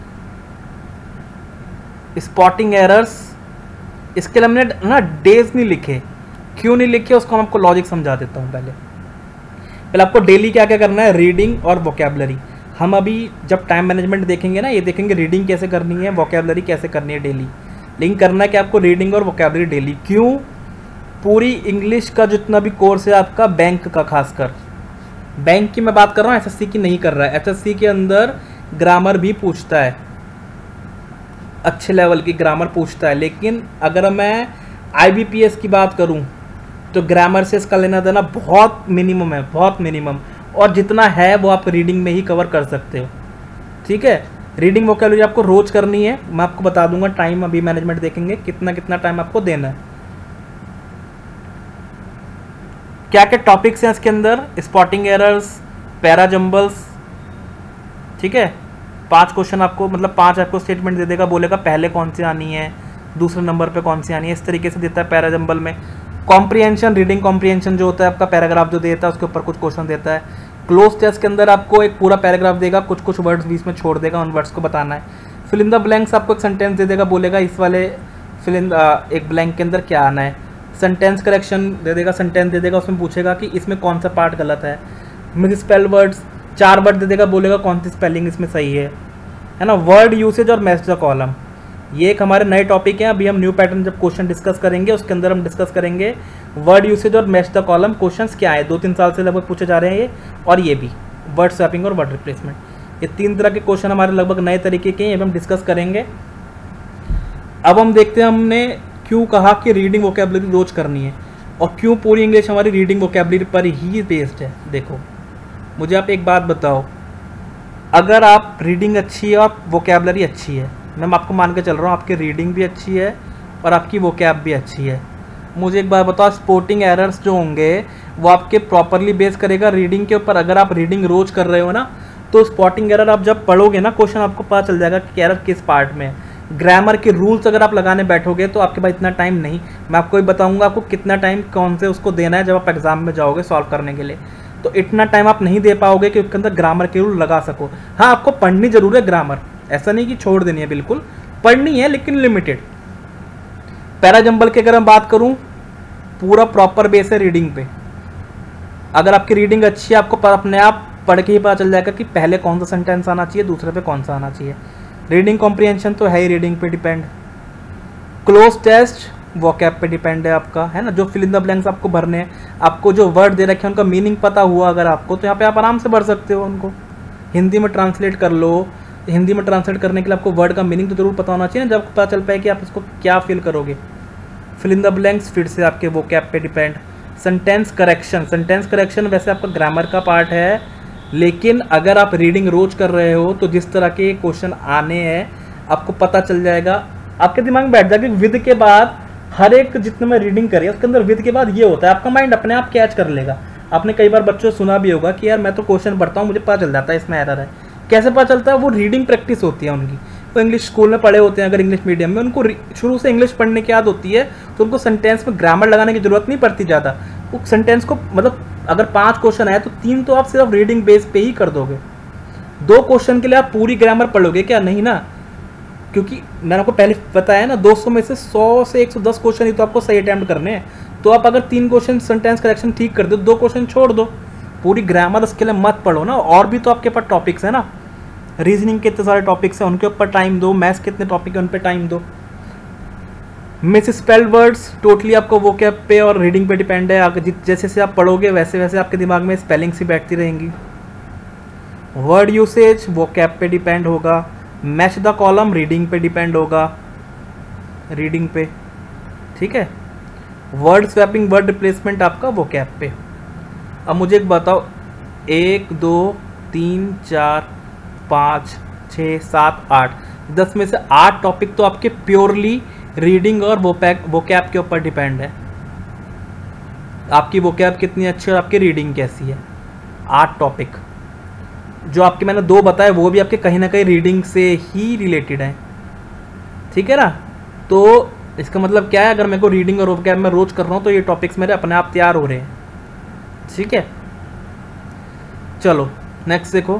स्पॉटिंग एरर्स, इसके लिए हमने ना डेज नहीं लिखे। क्यों नहीं लिखे उसको हम आपको लॉजिक समझा देता हूँ। पहले आपको डेली क्या क्या करना है, रीडिंग और वोकैबुलरी। हम अभी जब टाइम मैनेजमेंट देखेंगे ना, ये देखेंगे रीडिंग कैसे करनी है, वोकैबुलरी कैसे करनी है डेली। लेकिन करना है कि आपको रीडिंग और वोकैबुलरी डेली। क्यों, पूरी इंग्लिश का जितना भी कोर्स है आपका, बैंक का खासकर, बैंक की मैं बात कर रहा हूँ, SSC की नहीं कर रहा है। SSC के अंदर ग्रामर भी पूछता है, अच्छे लेवल की ग्रामर पूछता है, लेकिन अगर मैं IBPS की बात करूं तो ग्रामर से इसका लेना देना बहुत मिनिमम है, बहुत मिनिमम। और जितना है वो आप रीडिंग में ही कवर कर सकते हो। ठीक है, रीडिंग वोकैबुलरी आपको रोज करनी है, मैं आपको बता दूंगा टाइम, अभी मैनेजमेंट देखेंगे कितना कितना टाइम आपको देना है। क्या क्या टॉपिक्स हैं इसके अंदर, स्पॉटिंग एरर्स, पैरा जंबल्स। ठीक है, 5 क्वेश्चन आपको, मतलब 5 आपको स्टेटमेंट दे देगा, बोलेगा पहले कौन सी आनी है, दूसरे नंबर पे कौन सी आनी है, इस तरीके से देता है पैरा जंबल में। कॉम्प्रिहेंशन, रीडिंग कॉम्प्रिहेंशन जो होता है आपका, पैराग्राफ जो देता है उसके ऊपर कुछ क्वेश्चन देता है। क्लोज टेस्ट के अंदर आपको एक पूरा पैराग्राफ देगा, कुछ कुछ वर्ड्स बीच में छोड़ देगा, उन वर्ड्स को बताना है। फिल इन द ब्लैंक्स, आपको एक सेंटेंस दे देगा, बोलेगा इस वाले फिल इन एक ब्लैंक के अंदर क्या आना है। सेंटेंस करेक्शन दे देगा, सेंटेंस दे देगा, उसमें पूछेगा कि इसमें कौन सा पार्ट गलत है। मिस स्पेल वर्ड्स, 4 वर्ड दे देगा, बोलेगा कौन सी स्पेलिंग इसमें सही है ना। वर्ड यूसेज और मैच द कॉलम, ये एक हमारे नए टॉपिक हैं। अभी हम न्यू पैटर्न जब क्वेश्चन डिस्कस करेंगे उसके अंदर हम डिस्कस करेंगे वर्ड यूसेज और मैच द कॉलम क्वेश्चंस क्या है। 2-3 साल से लगभग पूछे जा रहे हैं ये, और ये भी वर्ड स्वैपिंग और वर्ड रिप्लेसमेंट, ये 3 तरह के क्वेश्चन हमारे लगभग नए तरीके के हैं, ये हम डिस्कस करेंगे। अब हम देखते हैं हमने क्यों कहा कि रीडिंग वोकैबुलरी रोज करनी है, और क्यों पूरी इंग्लिश हमारी रीडिंग वोकैबुलरी पर ही बेस्ड है। देखो मुझे आप एक बात बताओ, अगर आप रीडिंग अच्छी है और वोकैबुलरी अच्छी है, मैं आपको मान के चल रहा हूँ आपकी रीडिंग भी अच्छी है और आपकी वोकैब भी अच्छी है, मुझे एक बात बताओ, स्पोर्टिंग एरर्स जो होंगे वो आपके प्रॉपरली बेस करेगा रीडिंग के ऊपर। अगर आप रीडिंग रोज कर रहे हो ना, तो स्पॉटिंग एरर आप जब पढ़ोगे ना क्वेश्चन, आपको पता चल जाएगा कि एरर किस पार्ट में है। ग्रामर के रूल्स अगर आप लगाने बैठोगे तो आपके पास इतना टाइम नहीं, मैं आपको ही बताऊंगा आपको कितना टाइम कौन से उसको देना है जब आप एग्जाम में जाओगे सॉल्व करने के लिए, तो इतना टाइम आप नहीं दे पाओगे कि उसके अंदर ग्रामर के रूल लगा सको। हाँ, आपको पढ़नी जरूर है ग्रामर, ऐसा नहीं कि छोड़ देनी है, बिल्कुल पढ़नी है लेकिन लिमिटेड। पैराजंबल की अगर मैं बात करूं, पूरा प्रॉपर बेस है रीडिंग पे। अगर आपकी रीडिंग अच्छी है, आपको अपने आप पढ़ के ही पता चल जाएगा कि पहले कौन सा सेंटेंस आना चाहिए, दूसरे पे कौन सा आना चाहिए। रीडिंग कॉम्प्रिहेंशन तो है ही रीडिंग पे डिपेंड। क्लोज टेस्ट वोकैब पे डिपेंड है आपका, है ना। जो फिल इन द ब्लैंक्स आपको भरने हैं, आपको जो वर्ड दे रखे हैं उनका मीनिंग पता हुआ अगर आपको, तो यहाँ पे आप आराम से भर सकते हो उनको। हिंदी में ट्रांसलेट कर लो, हिंदी में ट्रांसलेट करने के लिए आपको वर्ड का मीनिंग तो जरूर पता होना चाहिए ना, जब पता चल पाए कि आप इसको क्या फिल करोगे। फिल इन द ब्लैंक्स फिर से आपके वोकैब पे depend. Sentence correction, sentence correction वैसे आपका ग्रामर का पार्ट है, लेकिन अगर आप रीडिंग रोज कर रहे हो तो जिस तरह के क्वेश्चन आने हैं आपको पता चल जाएगा, आपके दिमाग में बैठ जाएगा। विद के बाद हर एक जितने में रीडिंग करिए उसके अंदर विद के बाद ये होता है, आपका माइंड अपने आप कैच कर लेगा। आपने कई बार बच्चों से सुना भी होगा कि यार मैं तो क्वेश्चन पढ़ता हूँ मुझे पता चल जाता है इसमें एरर है। कैसे पता चलता है? वो रीडिंग प्रैक्टिस होती है उनकी। वो इंग्लिश स्कूल में पढ़े होते हैं, अगर इंग्लिश मीडियम में उनको शुरू से इंग्लिश पढ़ने की याद होती है तो उनको सेंटेंस में ग्रामर लगाने की जरूरत नहीं पड़ती ज़्यादा। वो सेंटेंस को मतलब अगर 5 क्वेश्चन आए तो 3 तो आप सिर्फ रीडिंग बेस पे ही कर दोगे। 2 क्वेश्चन के लिए आप पूरी ग्रामर पढ़ोगे क्या? नहीं ना, क्योंकि मैंने आपको पहले बताया ना 200 में से 100 से 110 क्वेश्चन ही तो आपको सही अटेम्प्ट करने हैं। तो आप अगर 3 क्वेश्चन सेंटेंस करेक्शन ठीक कर दो, 2 क्वेश्चन छोड़ दो, पूरी ग्रामर उसके लिए मत पढ़ो ना। और भी तो आपके पास टॉपिक्स है ना, रीजनिंग के इतने सारे टॉपिक्स हैं उनके ऊपर टाइम दो, मैथ्स के इतने टॉपिक है उन पर टाइम दो। मिस स्पेल वर्ड्स टोटली आपको वोकैब पे और रीडिंग पे डिपेंड है। जैसे जैसे आप पढ़ोगे वैसे वैसे आपके दिमाग में स्पेलिंग्स ही बैठती रहेंगी। वर्ड यूसेज वोकैब पे डिपेंड होगा। मैच द कॉलम रीडिंग पे डिपेंड होगा, रीडिंग पे, ठीक है। वर्ड स्वैपिंग वर्ड रिप्लेसमेंट आपका वोकैब पे। अब मुझे एक बताओ, 1 2 3 4 5 6 7 8 10 में से 8 टॉपिक तो आपके प्योरली रीडिंग और वोकैब के ऊपर डिपेंड है। आपकी वोकैब कितनी अच्छी और आपकी रीडिंग कैसी है। 8 टॉपिक जो आपके मैंने 2 बताए वो भी आपके कहीं ना कहीं रीडिंग से ही रिलेटेड हैं, ठीक है ना। तो इसका मतलब क्या है, अगर मेरे को रीडिंग और वोकैब में रोज कर रहा हूँ तो ये टॉपिक्स मेरे अपने आप तैयार हो रहे हैं, ठीक है। चलो नेक्स्ट देखो,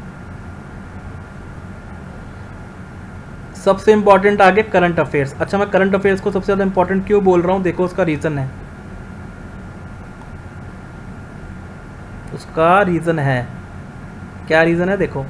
सबसे इंपॉर्टेंट आगे करंट अफेयर्स। अच्छा, मैं करंट अफेयर्स को सबसे ज़्यादा इंपॉर्टेंट क्यों बोल रहा हूँ, देखो उसका रीज़न है, उसका रीज़न है। क्या रीज़न है? देखो,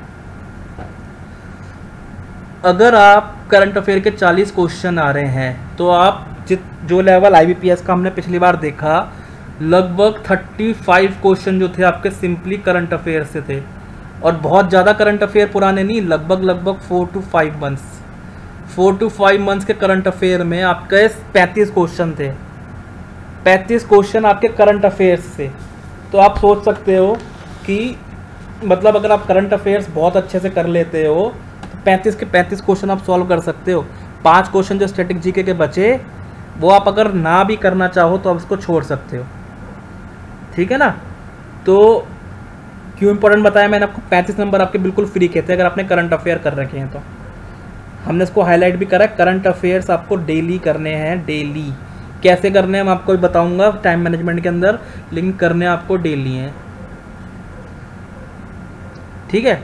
अगर आप करंट अफेयर के 40 क्वेश्चन आ रहे हैं तो आप जो लेवल IBPS का हमने पिछली बार देखा, लगभग 35 क्वेश्चन जो थे आपके सिंपली करंट अफेयर से थे। और बहुत ज़्यादा करंट अफेयर पुराने नहीं, लगभग 4 to 5 मंथ्स, 4 to 5 मंथ्स के करंट अफेयर में आपके 35 क्वेश्चन थे। 35 क्वेश्चन आपके करंट अफेयर्स से। तो आप सोच सकते हो कि मतलब अगर आप करंट अफेयर्स बहुत अच्छे से कर लेते हो तो 35 के 35 क्वेश्चन आप सॉल्व कर सकते हो। 5 क्वेश्चन जो स्टैटिक जीके के बचे वो आप अगर ना भी करना चाहो तो आप उसको छोड़ सकते हो, ठीक है ना। तो क्यों इंपॉर्टेंट बताया मैंने आपको, 35 नंबर आपके बिल्कुल फ्री के थे अगर आपने करंट अफेयर कर रखे हैं तो। हमने इसको हाईलाइट भी करा है, करंट अफेयर्स आपको डेली करने हैं। डेली कैसे करने हैं मैं आपको बताऊंगा टाइम मैनेजमेंट के अंदर, लेकिन करने आपको डेली हैं, ठीक है।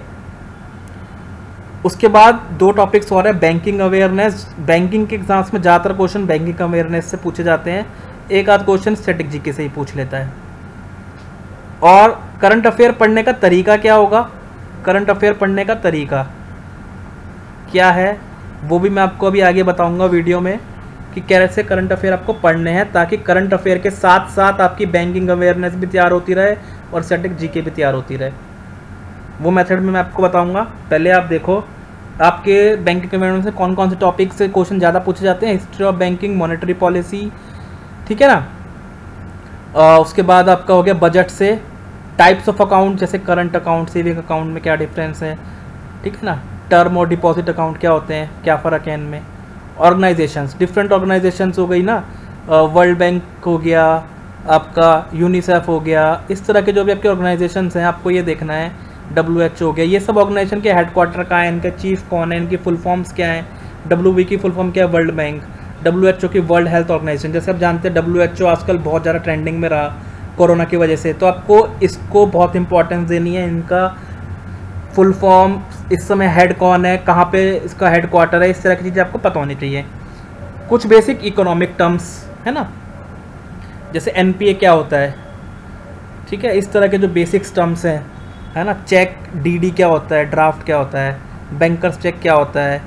उसके बाद 2 टॉपिक्स और है, बैंकिंग अवेयरनेस। बैंकिंग के एग्जाम्स में ज़्यादातर क्वेश्चन बैंकिंग अवेयरनेस से पूछे जाते हैं, एक आध क्वेश्चन स्टैटिक जीके से ही पूछ लेता है, और करंट अफेयर पढ़ने का तरीका क्या होगा, करंट अफेयर पढ़ने का तरीका क्या है वो भी मैं आपको अभी आगे बताऊंगा वीडियो में कि कैसे करंट अफेयर आपको पढ़ने हैं, ताकि करंट अफेयर के साथ साथ आपकी बैंकिंग अवेयरनेस भी तैयार होती रहे और स्टैटिक जीके भी तैयार होती रहे। वो मेथड में मैं आपको बताऊंगा। पहले आप देखो आपके बैंकिंग अवेयरनेस में कौन कौन से टॉपिक से क्वेश्चन ज़्यादा पूछे जाते हैं। History of banking, monetary policy, ठीक है ना। उसके बाद आपका हो गया बजट से, टाइप्स ऑफ अकाउंट जैसे करंट अकाउंट, सेविंग अकाउंट में क्या डिफरेंस है, ठीक है ना। टर्म और डिपॉजिट अकाउंट क्या होते हैं, क्या फ़र्क है इनमें। ऑर्गेनाइजेशंस, डिफरेंट ऑर्गेनाइजेशंस हो गई ना, वर्ल्ड बैंक हो गया आपका, यूनिसेफ हो गया, इस तरह के जो भी आपके ऑर्गेनाइजेशंस हैं आपको ये देखना है। WHO हो गया, ये सब ऑर्गेनाइजेशन के हेडक्वार्टर कहाँ है, इनके चीफ कौन है, इनकी फुल फॉर्म्स क्या हैं। WB की फुल फॉर्म क्या है, वर्ल्ड बैंक। WHO की वर्ल्ड हेल्थ ऑर्गेनाइजेशन, जैसे आप जानते हैं WHO आजकल बहुत ज़्यादा ट्रेंडिंग में रहा कोरोना की वजह से, तो आपको इसको बहुत इंपॉर्टेंस देनी है। इनका फुल फॉर्म, इस समय हेड कौन है, कहाँ पे इसका हेडक्वार्टर है, इस तरह की चीज़ें आपको पता होनी चाहिए। कुछ बेसिक इकोनॉमिक टर्म्स है ना, जैसे NPA क्या होता है, ठीक है, इस तरह के जो बेसिक्स टर्म्स हैं है ना। चेक, DD क्या होता है, ड्राफ्ट क्या होता है, बैंकर्स चेक क्या होता है,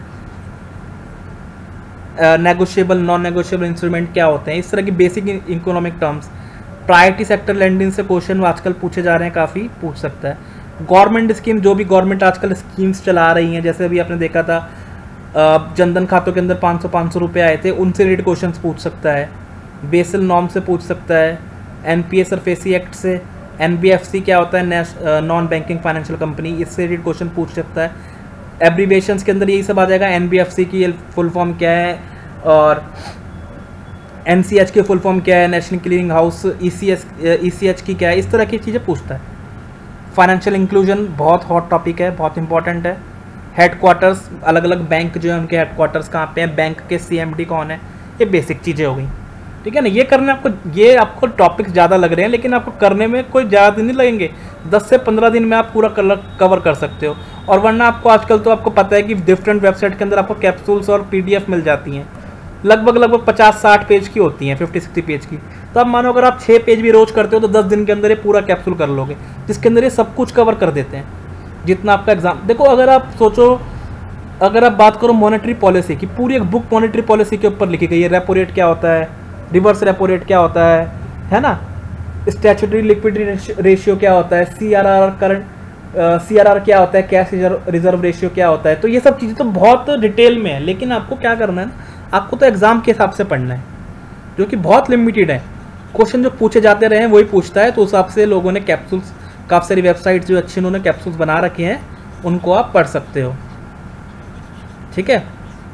नेगोशिएबल नॉन नेगोशिएबल इंस्ट्रूमेंट क्या होते हैं, इस तरह की basic economic terms. Priority sector lending से क्वेश्चन आजकल पूछे जा रहे हैं, काफ़ी पूछ सकता है। गवर्नमेंट स्कीम, जो भी गवर्नमेंट आजकल स्कीम्स चला रही हैं, जैसे अभी आपने देखा था जनधन खातों के अंदर 500 रुपये आए थे, उनसे रिलेटेड क्वेश्चन पूछ सकता है। बेसल नॉर्म से पूछ सकता है, NPA सरफेसी एक्ट से। NBFC क्या होता है, नॉन बैंकिंग फाइनेंशियल कंपनी, इससे रिलेटेड क्वेश्चन पूछ सकता है। एब्रीवेशंस के अंदर यही सब आ जाएगा, NBFC की फुल फॉर्म क्या है, और NCH की फुल फॉर्म क्या है, नेशनल क्लियरिंग हाउस, ECH की क्या है, इस तरह की चीज़ें पूछता है। फाइनेंशियल इंक्लूजन बहुत हॉट टॉपिक है, बहुत इंपॉर्टेंट है। हेडक्वार्टर्स, अलग अलग बैंक जो है उनके हेडक्वार्टर्स कहाँ पे हैं, बैंक के CMD कौन है, ये बेसिक चीज़ें हो गई, ठीक है ना। ये करने आपको, ये आपको टॉपिक्स ज़्यादा लग रहे हैं, लेकिन आपको करने में कोई ज़्यादा दिन नहीं लगेंगे, 10 से 15 दिन में आप पूरा कवर कर सकते हो। और वरना आपको आजकल तो आपको पता है कि डिफरेंट वेबसाइट के अंदर आपको कैप्सूल्स और PDF मिल जाती हैं, लगभग 50-60 पेज की होती हैं, 50-60 पेज की। तो आप मानो अगर आप 6 पेज भी रोज करते हो तो 10 दिन के अंदर ये पूरा कैप्सूल कर लोगे, जिसके अंदर ये सब कुछ कवर कर देते हैं जितना आपका एग्जाम। देखो अगर आप सोचो, अगर आप बात करो मॉनेटरी पॉलिसी की, पूरी एक बुक मॉनेटरी पॉलिसी के ऊपर लिखी गई है। रेपो रेट क्या होता है, रिवर्स रेपो रेट क्या होता है ना, स्टैट्यूटरी लिक्विडिटी रेशियो क्या होता है, CRR क्या होता है, कैश रिजर्व रेशियो क्या होता है। तो ये सब चीज़ें तो बहुत डिटेल में है, लेकिन आपको क्या करना है ना, आपको तो एग्जाम के हिसाब से पढ़ना है, जो कि बहुत लिमिटेड है। क्वेश्चन जो पूछे जाते रहे हैं वही पूछता है, तो उस हिसाब से लोगों ने कैप्सूल्स, काफ़ी सारी वेबसाइट्स जो अच्छी उन्होंने कैप्सूल्स बना रखे हैं, उनको आप पढ़ सकते हो, ठीक है।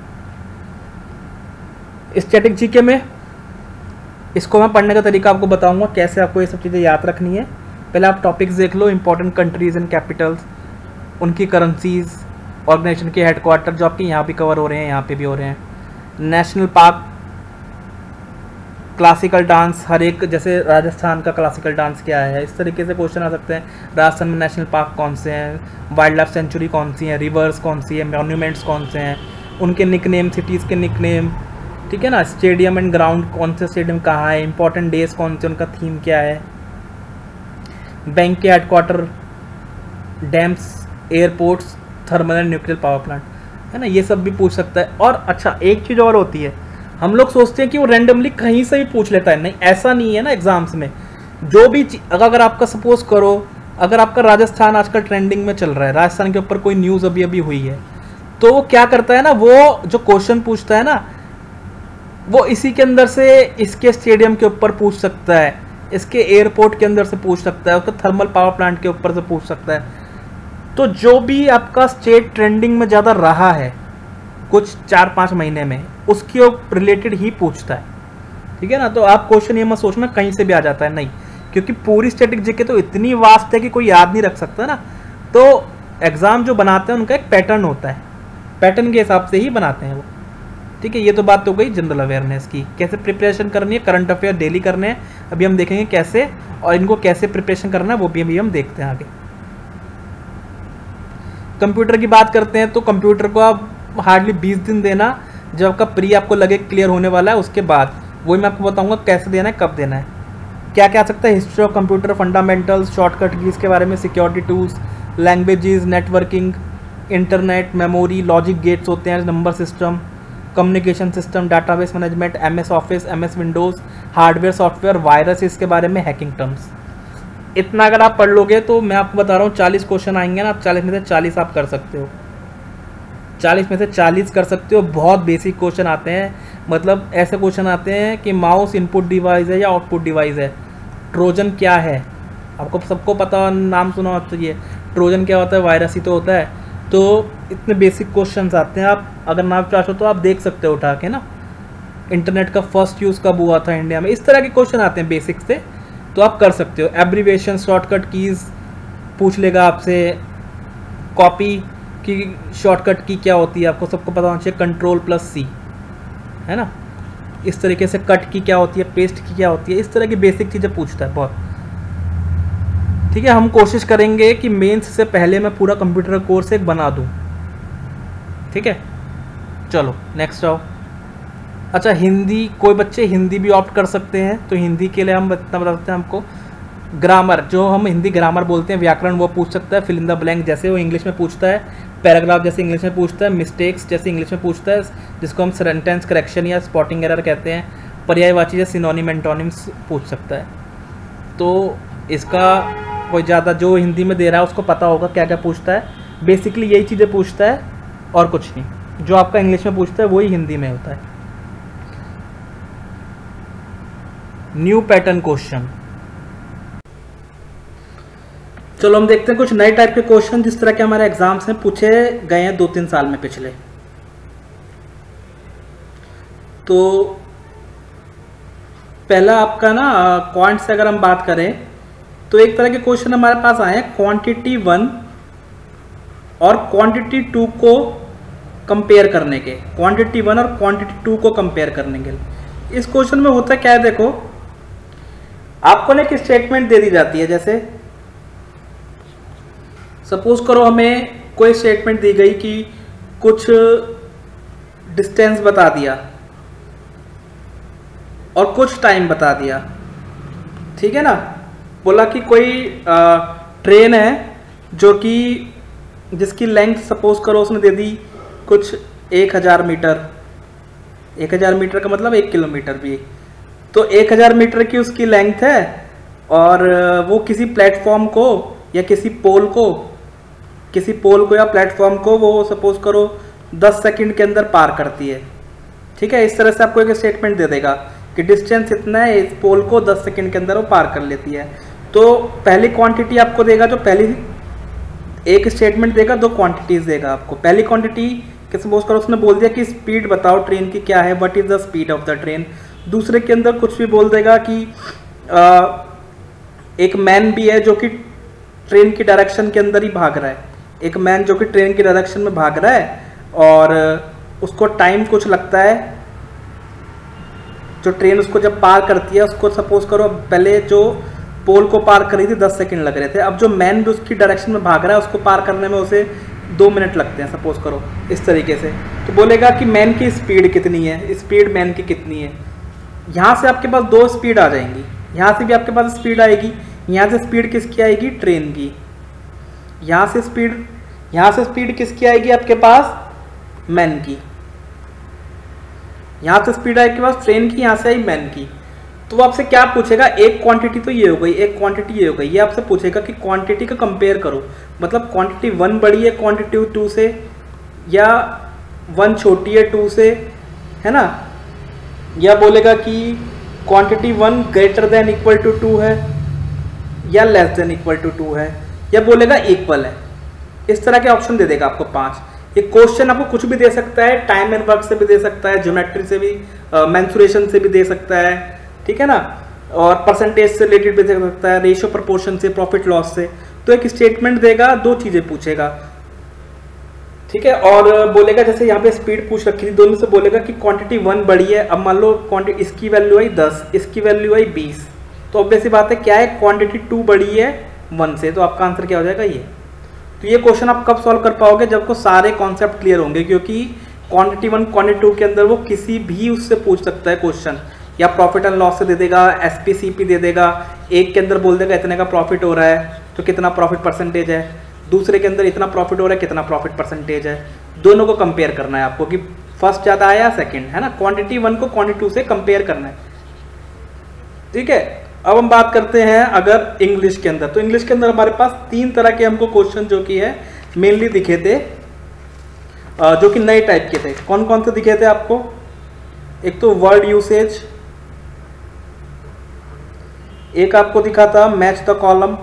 स्टैटिक जीके में इसको मैं पढ़ने का तरीका आपको बताऊंगा, कैसे आपको ये सब चीज़ें याद रखनी है। पहले आप टॉपिक्स देख लो, इंपॉर्टेंट कंट्रीज एंड कैपिटल्स, उनकी करेंसीज, ऑर्गेनाइजेशन के हेडक्वार्टर जो आपके यहाँ भी कवर हो रहे हैं, यहाँ पे भी हो रहे हैं। नेशनल पार्क, क्लासिकल डांस, हर एक, जैसे राजस्थान का क्लासिकल डांस क्या है, इस तरीके से क्वेश्चन आ सकते हैं। राजस्थान में नेशनल पार्क कौन से हैं, वाइल्ड लाइफ सेंचुरी कौन सी है, रिवर्स कौन सी है, मॉन्यूमेंट्स कौन से हैं, उनके निकनेम, सिटीज़ के निकनेम, ठीक है ना। स्टेडियम एंड ग्राउंड, कौन से स्टेडियम कहाँ है, इंपॉर्टेंट डेज कौन से, उनका थीम क्या है। बैंक के headquarter, dams, airports, thermal and nuclear power plant, है ना, ये सब भी पूछ सकता है। और अच्छा एक चीज़ और होती है, हम लोग सोचते हैं कि वो रैंडमली कहीं से भी पूछ लेता है, नहीं ऐसा नहीं है ना। एग्जाम्स में जो भी अगर आपका सपोज करो, अगर आपका राजस्थान आजकल ट्रेंडिंग में चल रहा है, राजस्थान के ऊपर कोई न्यूज़ अभी अभी हुई है, तो वो क्या करता है ना, वो जो क्वेश्चन पूछता है ना, वो इसी के अंदर से इसके स्टेडियम के ऊपर पूछ सकता है, इसके एयरपोर्ट के अंदर से पूछ सकता है, उसका थर्मल पावर प्लांट के ऊपर से पूछ सकता है। तो जो भी आपका स्टेट ट्रेंडिंग में ज़्यादा रहा है कुछ 4-5 महीने में, उसके रिलेटेड ही पूछता है, ठीक है ना। तो आप क्वेश्चन ये मत सोचना कहीं से भी आ जाता है, नहीं, क्योंकि पूरी स्टैटिक जीके तो इतनी वास्ट है कि कोई याद नहीं रख सकता ना। तो एग्ज़ाम जो बनाते हैं उनका एक पैटर्न होता है, पैटर्न के हिसाब से ही बनाते हैं वो, ठीक है। ये तो बात हो गई जनरल अवेयरनेस की, कैसे प्रिपरेशन करनी है, करंट अफेयर डेली करने हैं, अभी हम देखेंगे कैसे, और इनको कैसे प्रिपरेशन करना है वो भी अभी हम देखते हैं आगे। कंप्यूटर की बात करते हैं, तो कंप्यूटर को आप हार्डली 20 दिन देना, जब आपका प्री आपको लगे क्लियर होने वाला है, उसके बाद वही मैं आपको बताऊंगा कैसे देना है, कब देना है, क्या क्या आ सकता है, history of computer, fundamentals, shortcut keys के बारे में, security tools, languages, networking, internet, memory, logic gates होते हैं, number system, communication system, database management, MS Office, MS Windows, hardware software, virus, इसके बारे में, हैकिंग टर्म्स। इतना अगर आप पढ़ लोगे तो मैं आपको बता रहा हूँ 40 क्वेश्चन आएंगे ना, आप 40 में से 40 आप कर सकते हो, 40 में से 40 कर सकते हो। बहुत बेसिक क्वेश्चन आते हैं, मतलब ऐसे क्वेश्चन आते हैं कि माउस इनपुट डिवाइस है या आउटपुट डिवाइस है, ट्रोजन क्या है, आपको सबको पता, नाम सुना होता है, ट्रोजन क्या होता है, वायरस ही तो होता है। तो इतने बेसिक क्वेश्चंस आते हैं, आप अगर ना चाहो तो आप देख सकते हो उठा के ना, इंटरनेट का फर्स्ट यूज़ कब हुआ था इंडिया में, इस तरह के क्वेश्चन आते हैं बेसिक से, तो आप कर सकते हो। एब्रीवेशन, शॉर्टकट कीज़ पूछ लेगा आपसे, कॉपी की शॉर्टकट की क्या होती है, आपको सबको पता होना चाहिए, Ctrl+C है ना, इस तरीके से कट की क्या होती है, पेस्ट की क्या होती है, इस तरह की बेसिक चीज़ें पूछता है बहुत। ठीक है, हम कोशिश करेंगे कि मेंस से पहले मैं पूरा कंप्यूटर कोर्स एक बना दूं। ठीक है, चलो नेक्स्ट आओ। अच्छा, हिंदी, कोई बच्चे हिंदी भी ऑप्ट कर सकते हैं, तो हिंदी के लिए हम इतना बता सकते हैं हमको, ग्रामर, जो हम हिंदी ग्रामर बोलते हैं, व्याकरण, वो पूछ सकता है, फिल इन द ब्लैंक जैसे वो इंग्लिश में पूछता है, पैराग्राफ जैसे इंग्लिश में पूछता है, मिस्टेक्स जैसे इंग्लिश में पूछता है, जिसको हम सेंटेंस करेक्शन या स्पॉटिंग एरर कहते हैं, पर्यायवाची या सिनोनिम एंटोनिम्स पूछ सकता है। तो इसका कोई ज़्यादा जो हिंदी में दे रहा है उसको पता होगा क्या क्या पूछता है, बेसिकली यही चीज़ें पूछता है और कुछ नहीं, जो आपका इंग्लिश में पूछता है वही हिंदी में होता है। न्यू पैटर्न क्वेश्चन, चलो हम देखते हैं कुछ नए टाइप के क्वेश्चन जिस तरह के हमारे एग्जाम्स में पूछे गए हैं 2-3 साल में पिछले। तो पहला आपका ना क्वांट से अगर हम बात करें तो एक तरह के क्वेश्चन हमारे पास आए हैं, क्वांटिटी 1 और क्वांटिटी 2 को कंपेयर करने के, क्वांटिटी 1 और क्वांटिटी 2 को कंपेयर करने के लिए। इस क्वेश्चन में होता क्या है, देखो आपको ना एक स्टेटमेंट दे दी जाती है, जैसे सपोज करो हमें कोई स्टेटमेंट दी गई कि कुछ डिस्टेंस बता दिया और कुछ टाइम बता दिया, ठीक है ना, बोला कि कोई ट्रेन है जो कि जिसकी लेंथ सपोज करो उसने दे दी कुछ 1000 मीटर, 1000 मीटर का मतलब 1 किलोमीटर भी, तो 1000 मीटर की उसकी लेंथ है और वो किसी प्लेटफॉर्म को या किसी पोल को या प्लेटफॉर्म को वो सपोज करो 10 सेकंड के अंदर पार करती है। ठीक है, इस तरह से आपको एक स्टेटमेंट दे देगा कि डिस्टेंस इतना है, इस पोल को 10 सेकंड के अंदर वो पार कर लेती है। तो पहली क्वांटिटी आपको देगा, जो पहली एक स्टेटमेंट देगा, 2 क्वांटिटीज देगा आपको। पहली क्वांटिटी कि सपोज करो उसने बोल दिया कि स्पीड बताओ ट्रेन की क्या है, what is the speed of the train. दूसरे के अंदर कुछ भी बोल देगा कि एक मैन भी है जो कि ट्रेन की डायरेक्शन के अंदर ही भाग रहा है, एक मैन जो कि ट्रेन की डायरेक्शन में भाग रहा है और उसको टाइम कुछ लगता है, जो ट्रेन उसको जब पार करती है उसको सपोज करो पहले जो पोल को पार कर रही थी 10 सेकंड लग रहे थे, अब जो मैन भी उसकी डायरेक्शन में भाग रहा है उसको पार करने में उसे 2 मिनट लगते हैं सपोज करो, इस तरीके से। तो बोलेगा कि मैन की स्पीड कितनी है, स्पीड मैन की कितनी है। यहाँ से आपके पास 2 स्पीड आ जाएंगी, यहाँ से भी आपके पास स्पीड आएगी, यहाँ से स्पीड किसकी आएगी, ट्रेन की। यहाँ से स्पीड किसकी आएगी आपके पास, मैन की। यहाँ से स्पीड आएगी आपके पास ट्रेन की, यहाँ से आई मैन की। तो वो आपसे क्या पूछेगा, एक क्वांटिटी तो ये हो गई, एक क्वांटिटी ये हो गई, ये आपसे पूछेगा कि क्वांटिटी का कंपेयर करो, मतलब क्वांटिटी 1 बड़ी है क्वांटिटी 2 से, या 1 छोटी है 2 से, है ना, या बोलेगा कि quantity 1 greater than equal to 2 है या लेस देन इक्वल टू 2 है, या बोलेगा इक्वल है। इस तरह के ऑप्शन दे देगा आपको 5। ये क्वेश्चन आपको कुछ भी दे सकता है, टाइम एंड वर्क से भी दे सकता है, ज्योमेट्री से भी, मेंसुरेशन से भी दे सकता है, ठीक है ना, और परसेंटेज से रिलेटेड भी दे सकता है, रेशियो प्रोपोर्शन से, प्रॉफिट लॉस से। तो एक स्टेटमेंट देगा, 2 चीजें पूछेगा, ठीक है, और बोलेगा जैसे यहाँ पे स्पीड पूछ रखी थी, दोनों से बोलेगा कि क्वांटिटी 1 बड़ी है, अब मान लो क्वांटिटी इसकी वैल्यू आई 10, इसकी वैल्यू आई 20, तो ऑब्वियस सी बात है क्या है, क्वांटिटी 2 बड़ी है 1 से, तो आपका आंसर क्या हो जाएगा ये। तो ये क्वेश्चन आप कब सॉल्व कर पाओगे, जब को सारे कॉन्सेप्ट क्लियर होंगे, क्योंकि क्वांटिटी 1 क्वांटिटी 2 के अंदर वो किसी भी उससे पूछ सकता है क्वेश्चन, या प्रॉफिट एंड लॉस से दे देगा, एसपीसीपी दे देगा, एक के अंदर बोल देगा इतने का प्रॉफिट हो रहा है तो कितना प्रॉफिट परसेंटेज है, दूसरे के अंदर इतना प्रॉफिट हो रहा है कितना प्रॉफिट परसेंटेज है। दोनों को कंपेयर करना है आपको कि फर्स्ट ज़्यादा आया सेकंड, है ना। क्वांटिटी 1 को क्वांटिटी 2 से कंपेयर करना है, ठीक है। अब हम बात करते हैं अगर इंग्लिश के अंदर, तो इंग्लिश के अंदर हमारे पास 3 तरह के हमको क्वेश्चन जो कि है मेनली दिखे थे, जो कि नए टाइप के थे। कौन कौन से दिखे थे आपको? एक तो वर्ड यूसेज, एक आपको दिखा था मैच द कॉलम,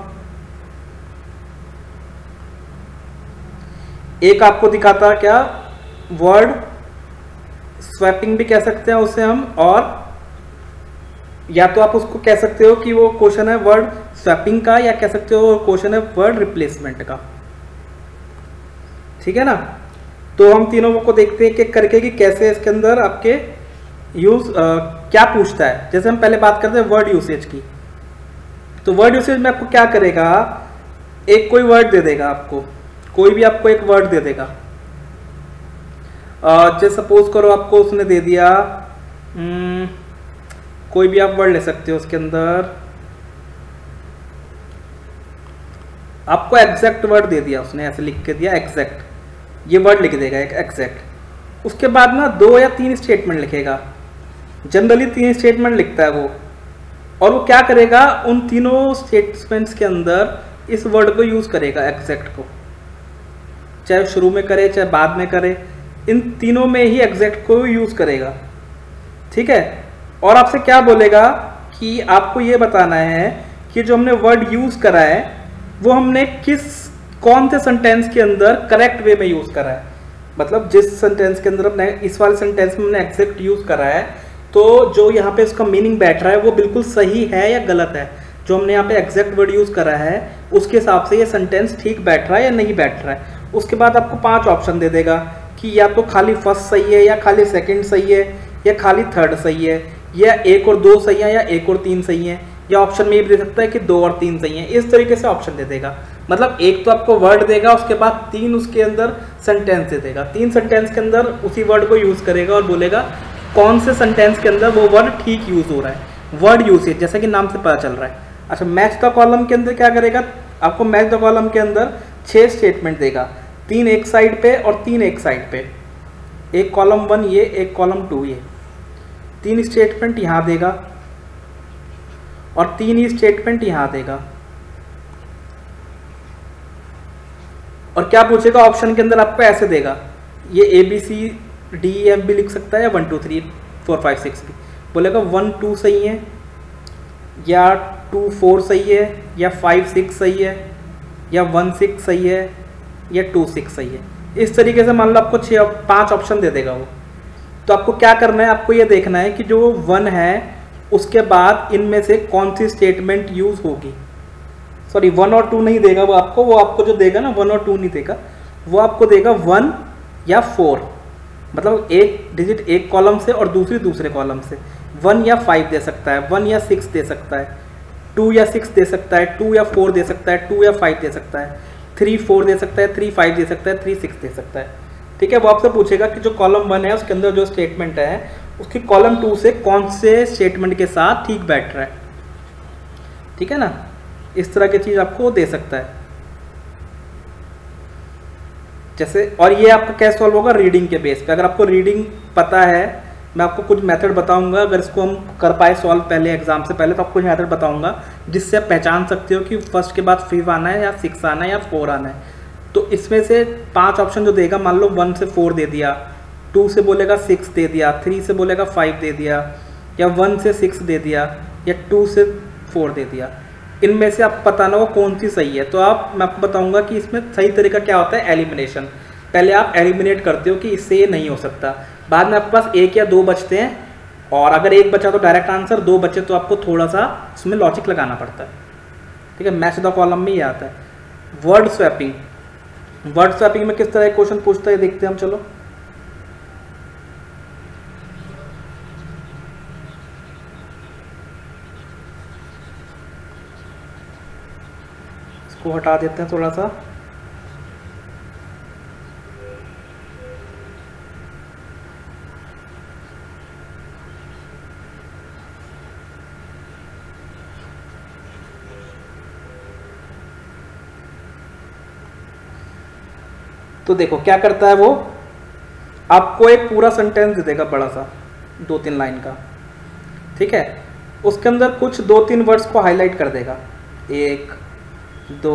एक आपको दिखा था क्या वर्ड स्वैपिंग भी कह सकते हैं उसे हम, और या तो आप उसको कह सकते हो कि वो क्वेश्चन है वर्ड स्वैपिंग का, या कह सकते हो क्वेश्चन है वर्ड रिप्लेसमेंट का, ठीक है ना। तो हम तीनों को देखते हैं एक करके कि कैसे इसके अंदर आपके यूज क्या पूछता है। जैसे हम पहले बात करते हैं वर्ड यूसेज की, तो वर्ड यूसेज में आपको क्या करेगा, एक कोई वर्ड दे देगा आपको, कोई भी आपको एक वर्ड दे देगा। जैसे सपोज करो आपको उसने दे दिया कोई भी आप वर्ड ले सकते हो, उसके अंदर आपको एग्जैक्ट वर्ड दे दिया उसने, ऐसे लिख के दिया एग्जैक्ट, ये वर्ड लिख देगा एक एग्जैक्ट। उसके बाद ना 2 या 3 स्टेटमेंट लिखेगा, जनरली 3 स्टेटमेंट लिखता है वो, और वो क्या करेगा उन तीनों स्टेटमेंट्स के अंदर इस वर्ड को यूज करेगा एग्जैक्ट को, चाहे शुरू में करे चाहे बाद में करे, इन तीनों में ही एग्जैक्ट को यूज करेगा, ठीक है। और आपसे क्या बोलेगा कि आपको ये बताना है कि जो हमने वर्ड यूज करा है वो हमने कौन से सेंटेंस के अंदर करेक्ट वे में यूज करा है। मतलब जिस सेंटेंस के अंदर हमने इस वाले सेंटेंस में हमने एग्जैक्ट यूज करा है, तो जो यहाँ पे उसका मीनिंग बैठ रहा है वो बिल्कुल सही है या गलत है। जो हमने यहाँ पे एग्जैक्ट वर्ड यूज करा है उसके हिसाब से ये सेंटेंस ठीक बैठ रहा है या नहीं बैठ रहा है। उसके बाद आपको 5 ऑप्शन दे देगा कि या तो खाली फर्स्ट सही है, या खाली सेकंड सही है, या खाली थर्ड सही है, या 1 और 2 सही है, या 1 और 3 सही है, या ऑप्शन में ये भी दे सकता है कि 2 और 3 सही है। इस तरीके से ऑप्शन दे देगा। मतलब एक तो आपको वर्ड देगा, उसके बाद 3 उसके अंदर सेंटेंस दे देगा, 3 सेंटेंस के अंदर उसी वर्ड को यूज करेगा और बोलेगा कौन से सेंटेंस के अंदर वो वर्ड ठीक यूज हो रहा है। वर्ड यूसेज जैसा कि नाम से पता चल रहा है। अच्छा, मैच द कॉलम के अंदर क्या करेगा, आपको मैच द कॉलम के अंदर 6 स्टेटमेंट देगा, 3 एक साइड पे और 3 एक साइड पे, एक कॉलम 1 ये, एक कॉलम 2 ये, 3 स्टेटमेंट यहाँ देगा और 3 ही स्टेटमेंट यहाँ देगा। और क्या पूछेगा ऑप्शन के अंदर, आपको ऐसे देगा, ये ABCDEF भी लिख सकता है या 1 2 3 4 5 6 भी, बोलेगा 1 2 सही है, या 2 4 सही है, या 5 6 सही है, या 1 6 सही है, या 2 6 सही है। इस तरीके से मान लो आपको 5 ऑप्शन दे देगा वो। तो आपको क्या करना है, आपको ये देखना है कि जो 1 है उसके बाद इनमें से कौन सी स्टेटमेंट यूज होगी। सॉरी, 1 और 2 नहीं देगा वो आपको जो देगा ना 1 और 2 नहीं देगा, वो आपको देगा 1 या 4, मतलब एक डिजिट एक कॉलम से और दूसरे कॉलम से। 1 या 5 दे सकता है, 1 या 6 दे सकता है, 2 या 6 दे सकता है, 2 या 4 दे सकता है, 2 या 5 दे सकता है, 3 4 दे सकता है, 3 5 दे सकता है, 3 6 दे सकता है। ठीक है, वो आपसे पूछेगा कि जो कॉलम 1 है उसके अंदर जो स्टेटमेंट है उसकी कॉलम 2 से कौन से स्टेटमेंट के साथ ठीक बैठ रहा है। ठीक है ना, इस तरह की चीज़ आपको दे सकता है जैसे। और ये आपका कैसे सॉल्व होगा, रीडिंग के बेस पे। अगर आपको रीडिंग पता है, मैं आपको कुछ मेथड बताऊंगा, अगर इसको हम कर पाए सॉल्व पहले एग्जाम से पहले, तो आपको कुछ मेथड बताऊंगा जिससे आप पहचान सकते हो कि फर्स्ट के बाद 5 आना है या 6 आना है या 4 आना है। तो इसमें से 5 ऑप्शन जो देगा, मान लो 1 से 4 दे दिया, 2 से बोलेगा 6 दे दिया, 3 से बोलेगा 5 दे दिया, या 1 से 6 दे दिया, या 2 से 4 दे दिया। इनमें से आपको बताना होगा कौन सी सही है। तो मैं आपको बताऊंगा कि इसमें सही तरीका क्या होता है, एलिमिनेशन। पहले आप एलिमिनेट करते हो कि इससे ये नहीं हो सकता, बाद में आपके पास 1 या 2 बचते हैं, और अगर 1 बचा तो डायरेक्ट आंसर, 2 बचे तो आपको थोड़ा सा उसमें लॉजिक लगाना पड़ता है। ठीक है, मैच द कॉलम में ये आता है। वर्ड स्वैपिंग, वर्ड स्वैपिंग में किस तरह क्वेश्चन पूछता है देखते हैं हम। चलो, इसको हटा देते हैं थोड़ा सा। तो देखो क्या करता है वो, आपको एक पूरा सेंटेंस दे देगा बड़ा सा 2-3 लाइन का, ठीक है। उसके अंदर कुछ 2-3 वर्ड्स को हाईलाइट कर देगा, 1 2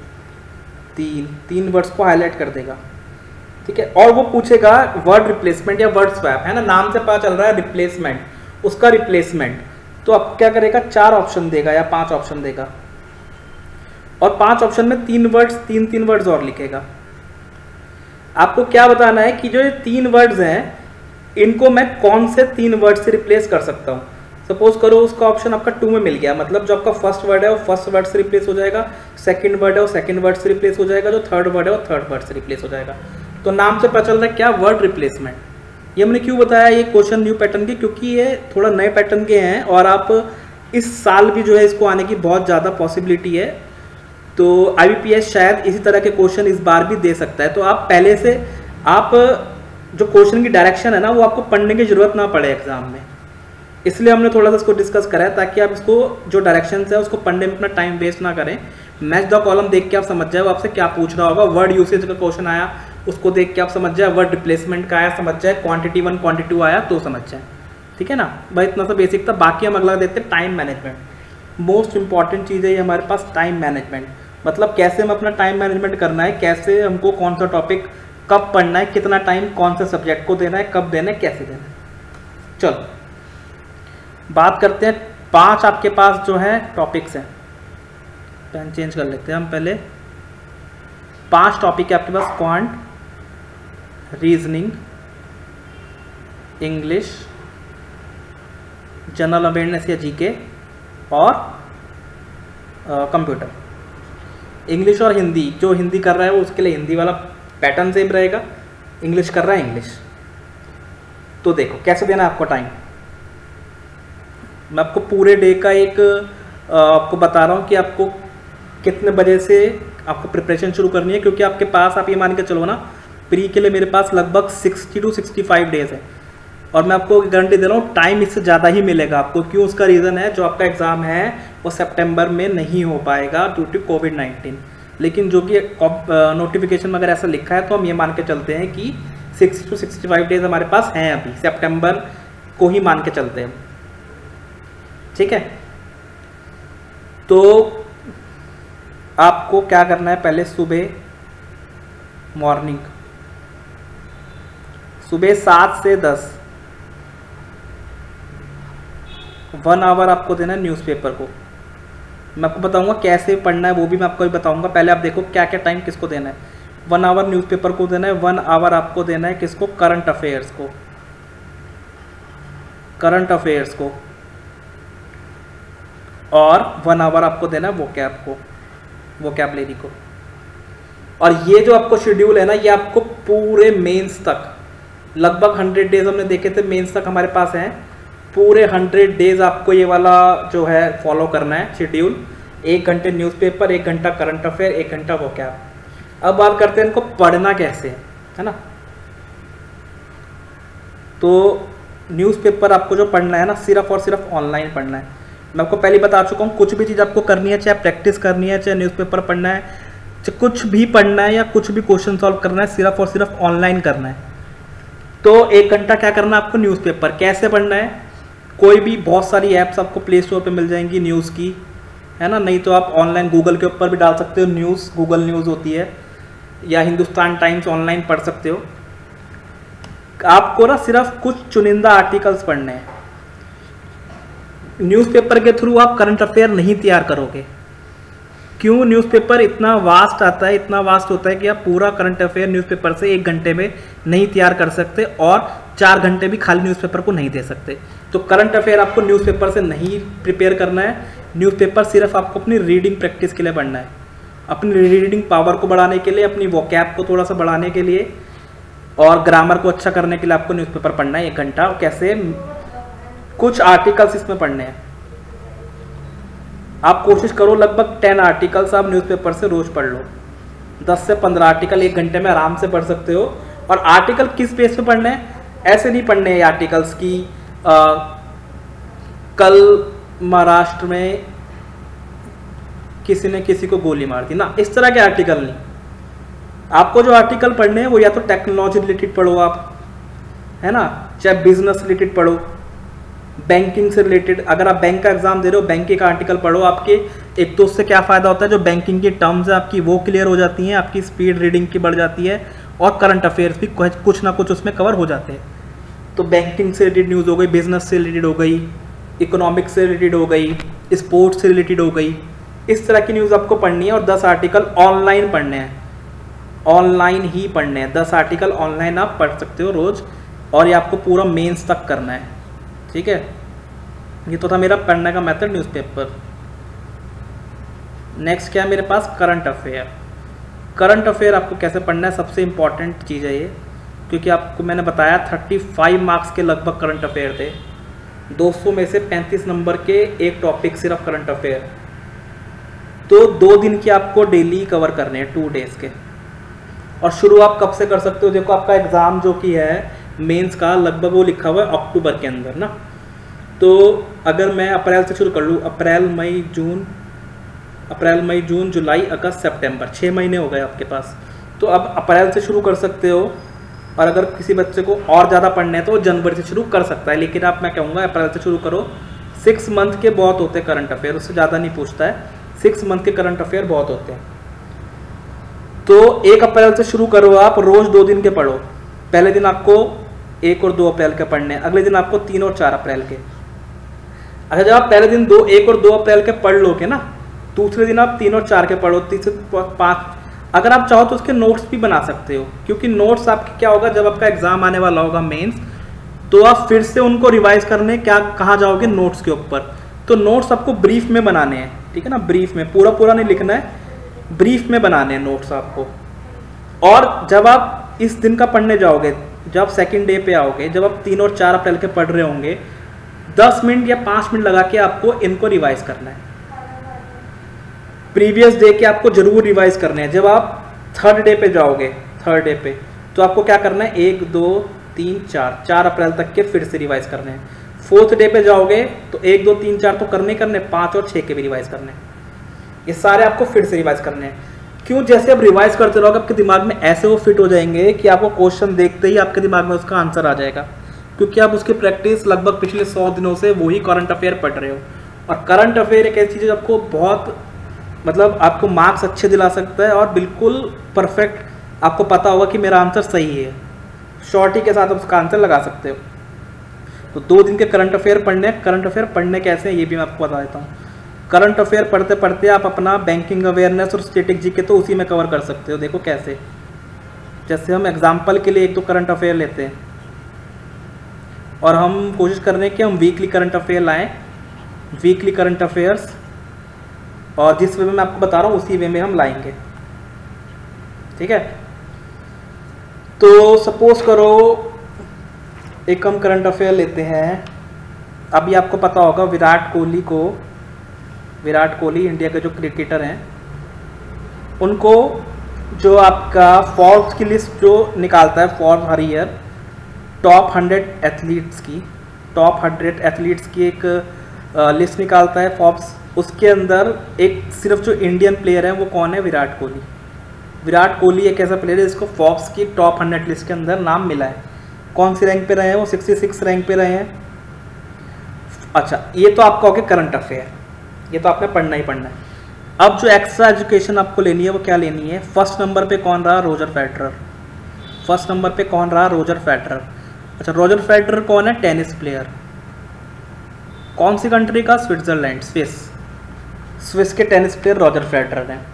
3 वर्ड्स को हाईलाइट कर देगा, ठीक है। और वो पूछेगा वर्ड रिप्लेसमेंट या वर्ड स्वैप, है ना, नाम से पता चल रहा है रिप्लेसमेंट, उसका रिप्लेसमेंट। तो अब क्या करेगा, 4 ऑप्शन देगा या 5 ऑप्शन देगा, और 5 ऑप्शन में 3 वर्ड्स और लिखेगा। आपको क्या बताना है कि जो ये 3 वर्ड्स हैं इनको मैं कौन से 3 वर्ड से रिप्लेस कर सकता हूँ। सपोज करो उसका ऑप्शन आपका 2 में मिल गया, मतलब जो आपका फर्स्ट वर्ड है वो फर्स्ट वर्ड से रिप्लेस हो जाएगा, सेकंड वर्ड है वो सेकंड वर्ड से रिप्लेस हो जाएगा, जो थर्ड वर्ड है वो थर्ड वर्ड से रिप्लेस हो जाएगा। तो नाम से पता चल रहा है क्या, वर्ड रिप्लेसमेंट। ये हमने क्यों बताया ये क्वेश्चन न्यू पैटर्न के, क्योंकि ये थोड़ा नए पैटर्न के हैं और आप इस साल भी जो है इसको आने की बहुत ज़्यादा पॉसिबिलिटी है। तो IBPS शायद इसी तरह के क्वेश्चन इस बार भी दे सकता है। तो आप पहले से आप जो क्वेश्चन की डायरेक्शन है ना वो आपको पढ़ने की जरूरत ना पड़े एग्जाम में, इसलिए हमने थोड़ा सा इसको डिस्कस करा है, ताकि आप इसको जो डायरेक्शंस है उसको पढ़ने में अपना टाइम वेस्ट ना करें। मैच द कॉलम देख के आप समझ जाए वो आपसे क्या पूछ रहा होगा, वर्ड यूसेज का क्वेश्चन आया उसको देख के आप समझ जाए, वर्ड रिप्लेसमेंट का आया समझ जाए, क्वांटिटी 1 क्वांटिटी 2 आया तो समझ जाए, ठीक है ना भाई। इतना सा बेसिक था। बाकी हम अगला देखते हैं टाइम मैनेजमेंट। मोस्ट इंपॉर्टेंट चीज़ है ये हमारे पास टाइम मैनेजमेंट, मतलब कैसे हम अपना टाइम मैनेजमेंट करना है, कैसे हमको कौन सा टॉपिक कब पढ़ना है, कितना टाइम कौन से सब्जेक्ट को देना है, कब देना है, कैसे देना है। चलो बात करते हैं 5 आपके पास जो है टॉपिक्स हैं। पेन चेंज कर लेते हैं हम पहले। 5 टॉपिक है आपके पास, quant, reasoning, English, general awareness या जीके और कंप्यूटर। इंग्लिश और हिंदी, जो हिंदी कर रहा है वो उसके लिए हिंदी वाला पैटर्न सेम रहेगा, इंग्लिश कर रहा है इंग्लिश। तो देखो कैसे देना है आपको टाइम। मैं आपको पूरे डे का एक आपको बता रहा हूँ कि आपको कितने बजे से आपको प्रिपरेशन शुरू करनी है, क्योंकि आपके पास आप ये मान के चलो ना, प्री के लिए मेरे पास लगभग 60 to 65 डेज है, और मैं आपको गारंटी दे रहा हूँ टाइम इससे ज़्यादा ही मिलेगा आपको। क्यों, उसका रीज़न है जो आपका एग्ज़ाम है वो सितंबर में नहीं हो पाएगा ड्यू टू कोविड-19, लेकिन जो कि नोटिफिकेशन में अगर ऐसा लिखा है तो हम ये मान के चलते हैं कि 60 to 65 डेज हमारे पास हैं, अभी सितंबर को ही मान के चलते हैं, ठीक है। तो आपको क्या करना है, पहले सुबह मॉर्निंग सुबह 7 से 10 1 आवर आपको देना है न्यूज़पेपर को। मैं आपको बताऊंगा कैसे पढ़ना है, वो भी मैं आपको बताऊंगा। पहले आप देखो क्या क्या टाइम किसको देना है। 1 आवर न्यूज़पेपर को देना है, 1 आवर आपको देना है किसको, करंट अफेयर्स को, करंट अफेयर्स को, और 1 आवर आपको देना है वोकैब को, वोकैबुलरी को। और ये जो आपको शेड्यूल है ना, ये आपको पूरे मेंस तक लगभग 100 डेज हमने देखे थे मेंस तक हमारे पास हैं, पूरे 100 डेज आपको ये वाला जो है फॉलो करना है शेड्यूल। 1 घंटे न्यूज़पेपर, 1 घंटा करंट अफेयर, 1 घंटा वोकैब। अब बात करते हैं इनको पढ़ना कैसे है ना। तो न्यूज़पेपर आपको जो पढ़ना है ना, सिर्फ और सिर्फ ऑनलाइन पढ़ना है। मैं आपको पहले बता चुका हूँ, कुछ भी चीज़ आपको करनी है, चाहे प्रैक्टिस करनी है, चाहे न्यूज़पेपर पढ़ना है, चाहे कुछ भी पढ़ना है या कुछ भी क्वेश्चन सॉल्व करना है, सिर्फ और सिर्फ ऑनलाइन करना है। तो 1 घंटा क्या करना है आपको, न्यूज़पेपर। कैसे पढ़ना है, कोई भी बहुत सारी ऐप्स आपको प्ले स्टोर पे मिल जाएंगी न्यूज़ की, है ना, नहीं तो आप ऑनलाइन गूगल के ऊपर भी डाल सकते हो न्यूज़, गूगल न्यूज़ होती है, या हिंदुस्तान टाइम्स ऑनलाइन पढ़ सकते हो। आपको ना सिर्फ कुछ चुनिंदा आर्टिकल्स पढ़ने हैं। न्यूज़पेपर के थ्रू आप करंट अफेयर नहीं तैयार करोगे। क्यों, न्यूज़पेपर इतना वास्ट आता है, इतना वास्ट होता है कि आप पूरा करंट अफेयर न्यूज़पेपर से 1 घंटे में नहीं तैयार कर सकते, और 4 घंटे भी खाली न्यूज़पेपर को नहीं दे सकते। तो करंट अफेयर आपको न्यूज़पेपर से नहीं प्रिपेयर करना है। न्यूज़पेपर सिर्फ आपको अपनी रीडिंग प्रैक्टिस के लिए पढ़ना है, अपनी रीडिंग पावर को बढ़ाने के लिए, अपनी वोकैब को थोड़ा सा बढ़ाने के लिए, और ग्रामर को अच्छा करने के लिए आपको न्यूज़पेपर पढ़ना है 1 घंटा। और कैसे, कुछ आर्टिकल्स इसमें पढ़ने हैं। आप कोशिश करो लगभग 10 आर्टिकल्स आप न्यूज़पेपर से रोज पढ़ लो। 10 से 15 आर्टिकल 1 घंटे में आराम से पढ़ सकते हो। और आर्टिकल किस बेस पे पढ़ने हैं, ऐसे नहीं पढ़ने हैं आर्टिकल्स की कल महाराष्ट्र में किसी ने किसी को गोली मार दी ना, इस तरह के आर्टिकल नहीं। आपको जो आर्टिकल पढ़ने हैं वो या तो टेक्नोलॉजी रिलेटेड पढ़ो आप, है ना, चाहे बिजनेस रिलेटेड पढ़ो, बैंकिंग से रिलेटेड, अगर आप बैंक का एग्जाम दे रहे हो बैंकिंग का आर्टिकल पढ़ो। आपके एक तो उससे क्या फ़ायदा होता है, जो बैंकिंग की टर्म्स है आपकी वो क्लियर हो जाती हैं, आपकी स्पीड रीडिंग की बढ़ जाती है, और करंट अफेयर्स भी कुछ ना कुछ उसमें कवर हो जाते हैं। तो बैंकिंग से रिलेटेड न्यूज़ हो गई, बिजनेस से रिलेटेड हो गई, इकोनॉमिक्स से रिलेटेड हो गई, स्पोर्ट्स से रिलेटेड हो गई, इस तरह की न्यूज़ आपको पढ़नी है। और 10 आर्टिकल ऑनलाइन पढ़ने हैं, ऑनलाइन ही पढ़ने हैं। 10 आर्टिकल ऑनलाइन आप पढ़ सकते हो रोज़, और ये आपको पूरा मेंस तक करना है, ठीक है। ये तो था मेरा पढ़ने का मेथड न्यूज़पेपर। नेक्स्ट क्या है मेरे पास, करंट अफेयर। करंट अफेयर आपको कैसे पढ़ना है, सबसे इंपॉर्टेंट चीज़ है ये, क्योंकि आपको मैंने बताया 35 मार्क्स के लगभग करंट अफेयर थे, 200 में से 35 नंबर के एक टॉपिक सिर्फ करंट अफेयर। तो 2 दिन की आपको डेली कवर करने हैं, 2 डेज़ के। और शुरू आप कब से कर सकते हो, देखो आपका एग्ज़ाम जो कि है मेंस का लगभग वो लिखा हुआ है अक्टूबर के अंदर ना। तो अगर मैं अप्रैल से शुरू कर लूँ, अप्रैल मई जून जुलाई अगस्त सितंबर, 6 महीने हो गए आपके पास। तो अब अप्रैल से शुरू कर सकते हो, और अगर किसी बच्चे को और ज़्यादा पढ़ना है तो वो जनवरी से शुरू कर सकता है, लेकिन आप मैं कहूँगा अप्रैल से शुरू करो। 6 मंथ के बहुत होते हैं करंट अफेयर, उससे ज़्यादा नहीं पूछता है, 6 मंथ के करंट अफेयर बहुत होते हैं। तो 1 अप्रैल से शुरू करो, आप रोज़ 2 दिन के पढ़ो। पहले दिन आपको 1 और 2 अप्रैल के पढ़ने, अगले दिन आपको 3 और 4 अप्रैल के। अच्छा, जब आप पहले दिन 1 और 2 अप्रैल के पढ़ लोगे ना, दूसरे दिन आप 3 और 4 के पढ़ो, तीसरे 5। अगर आप चाहो तो उसके नोट्स भी बना सकते हो, क्योंकि नोट्स आपके क्या होगा, जब आपका एग्जाम आने वाला होगा मेंस, तो आप फिर से उनको रिवाइज करने कहाँ जाओगे, नोट्स के ऊपर। तो नोट्स आपको ब्रीफ में बनाने हैं, ठीक है ना, ब्रीफ में, पूरा नहीं लिखना है, ब्रीफ में बनाने हैं नोट्स आपको। और जब आप इस दिन का पढ़ने जाओगे, जब सेकंड डे पे आओगे, जब आप 3 और 4 अप्रैल के पढ़ रहे होंगे, 10 मिनट या 5 मिनट लगा के आपको इनको रिवाइज करना है। प्रीवियस डे के आपको जरूर रिवाइज करने हैं। जब आप थर्ड डे पे जाओगे, थर्ड डे पे तो आपको क्या करना है, 1 2 3 4 अप्रैल तक के फिर से रिवाइज करने हैं। फोर्थ डे पे जाओगे तो 1 2 3 4 तो करने 5 और 6 के भी रिवाइज करने हैं। ये सारे आपको फिर से रिवाइज करने हैं। क्यों, जैसे आप रिवाइज करते रहोगे आपके दिमाग में ऐसे वो फिट हो जाएंगे कि आपको क्वेश्चन देखते ही आपके दिमाग में उसका आंसर आ जाएगा, क्योंकि आप उसकी प्रैक्टिस लगभग पिछले 100 दिनों से वही करंट अफेयर पढ़ रहे हो। और करंट अफेयर एक ऐसी चीज़ आपको बहुत मतलब आपको मार्क्स अच्छे दिला सकता है, और बिल्कुल परफेक्ट आपको पता होगा कि मेरा आंसर सही है, शॉर्टी के साथ आप उसका आंसर लगा सकते हो। तो 2 दिन के करंट अफेयर पढ़ने। करंट अफेयर पढ़ने कैसे हैं ये भी मैं आपको बता देता हूँ। करंट अफेयर पढ़ते पढ़ते आप अपना बैंकिंग अवेयरनेस और स्टैटिक जीके तो उसी में कवर कर सकते हो। देखो कैसे, जैसे हम एग्जाम्पल के लिए 1 2 करंट अफेयर लेते हैं, और हम कोशिश कर रहे हैं कि हम वीकली करंट अफेयर लाएं, वीकली करंट अफेयर्स, और जिस वे में मैं आपको बता रहा हूँ उसी वे में हम लाएंगे, ठीक है। तो सपोज करो एक हम करंट अफेयर लेते हैं। अभी आपको पता होगा विराट कोहली इंडिया के जो क्रिकेटर हैं, उनको जो आपका फॉर्ब्स की लिस्ट जो निकालता है, फॉर्ब्स हर ईयर टॉप 100 एथलीट्स की एक लिस्ट निकालता है फॉर्ब्स। उसके अंदर एक सिर्फ जो इंडियन प्लेयर है वो कौन है, विराट कोहली। विराट कोहली एक ऐसा प्लेयर है जिसको फॉर्ब्स की टॉप 100 लिस्ट के अंदर नाम मिला है। कौन सी रैंक पे रहे हैं वो, 66 रैंक पे रहे हैं। अच्छा, ये तो आपका हो गया करंट अफेयर, ये तो आपने पढ़ना ही पढ़ना है। अब जो एक्स्ट्रा एजुकेशन आपको लेनी है वो क्या लेनी है, फर्स्ट नंबर पे कौन रहा, रोजर फेडरर। फर्स्ट नंबर पे कौन रहा, रोजर फेडरर। अच्छा, रोजर फेडरर कौन है, टेनिस प्लेयर। कौन सी कंट्री का, स्विट्जरलैंड, स्विस के टेनिस प्लेयर रोजर फेडरर हैं।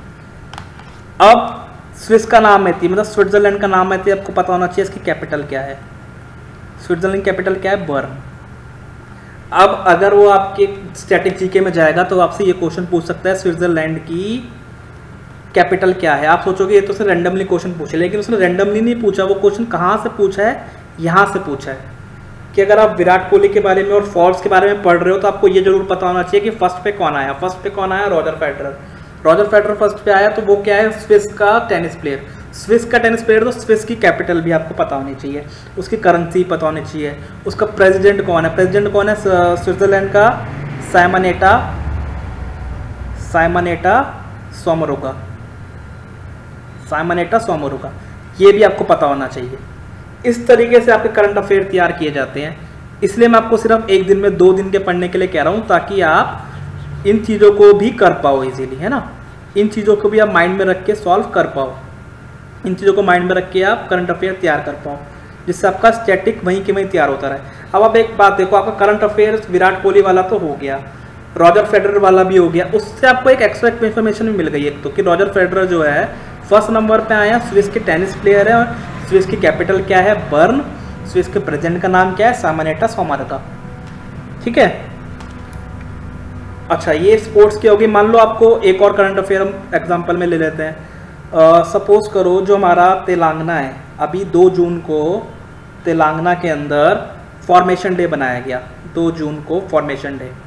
अब स्विस का नाम आती है, मतलब स्विट्जरलैंड का नाम आती है, आपको पता होना चाहिए इसकी कैपिटल क्या है। स्विट्जरलैंड की कैपिटल क्या है, बर्न। अब अगर वो आपके स्टैटिक जीके में जाएगा तो आपसे ये क्वेश्चन पूछ सकता है, स्विट्जरलैंड की कैपिटल क्या है। आप सोचोगे ये तो उसने रैंडमली क्वेश्चन पूछे, लेकिन उसने रैंडमली नहीं पूछा, वो क्वेश्चन कहाँ से पूछा है, यहाँ से पूछा है कि अगर आप विराट कोहली के बारे में और फॉर्ब्स के बारे में पढ़ रहे हो तो आपको ये जरूर पता होना चाहिए कि फर्स्ट पे कौन आया। फर्स्ट पे कौन आया, Roger Federer. Roger Federer first पे आया, तो वो क्या है, स्विस का टेनिस प्लेयर। स्विस का टेनिस प्लेयर, तो स्विस की कैपिटल भी आपको पता होनी चाहिए, उसकी करेंसी पता होनी चाहिए, उसका प्रेसिडेंट कौन है। प्रेसिडेंट कौन है स्विट्जरलैंड का, साइमनेटा सोमरोगा। साइमोनेटा सोमोरुगा, ये भी आपको पता होना चाहिए। इस तरीके से आपके करंट अफेयर तैयार किए जाते हैं। इसलिए मैं आपको सिर्फ एक दिन में 2 दिन के पढ़ने के लिए कह रहा हूँ, ताकि आप इन चीज़ों को भी कर पाओ इजीली, है ना। इन चीज़ों को भी आप माइंड में रख के सॉल्व कर पाओ, इन चीज़ों को माइंड में रख के आप करंट अफेयर तैयार कर पाओ, जिससे आपका स्टैटिक वहीं के वहीं तैयार होता रहे। अब आप एक बात देखो, आपका करंट अफेयर्स विराट कोहली वाला तो हो गया, रॉजर फेडरर वाला भी हो गया, उससे आपको एक एक्स्ट्रा इन्फॉर्मेशन भी मिल गई एक तो, कि रॉजर फेडरर जो है फर्स्ट नंबर पे आए हैं, स्विस के टेनिस प्लेयर है, और स्विस की कैपिटल क्या है, बर्न, स्विस के प्रेसिडेंट का नाम क्या है, साइमोनेटा सोमोरुगा। ठीक है, अच्छा ये स्पोर्ट्स की होगी। मान लो आपको एक और करंट अफेयर हम एग्जांपल में ले लेते हैं। सपोज करो जो हमारा तेलंगाना है, अभी 2 जून को तेलंगाना के अंदर फॉर्मेशन डे बनाया गया, 2 जून को फॉर्मेशन डे।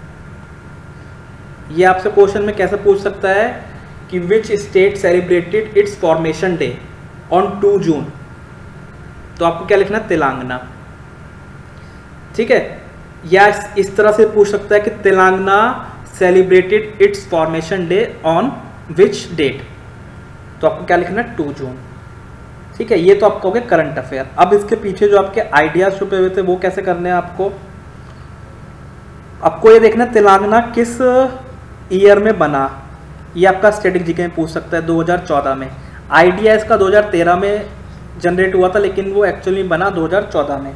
ये आपसे क्वेश्चन में कैसे पूछ सकता है कि which state celebrated its formation day on 2 June, तो आपको क्या लिखना है, तेलंगाना। ठीक है, या इस तरह से पूछ सकता है कि Telangana celebrated its formation day on which date, तो आपको क्या लिखना है, 2 जून। ठीक है, ये तो आपका हो गया करंट अफेयर। अब इसके पीछे जो आपके आइडियाज छुपे हुए थे वो कैसे करने हैं आपको ये देखना है तेलंगाना किस ईयर में बना, ये आपका स्टैटिक जीके में पूछ सकता है। 2014 में। आइडिया इसका 2013 में जनरेट हुआ था, लेकिन वो एक्चुअली बना 2014 में।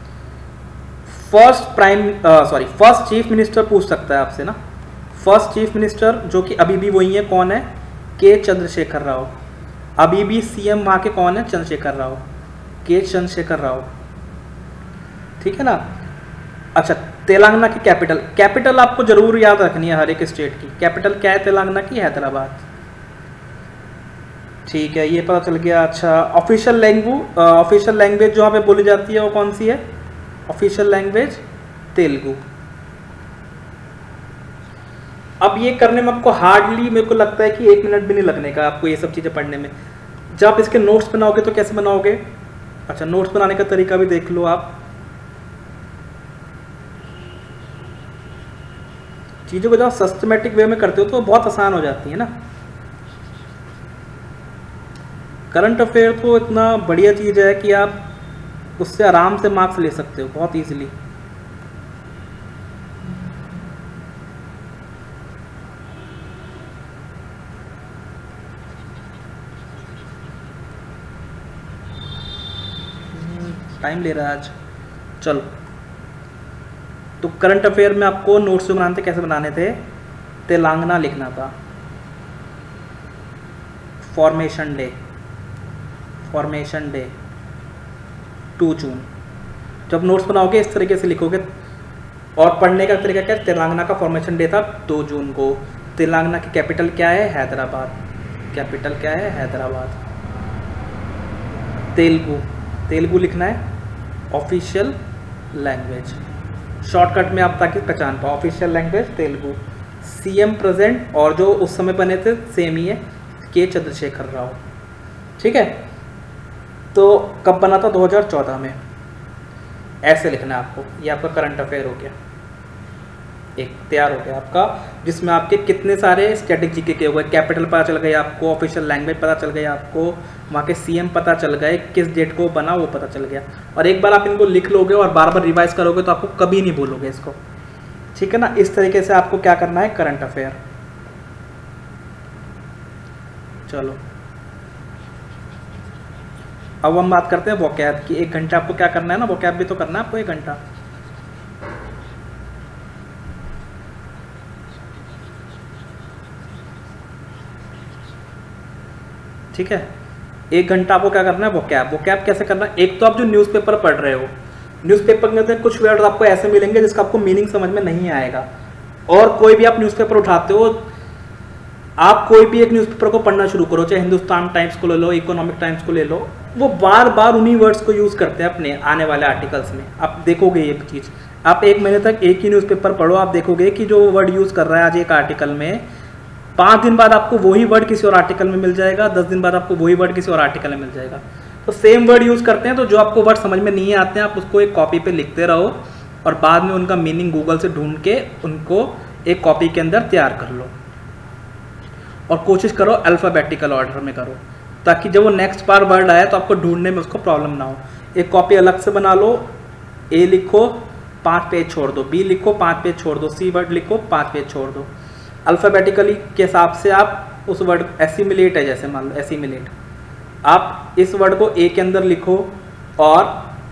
फर्स्ट चीफ मिनिस्टर पूछ सकता है आपसे ना, फर्स्ट चीफ मिनिस्टर जो कि अभी भी वही है, कौन है, के चंद्रशेखर राव। अभी भी सीएम वहाँ के कौन है, चंद्रशेखर राव, के चंद्रशेखर राव। ठीक है ना। अच्छा, तेलंगाना की कैपिटल आपको जरूर याद रखनी है, हर एक स्टेट की कैपिटल क्या है तेलंगाना की, हैदराबाद। ठीक है, ये पता चल गया। अच्छा, ऑफिशियल लैंग्वेज जो यहाँ पे बोली जाती है वो कौन सी है, ऑफिशियल लैंग्वेज तेलुगु। अब ये करने में आपको हार्डली मेरे को लगता है कि 1 मिनट भी नहीं लगने का आपको ये सब चीज़ें पढ़ने में। जब आप इसके नोट्स बनाओगे तो कैसे बनाओगे, अच्छा नोट्स बनाने का तरीका भी देख लो आप। चीज़ों को जब सिस्टमेटिक वे में करते हो तो बहुत आसान हो जाती है ना। करंट अफेयर तो इतना बढ़िया चीज़ है कि आप उससे आराम से मार्क्स ले सकते हो बहुत ईजिली। टाइम ले रहा है आज। चलो, तो करंट अफेयर में आपको नोट्स जो बनाने थे कैसे बनाने थे, तेलंगाना लिखना था, फॉर्मेशन डे 2 जून। जब नोट्स बनाओगे इस तरीके से लिखोगे। और पढ़ने का तरीका क्या है, तेलंगाना का फॉर्मेशन डे था 2 जून को, तेलंगाना की कैपिटल क्या है, हैदराबाद, कैपिटल क्या है, हैदराबाद। तेलुगु लिखना है, ऑफिशियल लैंग्वेज, शॉर्टकट में आप ताकि पहचान पाओ, official language Telugu. CM present और जो उस समय बने थे सेम ही है, के चंद्रशेखर राव। ठीक है, तो कब बना था, 2014 में। ऐसे लिखना है आपको। ये आपका करंट अफेयर हो गया, एक तैयार हो गया आपका, जिसमें आपके कितने सारे स्टैटिक जीके के हुए, कैपिटल पता चल गई आपको, ऑफिशियल लैंग्वेज पता चल गई आपको, वहाँ के सीएम पता चल गए, किस डेट को बना वो पता चल गया। और एक बार आप इनको लिख लोगे और बार बार रिवाइज करोगे तो आपको कभी नहीं भूलोगे इसको। ठीक है ना। इस तरीके से आपको क्या करना है, करंट अफेयर। चलो, अब हम बात करते हैं वोकैब की। 1 घंटा आपको क्या करना है ना, वोकैब भी तो करना है आपको 1 घंटा। ठीक है, 1 घंटा आपको क्या करना है, वोकैब कैसे करना है। एक तो आप जो न्यूज़पेपर पढ़ रहे हो, न्यूज़पेपर के अंदर कुछ वर्ड आपको ऐसे मिलेंगे जिसका आपको मीनिंग समझ में नहीं आएगा। और कोई भी आप न्यूज़पेपर उठाते हो, आप कोई भी एक न्यूज़पेपर को पढ़ना शुरू करो, चाहे हिंदुस्तान टाइम्स को ले लो, इकोनॉमिक टाइम्स को ले लो, वो बार बार उन्हीं वर्ड्स को यूज़ करते हैं अपने आने वाले आर्टिकल्स में। आप देखोगे ये चीज़, आप 1 महीने तक एक ही न्यूज़पेपर पढ़ो, आप देखोगे कि जो वर्ड यूज़ कर रहा है आज एक आर्टिकल में, 5 दिन बाद आपको वही वर्ड किसी और आर्टिकल में मिल जाएगा, 10 दिन बाद आपको वही वर्ड किसी और आर्टिकल में मिल जाएगा। तो सेम वर्ड यूज़ करते हैं, तो जो आपको वर्ड समझ में नहीं आते हैं आप उसको एक कॉपी पे लिखते रहो और बाद में उनका मीनिंग गूगल से ढूंढ के उनको एक कॉपी के अंदर तैयार कर लो। और कोशिश करो अल्फ़ाबेटिकल ऑर्डर में करो। ताकि जब वो नेक्स्ट बार वर्ड आए तो आपको ढूंढने में उसको प्रॉब्लम ना हो। एक कॉपी अलग से बना लो, ए लिखो 5 पेज छोड़ दो, बी लिखो 5 पेज छोड़ दो, सी वर्ड लिखो 5 पेज छोड़ दो। अल्फ़ाबेटिकली के हिसाब से आप उस वर्ड, एसिमिलेट है जैसे मान लो एसिमिलेट, आप इस वर्ड को ए के अंदर लिखो और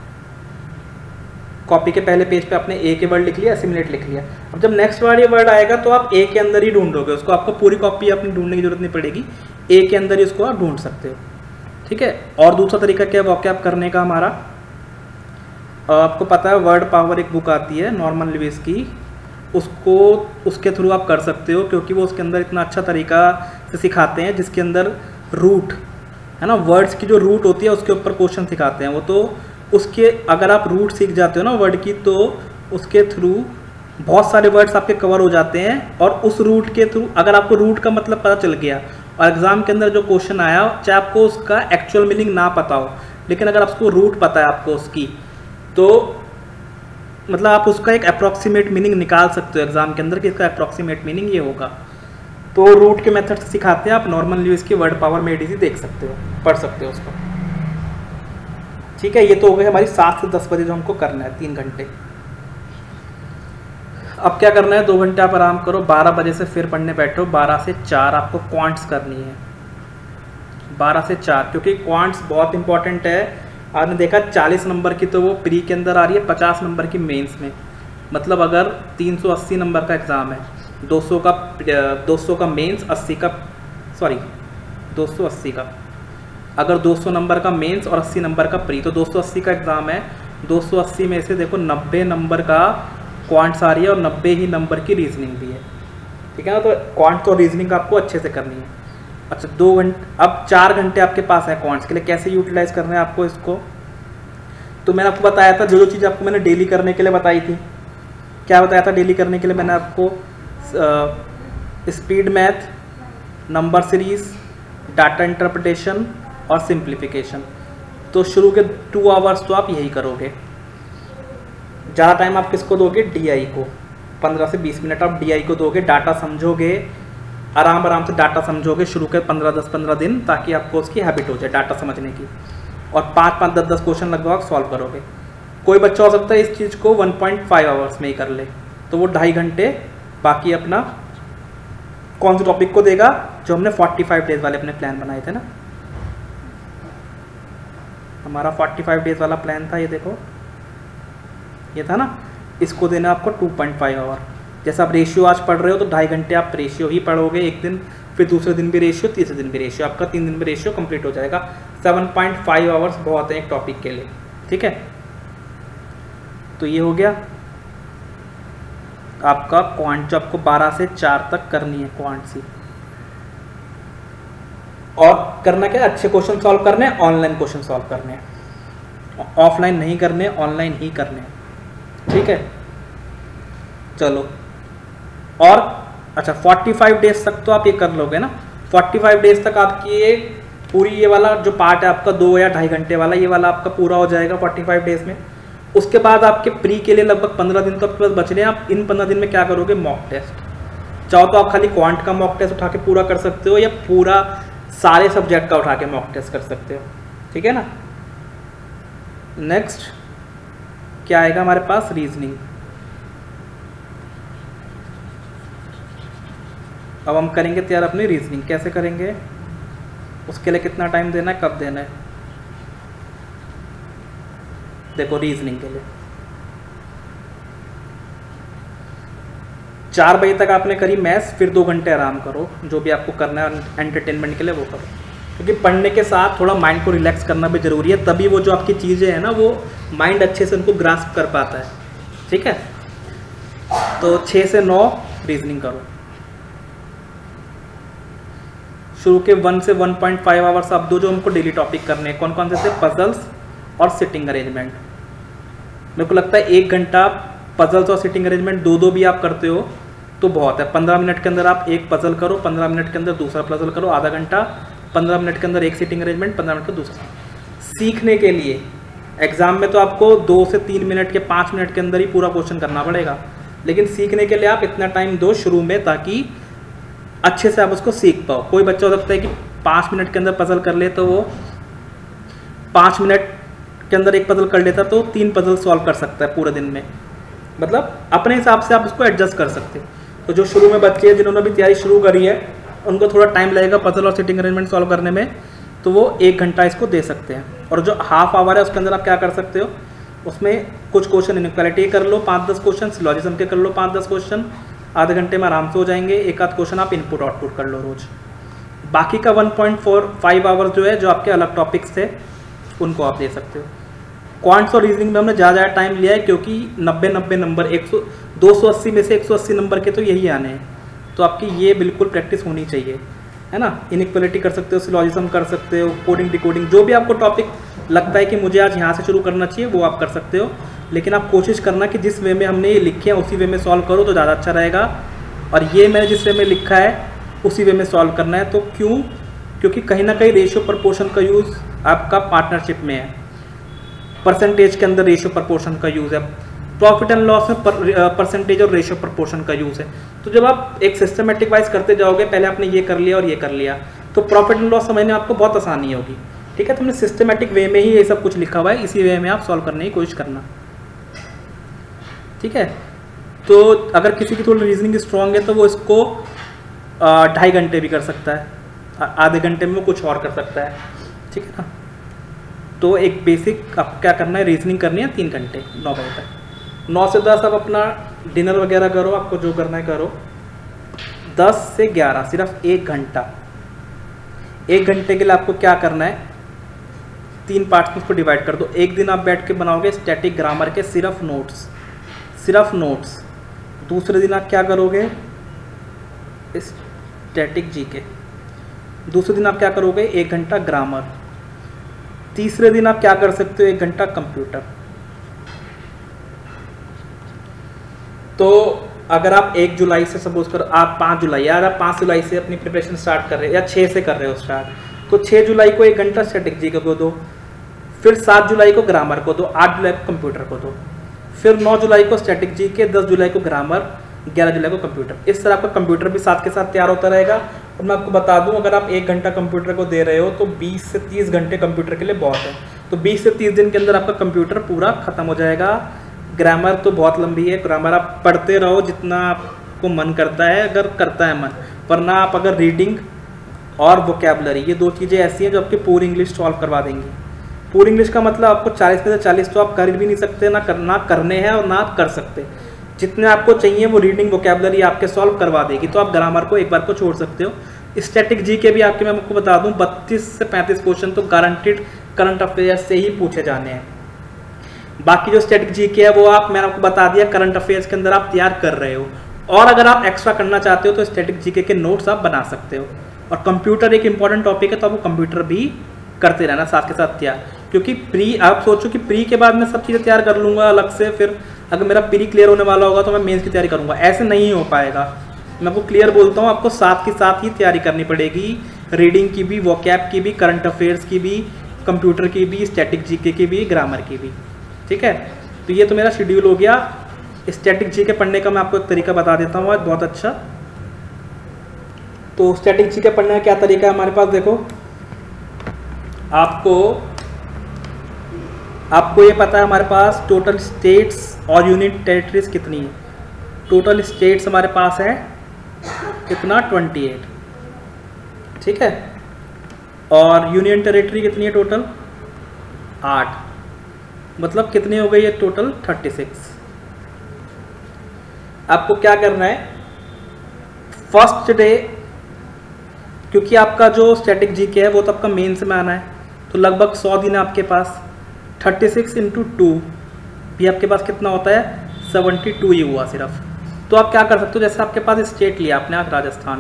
कॉपी के पहले पेज पे आपने ए के वर्ड लिख लिया, एसिमिलेट लिख लिया। अब जब नेक्स्ट बार ये वर्ड आएगा तो आप ए के अंदर ही ढूंढोगे उसको, आपको पूरी कॉपी अपनी ढूंढने की जरूरत नहीं पड़ेगी, ए के अंदर ही उसको आप ढूंढ सकते हो। ठीक है। और दूसरा तरीका क्या है वॉकैब करने का हमारा, आपको पता है वर्ड पावर एक बुक आती है नॉर्मन लुइस की, उसको उसके थ्रू आप कर सकते हो, क्योंकि वो उसके अंदर इतना अच्छा तरीका से सिखाते हैं जिसके अंदर रूट है ना, वर्ड्स की जो रूट होती है उसके ऊपर क्वेश्चन सिखाते हैं वो। तो उसके अगर आप रूट सीख जाते हो ना वर्ड की, तो उसके थ्रू बहुत सारे वर्ड्स आपके कवर हो जाते हैं। और उस रूट के थ्रू अगर आपको रूट का मतलब पता चल गया और एग्जाम के अंदर जो क्वेश्चन आया, चाहे आपको उसका एक्चुअल मीनिंग ना पता हो, लेकिन अगर आपको रूट पता है आपको उसकी, तो मतलब आप उसका एक अप्रॉक्सीमेट मीनिंग निकाल सकते हो एग्जाम के अंदर कि इसका अप्रॉक्सीमेट मीनिंग ये होगा। तो रूट के मेथड से सिखाते हैं, आप नॉर्मल लुइस की वर्ड पावर में एडीसी देख सकते हो, पढ़ सकते हो उसको। ठीक है। ये तो हो गया हमारी 7 से 10 बजे जो हमको करना है 3 घंटे। अब क्या करना है, 2 घंटे आप आराम करो, 12 बजे से फिर पढ़ने बैठो। 12 से 4 आपको क्वांट्स करनी है, 12 से 4, क्योंकि क्वांट्स बहुत इंपॉर्टेंट है। आपने देखा 40 नंबर की तो वो प्री के अंदर आ रही है, 50 नंबर की मेंस में। मतलब अगर 380 नंबर का एग्ज़ाम है, 200 का मेंस, 280 का, अगर 200 नंबर का मेंस और 80 नंबर का प्री, तो 280 का एग्ज़ाम है। 280 में से देखो 90 नंबर का क्वांट्स आ रही है और 90 ही नंबर की रीजनिंग भी है। ठीक है ना। तो क्वांट्स और रीजनिंग आपको अच्छे से करनी है। अच्छा 2 घंटे, अब 4 घंटे आपके पास है क्वांट्स के लिए। कैसे यूटिलाइज करना है आपको इसको, तो मैंने आपको बताया था जो चीज़ आपको मैंने डेली करने के लिए बताई थी। क्या बताया था डेली करने के लिए मैंने आपको? Speed math, number series, data interpretation और सिंप्लीफिकेशन। तो शुरू के 2 आवर्स तो आप यही करोगे। ज़्यादा टाइम आप किसको दोगे? डीआई को। 15 से 20 मिनट आप डीआई को दोगे, डाटा समझोगे, आराम से डाटा समझोगे शुरू के 10-15 दिन, ताकि आपको उसकी हैबिट हो जाए डाटा समझने की। और 5-5, 10-10 क्वेश्चन लगभग आप सॉल्व करोगे। कोई बच्चा हो सकता है इस चीज़ को 1.5 आवर्स में ही कर ले, तो वो 2.5 घंटे बाकी अपना कौन से टॉपिक को देगा, जो हमने 45 डेज वाले अपने प्लान बनाए थे ना, हमारा 45 डेज वाला प्लान था, ये देखो ये था ना, इसको देना आपको 2.5 आवर। जैसे आप रेशियो आज पढ़ रहे हो तो 2.5 घंटे आप रेशियो ही पढ़ोगे एक दिन, फिर दूसरे दिन भी रेशियो, तीसरे दिन भी रेशियो, आपका 3 दिन में रेशियो कंप्लीट हो जाएगा। 7.5 आवर्स बहुत है एक टॉपिक के लिए। ठीक है। तो ये हो गया आपका क्वांट, जो आपको 12 से 4 तक करनी है क्वांट सी। और करना क्या, अच्छे क्वेश्चन सॉल्व करने, ऑनलाइन क्वेश्चन सॉल्व करने, ऑफलाइन नहीं करने, ऑनलाइन ही करने। ठीक है। चलो, और अच्छा 45 डेज तक तो आप ये कर लोगे ना। 45 डेज तक आपकी ये पूरी, ये वाला जो पार्ट है आपका 2 या 2.5 घंटे वाला, ये वाला आपका पूरा हो जाएगा 45 डेज में। उसके बाद आपके प्री के लिए लगभग 15 दिन तो आपके पास बच रहे हैं। आप इन 15 दिन में क्या करोगे? Mock test. चाहो तो आप खाली क्वांट का मॉक टेस्ट उठा के पूरा कर सकते हो, या पूरा सारे सब्जेक्ट का उठा के मॉक टेस्ट कर सकते हो। ठीक है ना। नेक्स्ट क्या आएगा हमारे पास? रीजनिंग। अब हम करेंगे तैयार अपनी रीजनिंग। कैसे करेंगे, उसके लिए कितना टाइम देना है, कब देना है? देखो रीजनिंग के लिए 4 बजे तक आपने करी मैथ्स, फिर 2 घंटे आराम करो, जो भी आपको करना है एंटरटेनमेंट के लिए वो करो, क्योंकि पढ़ने के साथ थोड़ा माइंड को रिलैक्स करना भी जरूरी है, तभी वो जो आपकी चीज़ें हैं ना वो माइंड अच्छे से उनको ग्रास्प कर पाता है। ठीक है। तो 6 से 9 रीजनिंग करो। शुरू के 1 से 1.5 आवर्स आप दो, जो हमको डेली टॉपिक करने हैं। कौन कौन से? पजल्स और सिटिंग अरेंजमेंट। मेरे को लगता है 1 घंटा पजल्स और सिटिंग अरेंजमेंट दो भी आप करते हो तो बहुत है। 15 मिनट के अंदर आप एक पजल करो, 15 मिनट के अंदर दूसरा पजल करो, आधा घंटा, 15 मिनट के अंदर एक सिटिंग अरेंजमेंट, 15 मिनट का दूसरा। सीखने के लिए एग्जाम में तो आपको 2 से 3 मिनट के 5 मिनट के अंदर ही पूरा क्वेश्चन करना पड़ेगा, लेकिन सीखने के लिए आप इतना टाइम दो शुरू में, ताकि अच्छे से आप उसको सीख पाओ। कोई बच्चा हो सकता है कि 5 मिनट के अंदर पजल कर ले तो वो 5 मिनट के अंदर एक पजल कर लेता तो 3 पजल सॉल्व कर सकता है पूरे दिन में। मतलब अपने हिसाब से आप उसको एडजस्ट कर सकते हो। तो जो शुरू में बच्चे हैं जिन्होंने भी तैयारी शुरू करी है उनको थोड़ा टाइम लगेगा पजल और सिटिंग अरेंजमेंट सॉल्व करने में, तो वो 1 घंटा इसको दे सकते हैं। और जो हाफ आवर है उसके अंदर आप क्या कर सकते हो, उसमें कुछ क्वेश्चन इनइक्वालिटी कर लो 5-10 क्वेश्चन, सिलोजिज्म के कर लो 5-10 क्वेश्चन, आधे घंटे में आराम से हो जाएंगे। एक आध क्वेश्चन आप इनपुट आउटपुट कर लो रोज। बाकी का 1.45 आवर्स जो है जो आपके अलग टॉपिक्स थे उनको आप दे सकते हो। क्वांट्स और रीजनिंग में हमने ज़्यादा टाइम लिया है क्योंकि 90 नंबर 280 में से 180 नंबर के तो यही आने हैं, तो आपकी ये बिल्कुल प्रैक्टिस होनी चाहिए, है ना। इनइक्वालिटी कर सकते हो, सिलोजिज्म कर सकते हो, कोडिंग डिकोडिंग, जो भी आपको टॉपिक लगता है कि मुझे आज यहाँ से शुरू करना चाहिए वो आप कर सकते हो। लेकिन आप कोशिश करना कि जिस वे में हमने ये लिखे हैं उसी वे में सॉल्व करो तो ज़्यादा अच्छा रहेगा। और ये मैंने जिस वे में लिखा है उसी वे में सॉल्व करना है। तो क्यों? क्योंकि कहीं ना कहीं रेशियो प्रपोर्शन का यूज़ आपका पार्टनरशिप में है, परसेंटेज के अंदर रेशियो प्रपोर्शन का यूज़ है, प्रॉफिट एंड लॉस में परसेंटेज और रेशियो प्रपोर्शन का यूज़ है। तो जब आप एक सिस्टमेटिक वाइज करते जाओगे, पहले आपने ये कर लिया और ये कर लिया, तो प्रॉफिट एंड लॉस समझने में आपको बहुत आसानी होगी। ठीक है, तो हमने सिस्टमेटिक वे में ही ये सब कुछ लिखा हुआ है, इसी वे में आप सॉल्व करने की कोशिश करना। ठीक है, तो अगर किसी की थोड़ी रीजनिंग स्ट्रॉन्ग है तो वो इसको 2.5 घंटे भी कर सकता है, आधे घंटे में वो कुछ और कर सकता है। ठीक है ना। तो एक बेसिक आपको क्या करना है, रीजनिंग करनी है 3 घंटे 9 बजे तक। 9 से 10 आप अपना डिनर वगैरह करो, आपको जो करना है करो। 10 से 11 सिर्फ 1 घंटा। 1 घंटे के लिए आपको क्या करना है, 3 पार्ट्स में उसको डिवाइड कर दो। एक दिन आप बैठ के बनाओगे स्टैटिक ग्रामर के सिर्फ नोट्स। दूसरे दिन आप क्या करोगे, स्टैटिक जीके। दूसरे दिन आप क्या करोगे, 1 घंटा ग्रामर। तीसरे दिन आप क्या कर सकते हो, 1 घंटा कंप्यूटर। तो अगर आप 1 जुलाई से सपोज करो, आप 5 जुलाई या आप 5 जुलाई से अपनी प्रिपरेशन स्टार्ट कर रहे हो या 6 से कर रहे हो स्टार्ट, तो 6 जुलाई को 1 घंटा स्टैटिक जीके को दो, फिर 7 जुलाई को ग्रामर को दो, 8 जुलाई को कंप्यूटर को दो, फिर 9 जुलाई को स्टैटिक जीके, 10 जुलाई को ग्रामर, 11 जुलाई को कंप्यूटर। इस तरह आपका कंप्यूटर भी साथ के साथ तैयार होता रहेगा। और मैं आपको बता दूं, अगर आप 1 घंटा कंप्यूटर को दे रहे हो तो 20 से 30 घंटे कंप्यूटर के लिए बहुत है। तो 20 से 30 दिन के अंदर आपका कंप्यूटर पूरा खत्म हो जाएगा। ग्रामर तो बहुत लंबी है, ग्रामर आप पढ़ते रहो जितना आपको मन करता है, अगर करता है मन, वरना आप अगर रीडिंग और वोकैबुलरी, ये 2 चीज़ें ऐसी हैं जो आपकी पूरी इंग्लिश सॉल्व करवा देंगी। पूरी इंग्लिश का मतलब आपको 40 में से 40 तो आप कर भी नहीं सकते, ना करने हैं और ना आप कर सकते। जितने आपको चाहिए वो रीडिंग वोकैबुलरी आपके सॉल्व करवा देगी। तो आप ग्रामर को एक बार को छोड़ सकते हो। स्टैटिक जीके भी आपके, मैं आपको बता दूं, 32 से 35 क्वेश्चन तो गारंटीड करंट अफेयर्स से ही पूछे जाने हैं। बाकी जो स्टैटिक जीके है वो मैंने आपको बता दिया करंट अफेयर्स के अंदर आप तैयार कर रहे हो। और अगर आप एक्स्ट्रा करना चाहते हो तो स्टैटिक जीके के नोट्स आप बना सकते हो। और कंप्यूटर एक इंपॉर्टेंट टॉपिक है, तो आपको कंप्यूटर भी करते रहना साथ के साथ तैयार। क्योंकि प्री, आप सोचो कि प्री के बाद मैं सब चीज़ें तैयार कर लूँगा अलग से, फिर अगर मेरा प्री क्लियर होने वाला होगा तो मैं मेंस की तैयारी करूँगा, ऐसे नहीं हो पाएगा। मैं आपको क्लियर बोलता हूँ, आपको साथ के साथ ही तैयारी करनी पड़ेगी, रीडिंग की भी, वोकैब की भी, करंट अफेयर्स की भी, कंप्यूटर की भी, स्टैटिक जीके की भी, ग्रामर की भी। ठीक है, तो ये तो मेरा शेड्यूल हो गया। स्टैटिक जीके पढ़ने का मैं आपको एक तरीका बता देता हूँ आज, बहुत अच्छा। तो स्टैटिक जीके पढ़ने का क्या तरीका है हमारे पास, देखो आपको ये पता है हमारे पास टोटल स्टेट्स और यूनियन टेरिटरीज कितनी है। टोटल स्टेट्स हमारे पास है कितना, 28। ठीक है, और यूनियन टेरिटरी कितनी है टोटल, 8। मतलब कितनी हो गई है टोटल, 36। आपको क्या करना है, फर्स्ट डे, क्योंकि आपका जो स्टैटिक जीके है वो तो आपका मेंस में आना है, तो लगभग 100 दिन है आपके पास। 36 × 2 भी आपके पास कितना होता है, 72 ही हुआ सिर्फ। तो आप क्या कर सकते हो, जैसे आपके पास स्टेट लिया आपने आज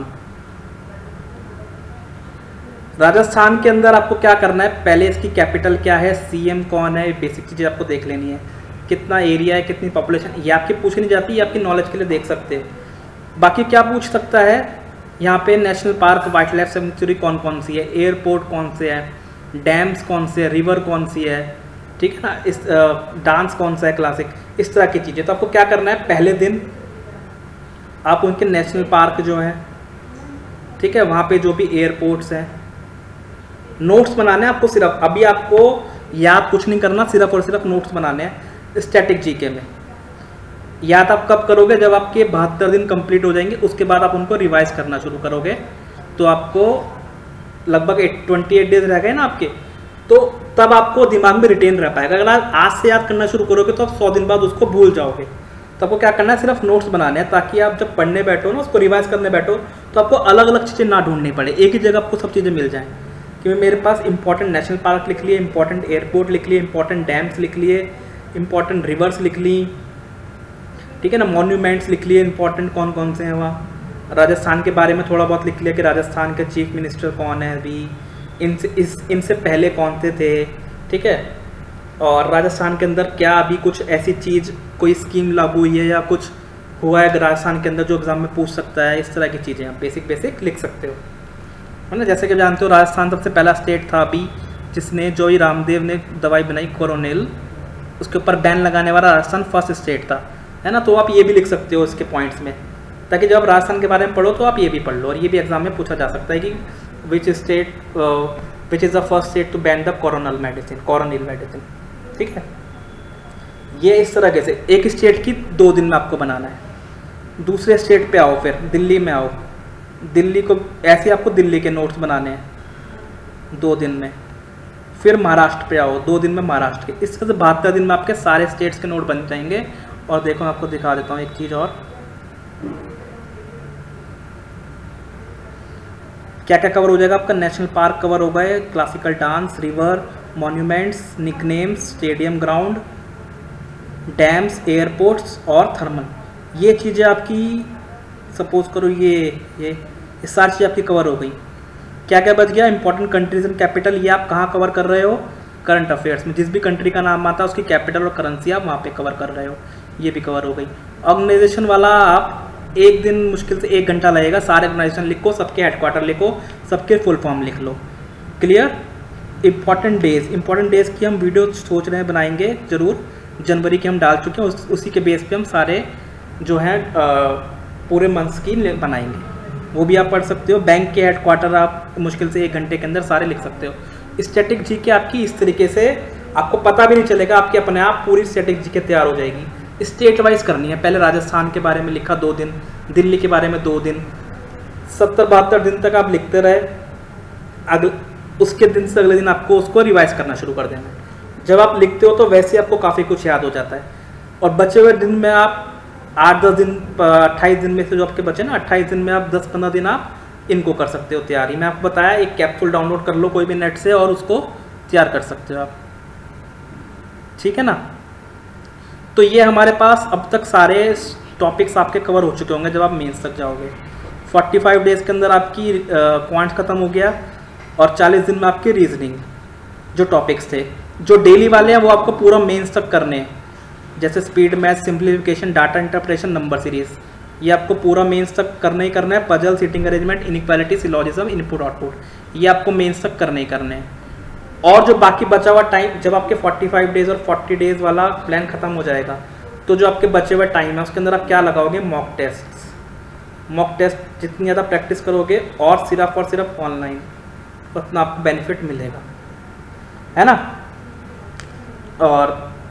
राजस्थान के अंदर आपको क्या करना है, पहले इसकी कैपिटल क्या है, सीएम कौन है, बेसिक चीज़ें आपको देख लेनी है। कितना एरिया है, कितनी पॉपुलेशन, ये आपकी पूछी नहीं जाती, ये आपकी नॉलेज के लिए देख सकते हैं। बाकी क्या पूछ सकता है, यहाँ पे national park, wildlife sanctuary कौन कौन सी है, एयरपोर्ट कौन से है, डैम्स कौन से है, रिवर कौन सी है, ठीक है ना, इस डांस कौन सा है क्लासिक, इस तरह की चीज़ें। तो आपको क्या करना है, पहले दिन आप उनके नेशनल पार्क जो है, ठीक है, वहाँ पे जो भी एयरपोर्ट्स हैं, नोट्स बनाने हैं आपको, सिर्फ अभी आपको याद कुछ नहीं करना, सिर्फ और सिर्फ नोट्स बनाने हैं स्टैटिक जीके में। याद आप कब करोगे, जब आपके 72 दिन कंप्लीट हो जाएंगे, उसके बाद आप उनको रिवाइज करना शुरू करोगे। तो आपको लगभग 28 डेज रह गए ना आपके, तो तब आपको दिमाग में रिटेन रह पाएगा। अगर आप आज से याद करना शुरू करोगे तो आप 100 दिन बाद उसको भूल जाओगे। तो आपको क्या करना है, सिर्फ नोट्स बनाने हैं, ताकि आप जब पढ़ने बैठो ना, उसको रिवाइज करने बैठो, तो आपको अलग अलग चीज़ें ना ढूंढनी पड़े, एक ही जगह आपको सब चीज़ें मिल जाएँ। कि मेरे पास इंपॉर्टेंट नेशनल पार्क लिख लिए, इंपॉर्टेंट एयरपोर्ट लिख लिए, इंपॉर्टेंट डैम्स लिख लिए, इंपॉर्टेंट रिवर्स लिख ली, ठीक है ना, मॉन्यूमेंट्स लिख लिए, इंपॉर्टेंट कौन कौन से हैं वहाँ। राजस्थान के बारे में थोड़ा बहुत लिख लिया कि राजस्थान के चीफ मिनिस्टर कौन है अभी, इनसे पहले कौन से थे, ठीक है। और राजस्थान के अंदर क्या अभी कुछ ऐसी चीज़, कोई स्कीम लागू हुई है या कुछ हुआ है राजस्थान के अंदर जो एग्जाम में पूछ सकता है, इस तरह की चीज़ें आप बेसिक लिख सकते हो, है ना। जैसे कि जानते हो राजस्थान सबसे पहला स्टेट था अभी जिसने जोई रामदेव ने दवाई बनाई कोरोनिल, उसके ऊपर बैन लगाने वाला राजस्थान फर्स्ट स्टेट था, है ना। तो आप ये भी लिख सकते हो इसके पॉइंट्स में, ताकि जब आप राजस्थान के बारे में पढ़ो तो आप ये भी पढ़ लो। और ये भी एग्जाम में पूछा जा सकता है कि which is the first state to ban the Coronil medicine, ठीक है। ये इस तरह से एक स्टेट की 2 दिन में आपको बनाना है। दूसरे स्टेट पे आओ, फिर दिल्ली में आओ, दिल्ली को ऐसे आपको दिल्ली के नोट्स बनाने हैं 2 दिन में। फिर महाराष्ट्र पे आओ, 2 दिन में महाराष्ट्र के। इस तरह से 72 दिन में आपके सारे स्टेट्स के नोट बन जाएंगे। और देखो मैं आपको दिखा देता हूँ एक चीज़ और, क्या क्या कवर हो जाएगा आपका। नेशनल पार्क कवर हो गए, classical dance, river, monuments, nicknames, stadium ground, dams, airports और थर्मल। ये चीज़ें आपकी सपोज करो ये सारी चीज़ें आपकी कवर हो गई। क्या क्या बच गया, इंपॉर्टेंट कंट्रीज एंड कैपिटल, ये आप कहाँ कवर कर रहे हो, करंट अफेयर्स में। जिस भी कंट्री का नाम आता है उसकी कैपिटल और करेंसी आप वहाँ पे कवर कर रहे हो, ये भी कवर हो गई। ऑर्गेनाइजेशन वाला आप एक दिन मुश्किल से 1 घंटा लगेगा, सारे ऑर्गेनाइजेशन लिखो, सबके हेडक्वार्टर लिखो, सबके फुल फॉर्म लिख लो, क्लियर। इंपॉर्टेंट डेज की हम वीडियो सोच रहे हैं बनाएंगे ज़रूर, जनवरी के हम डाल चुके हैं, उसी के बेस पे हम सारे जो हैं पूरे मंथ्स की बनाएंगे, वो भी आप पढ़ सकते हो। बैंक के हेडक्वार्टर आप मुश्किल से 1 घंटे के अंदर सारे लिख सकते हो। स्टैटिक जीके आपकी इस तरीके से आपको पता भी नहीं चलेगा, आपके अपने आप पूरी स्टैटिक जीके तैयार हो जाएगी। स्टेट वाइज करनी है, पहले राजस्थान के बारे में लिखा 2 दिन, दिल्ली के बारे में 2 दिन, 70-72 दिन तक आप लिखते रहे। उसके दिन से अगले दिन आपको उसको रिवाइज करना शुरू कर देना। जब आप लिखते हो तो वैसे आपको काफ़ी कुछ याद हो जाता है। और बचे हुए दिन में आप 8-10 दिन, 28 दिन में से जो आपके बचे ना, 28 दिन में आप 10-15 दिन आप इनको कर सकते हो तैयारी। मैं आपको बताया एक कैप्सूल डाउनलोड कर लो कोई भी नेट से और उसको तैयार कर सकते हो आप, ठीक है ना। तो ये हमारे पास अब तक सारे टॉपिक्स आपके कवर हो चुके होंगे जब आप मेंस तक जाओगे। 45 डेज के अंदर आपकी क्वांट्स खत्म हो गया और 40 दिन में आपके रीजनिंग जो टॉपिक्स थे। जो डेली वाले हैं वो आपको पूरा मेंस तक करने हैं, जैसे speed math, simplification, data interpretation, number series, ये आपको पूरा मेंस तक करना ही करना है। Puzzle, seating arrangement, inequality, syllogism, input output, ये आपको मेंस तक करने ही करने हैं। और जो बाकी बचा हुआ टाइम, जब आपके 45 डेज और 40 डेज वाला प्लान खत्म हो जाएगा तो जो आपके बचे हुए टाइम है उसके अंदर आप क्या लगाओगे, मॉक टेस्ट। जितनी ज़्यादा प्रैक्टिस करोगे और सिर्फ ऑनलाइन, उतना आपको बेनिफिट मिलेगा, है ना। और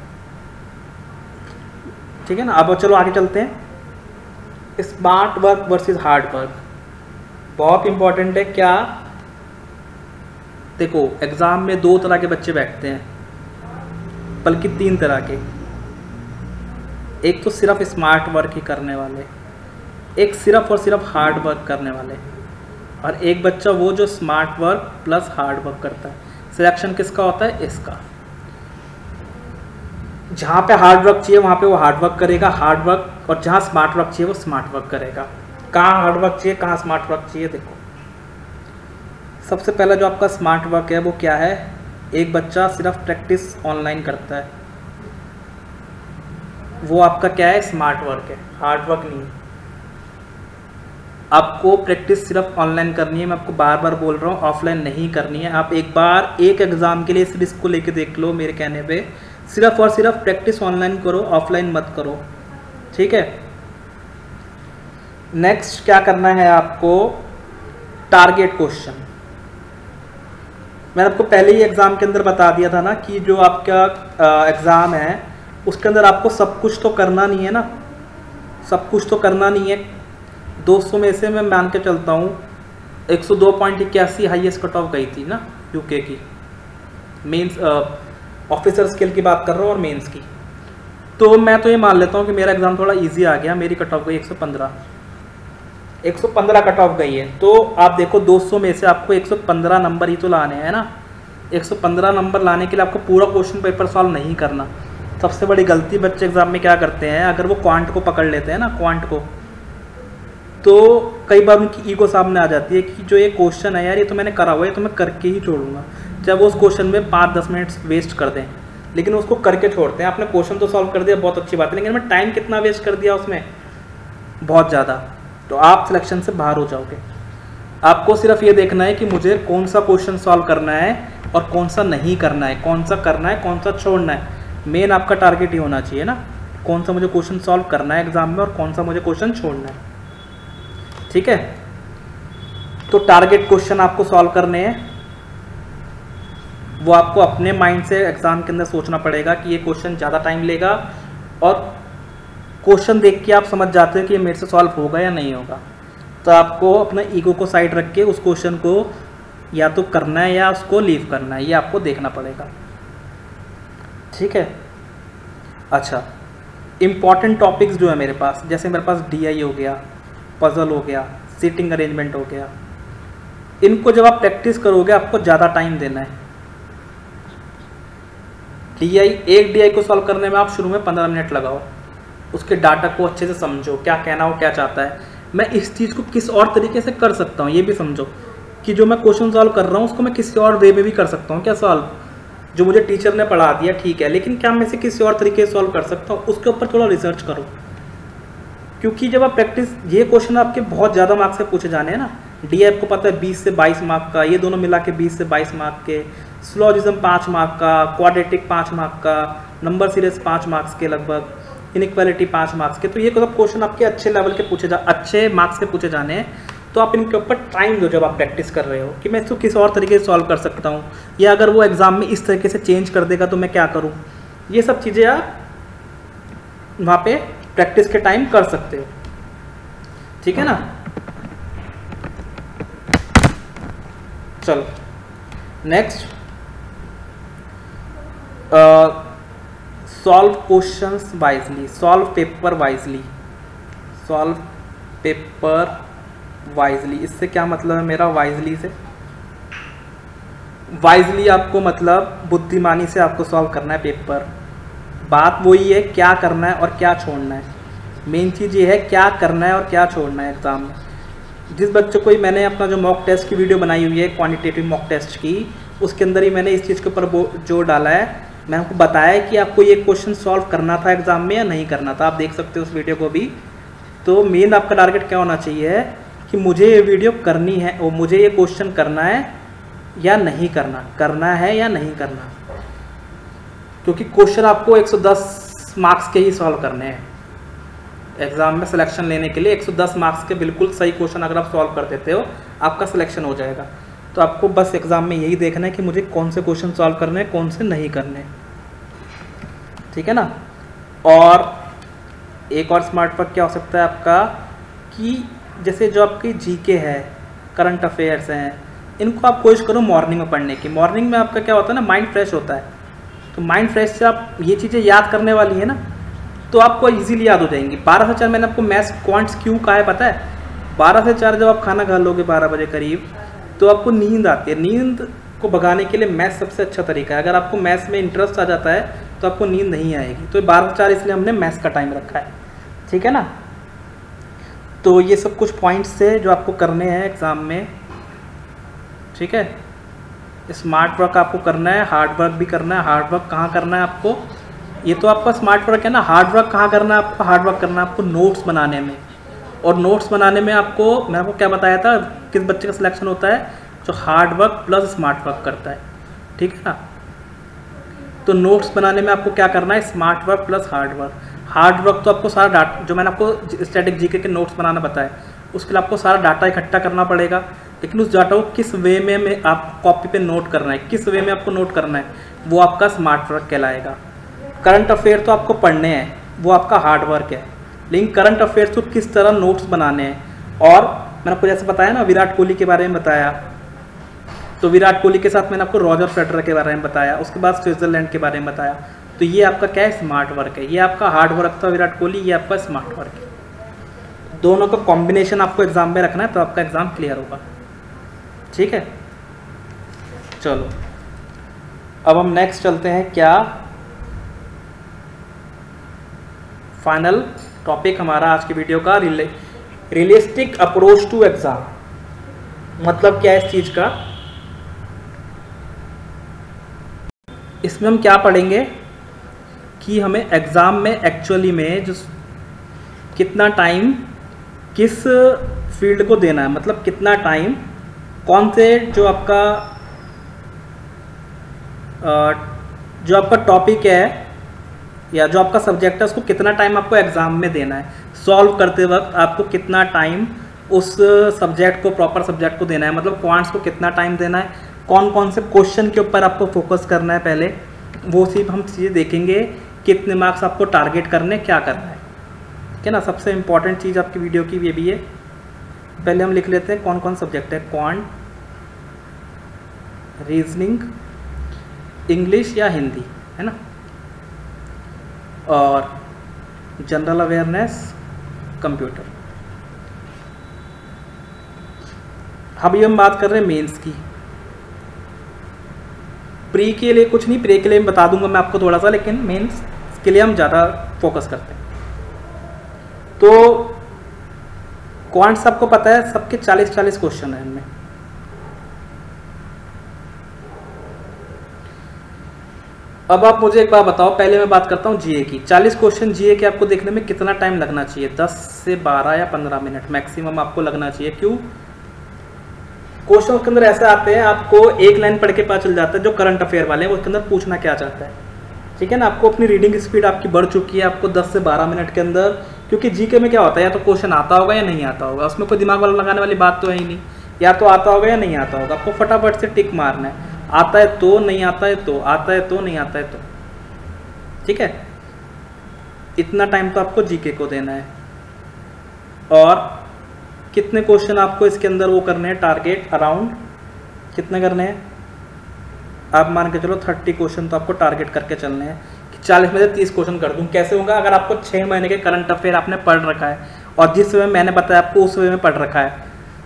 ठीक है ना। अब चलो आगे चलते हैं। Smart work versus hard work बहुत इंपॉर्टेंट है। क्या देखो, एग्जाम में 2 तरह के बच्चे बैठते हैं, बल्कि 3 तरह के। एक तो सिर्फ स्मार्ट वर्क ही करने वाले, एक सिर्फ और सिर्फ हार्ड वर्क करने वाले, और एक बच्चा वो जो smart work plus hard work करता है। सिलेक्शन किसका होता है, इसका। जहाँ पे हार्ड वर्क चाहिए वहाँ पे वो हार्ड वर्क करेगा, हार्ड वर्क, और जहाँ स्मार्ट वर्क चाहिए वो स्मार्ट वर्क करेगा। कहाँ हार्ड वर्क चाहिए, कहाँ स्मार्ट वर्क चाहिए, देखो सबसे पहला जो आपका स्मार्ट वर्क है वो क्या है। एक बच्चा सिर्फ प्रैक्टिस ऑनलाइन करता है, वो आपका क्या है, स्मार्ट वर्क है, हार्ड वर्क नहीं। आपको प्रैक्टिस सिर्फ ऑनलाइन करनी है, मैं आपको बार बार बोल रहा हूँ, ऑफलाइन नहीं करनी है। आप एक बार एक एग्ज़ाम के लिए इस रिस्क को लेके देख लो मेरे कहने पे, सिर्फ और सिर्फ प्रैक्टिस ऑनलाइन करो, ऑफलाइन मत करो, ठीक है। नेक्स्ट क्या करना है आपको, टारगेट क्वेश्चन। मैंने आपको पहले ही एग्ज़ाम के अंदर बता दिया था ना कि जो आपका एग्ज़ाम है उसके अंदर आपको सब कुछ तो करना नहीं है ना, सब कुछ तो करना नहीं है। 200 में से मैं मान के चलता हूँ 102.81 हाईएस्ट कट ऑफ गई थी ना यूके की, मेंस ऑफिसर स्किल की बात कर रहा हूँ और मेंस की। तो मैं तो ये मान लेता हूँ कि मेरा एग्ज़ाम थोड़ा इजी आ गया, मेरी कट ऑफ गई 115 कट ऑफ गई है। तो आप देखो 200 में से आपको 115 नंबर ही तो लाने हैं ना। 115 नंबर लाने के लिए आपको पूरा क्वेश्चन पेपर सॉल्व नहीं करना। सबसे बड़ी गलती बच्चे एग्जाम में क्या करते हैं, अगर वो क्वांट को पकड़ लेते हैं ना, क्वांट को, तो कई बार उनकी ईगो सामने आ जाती है कि जो ये क्वेश्चन है यार ये तो मैंने करा हुआ है, तो मैं करके ही छोड़ूंगा। जब वो उस क्वेश्चन में 5-10 मिनट्स वेस्ट कर दें, लेकिन उसको करके छोड़ते हैं। आपने क्वेश्चन तो सॉल्व कर दिया, बहुत अच्छी बात है, लेकिन मैं टाइम कितना वेस्ट कर दिया उसमें, बहुत ज़्यादा। तो आप सिलेक्शन से बाहर हो जाओगे। आपको सिर्फ ये देखना है कि मुझे कौन सा क्वेश्चन सॉल्व करना है और कौन सा नहीं करना है, कौन सा करना है कौन सा छोड़ना है। मेन आपका टारगेट ही होना चाहिए ना, कौन सा मुझे क्वेश्चन सॉल्व करना है एग्जाम में और कौन सा मुझे क्वेश्चन छोड़ना है। ठीक है, तो टारगेट क्वेश्चन आपको सॉल्व करने हैं, वो आपको अपने माइंड से एग्जाम के अंदर सोचना पड़ेगा कि ये क्वेश्चन ज़्यादा टाइम लेगा, और क्वेश्चन देख के आप समझ जाते हैं कि ये मेरे से सॉल्व होगा या नहीं होगा। तो आपको अपना ईगो को साइड रख के उस क्वेश्चन को या तो करना है या उसको लीव करना है, ये आपको देखना पड़ेगा। ठीक है, अच्छा, इम्पॉर्टेंट टॉपिक्स जो है मेरे पास, जैसे मेरे पास DI हो गया, पजल हो गया, सीटिंग अरेंजमेंट हो गया, इनको जब आप प्रैक्टिस करोगे आपको ज़्यादा टाइम देना है। एक DI को सॉल्व करने में आप शुरू में 15 मिनट लगाओ, उसके डाटा को अच्छे से समझो, क्या कहना हो क्या चाहता है, मैं इस चीज़ को किस और तरीके से कर सकता हूँ ये भी समझो, कि जो मैं क्वेश्चन सॉल्व कर रहा हूँ उसको मैं किसी और वे में भी कर सकता हूँ क्या सॉल्व। जो मुझे टीचर ने पढ़ा दिया ठीक है, लेकिन क्या मैं इसे किसी और तरीके से सॉल्व कर सकता हूँ, उसके ऊपर थोड़ा रिसर्च करो। क्योंकि जब आप प्रैक्टिस, ये क्वेश्चन आपके बहुत ज़्यादा मार्क्स से पूछे जाने हैं ना। DI आपको पता है 20 से 22 मार्क का, ये दोनों मिला के 20 से 22 मार्क के, स्लोजिज्म 5 मार्क का, क्वाड्रेटिक 5 मार्क का, नंबर सीरीज 5 मार्क्स के लगभग, इनइक्वालिटी 5 मार्क्स के। तो ये सब क्वेश्चन आपके अच्छे लेवल के अच्छे मार्क्स के पूछे जाने हैं। तो आप इनके ऊपर टाइम दो जब आप प्रैक्टिस कर रहे हो, कि मैं इसको किस और तरीके से सॉल्व कर सकता हूँ, या अगर वो एग्ज़ाम में इस तरीके से चेंज कर देगा तो मैं क्या करूँ। ये सब चीज़ें आप वहाँ पे प्रैक्टिस के टाइम कर सकते हो। ठीक है ना, चलो next, solve questions wisely, solve paper wisely, solve paper wisely. इससे क्या मतलब है मेरा वाइजली से? वाइजली आपको मतलब बुद्धिमानी से आपको सॉल्व करना है पेपर। बात वही है, क्या करना है और क्या छोड़ना है। मेन चीज़ ये है क्या करना है और क्या छोड़ना है एग्ज़ाम में। जिस बच्चे को ही मैंने अपना जो मॉक टेस्ट की वीडियो बनाई हुई है क्वांटिटेटिव मॉक टेस्ट की, उसके अंदर ही मैंने इस चीज़ के ऊपर जोर डाला है। मैंने आपको बताया कि आपको ये क्वेश्चन सॉल्व करना था एग्ज़ाम में या नहीं करना था, आप देख सकते हो उस वीडियो को भी। तो मेन आपका टारगेट क्या होना चाहिए कि मुझे ये वीडियो करनी है और मुझे ये क्वेश्चन करना है या नहीं करना, करना है या नहीं करना। क्योंकि क्वेश्चन आपको 110 मार्क्स के ही सॉल्व करने हैं एग्ज़ाम में सिलेक्शन लेने के लिए। 110 मार्क्स के बिल्कुल सही क्वेश्चन अगर आप सॉल्व कर देते हो आपका सिलेक्शन हो जाएगा। तो आपको बस एग्ज़ाम में यही देखना है कि मुझे कौन से क्वेश्चन सॉल्व करने हैं, कौन से नहीं करने। ठीक है ना। और एक और स्मार्ट वर्क क्या हो सकता है आपका, कि जैसे जो आपकी जीके है, करंट अफेयर्स हैं, इनको आप कोशिश करो मॉर्निंग में पढ़ने की। मॉर्निंग में आपका क्या होता है ना, माइंड फ्रेश होता है। तो माइंड फ्रेश से आप ये चीज़ें याद करने वाली है ना, तो आपको इजीली याद हो जाएंगी। 12 से 4 मैंने आपको मैथ्स क्वांट्स क्यों कहा है पता है? 12 से 4 जब आप खाना खा लोगे 12 बजे करीब, तो आपको नींद आती है। नींद को भगाने के लिए मैथ्स सबसे अच्छा तरीका है। अगर आपको मैथ्स में इंटरेस्ट आ जाता है तो आपको नींद नहीं आएगी। तो 12 से 4 इसलिए हमने मैथ्स का टाइम रखा है। ठीक है ना। तो ये सब कुछ पॉइंट्स थे जो आपको करने हैं एग्ज़ाम में। ठीक है, स्मार्ट वर्क आपको करना है, हार्ड वर्क भी करना है। हार्ड वर्क कहाँ करना है आपको, ये तो आपका स्मार्ट वर्क है ना। हार्ड वर्क कहाँ करना है आपको? हार्ड वर्क करना है आपको नोट्स बनाने में। और नोट्स बनाने में आपको, मैंने आपको क्या बताया था, किस बच्चे का सिलेक्शन होता है, जो hard work plus smart work करता है। ठीक है ना। तो नोट्स बनाने में आपको क्या करना है, smart work plus hard work. Hard work तो आपको सारा डाटा, जो मैंने आपको स्टैटिक जीके के नोट्स बनाना बताया, उसके लिए आपको सारा डाटा इकट्ठा करना पड़ेगा। लेकिन उस डाटा को किस वे में आप कॉपी पे नोट करना है, किस वे में आपको नोट करना है, वो आपका स्मार्ट वर्क कहलाएगा। करंट अफेयर तो आपको पढ़ने हैं, वो आपका हार्ड वर्क है, लेकिन करंट अफेयर्स को किस तरह नोट्स बनाने हैं। और मैंने आपको जैसे बताया ना, विराट कोहली के बारे में बताया, तो विराट कोहली के साथ मैंने आपको रॉजर फेडरर के बारे में बताया, उसके बाद स्विट्जरलैंड के बारे में बताया। तो ये आपका क्या है, स्मार्ट वर्क है। ये आपका हार्ड वर्क था विराट कोहली, ये आपका स्मार्ट वर्क है। दोनों का कॉम्बिनेशन आपको एग्जाम में रखना है, तो आपका एग्जाम क्लियर होगा। ठीक है, चलो अब हम नेक्स्ट चलते हैं। क्या फाइनल टॉपिक हमारा आज की वीडियो का रियलिस्टिक अप्रोच टू एग्जाम। मतलब क्या है इस चीज का, इसमें हम क्या पढ़ेंगे कि हमें एग्जाम में एक्चुअली में जो कितना टाइम किस फील्ड को देना है, मतलब कितना टाइम कौन से जो आपका टॉपिक है या जो आपका सब्जेक्ट है उसको कितना टाइम आपको एग्जाम में देना है, सॉल्व करते वक्त आपको कितना टाइम उस सब्जेक्ट को, प्रॉपर सब्जेक्ट को देना है, मतलब क्वांट्स को कितना टाइम देना है, कौन कौन से क्वेश्चन के ऊपर आपको फोकस करना है, पहले वो सिर्फ हम चीज़ें देखेंगे, कितने मार्क्स आपको टारगेट करने, क्या करना है। ठीक है ना, सबसे इम्पॉर्टेंट चीज़ आपकी वीडियो की ये भी है। पहले हम लिख लेते हैं कौन कौन सब्जेक्ट है, क्वांट, रीजनिंग, इंग्लिश या हिंदी, है ना, और जनरल अवेयरनेस, कंप्यूटर। अभी हम बात कर रहे हैं मेंस की। प्री के लिए कुछ नहीं, प्री के लिए बता दूंगा मैं आपको थोड़ा सा, लेकिन मेंस के लिए हम ज़्यादा फोकस करते हैं। तो क्वांट्स आपको पता है सबके 40-40 क्वेश्चन है इनमें। अब आप मुझे एक बार बताओ, पहले मैं बात करता हूँ जीए की। 40 क्वेश्चन जीए के आपको देखने में कितना टाइम लगना चाहिए? 10 से 12 या 15 मिनट मैक्सिमम आपको लगना चाहिए। क्यों? क्वेश्चन के अंदर ऐसे आते हैं, आपको एक लाइन पढ़ के पता चल जाता है जो करंट अफेयर वाले हैं उसके अंदर पूछना क्या चाहता है। ठीक है ना, आपको अपनी रीडिंग स्पीड आपकी बढ़ चुकी है, आपको 10 से 12 मिनट के अंदर, क्योंकि जीके में क्या होता है, या तो क्वेश्चन आता होगा या नहीं आता होगा, उसमें कोई दिमाग वाला लगाने वाली बात तो है ही नहीं, या तो आता होगा या नहीं आता होगा, आपको फटाफट से टिक मारना है, आता है तो, नहीं आता है तो, आता है तो, नहीं आता है तो। ठीक है, इतना टाइम तो आपको जीके को देना है। और कितने क्वेश्चन आपको इसके अंदर वो करने हैं, टारगेट अराउंड कितने करने हैं, आप मान के चलो 30 क्वेश्चन तो आपको टारगेट करके चलने हैं कि 40 में से 30 क्वेश्चन कर दूं। कैसे होगा? अगर आपको 6 महीने के करंट अफेयर आपने पढ़ रखा है और जिस वे मैंने बताया आपको उस वे में पढ़ रखा है,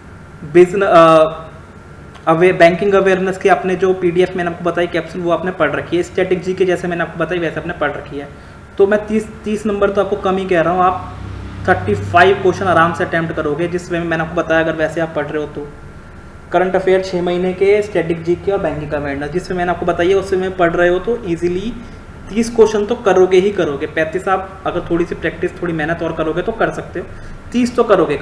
बैंकिंग अवेयरनेस की आपने जो पीडीएफ मैंने आपको बताई कैप्सूल वो आपने पढ़ रखी है, स्टैटिक जी के जैसे मैंने आपको बताई वैसे आपने पढ़ रखी है, तो मैं 30 नंबर तो आपको कम ही कह रहा हूँ, आप 35 क्वेश्चन आराम से अटैम्प्ट करोगे जिस वे में मैंने आपको बताया। अगर वैसे आप पढ़ रहे हो तो करंट अफेयर 6 महीने के, स्टैटिक जी के और बैंकिंग अवेयरनेस जिसमें मैंने आपको बताइए उससे में पढ़ रहे हो तो ईजिली 30 क्वेश्चन तो करोगे ही करोगे। 35 आप अगर थोड़ी सी प्रैक्टिस, थोड़ी मेहनत और करोगे तो कर सकते हो, 30 तो करोगे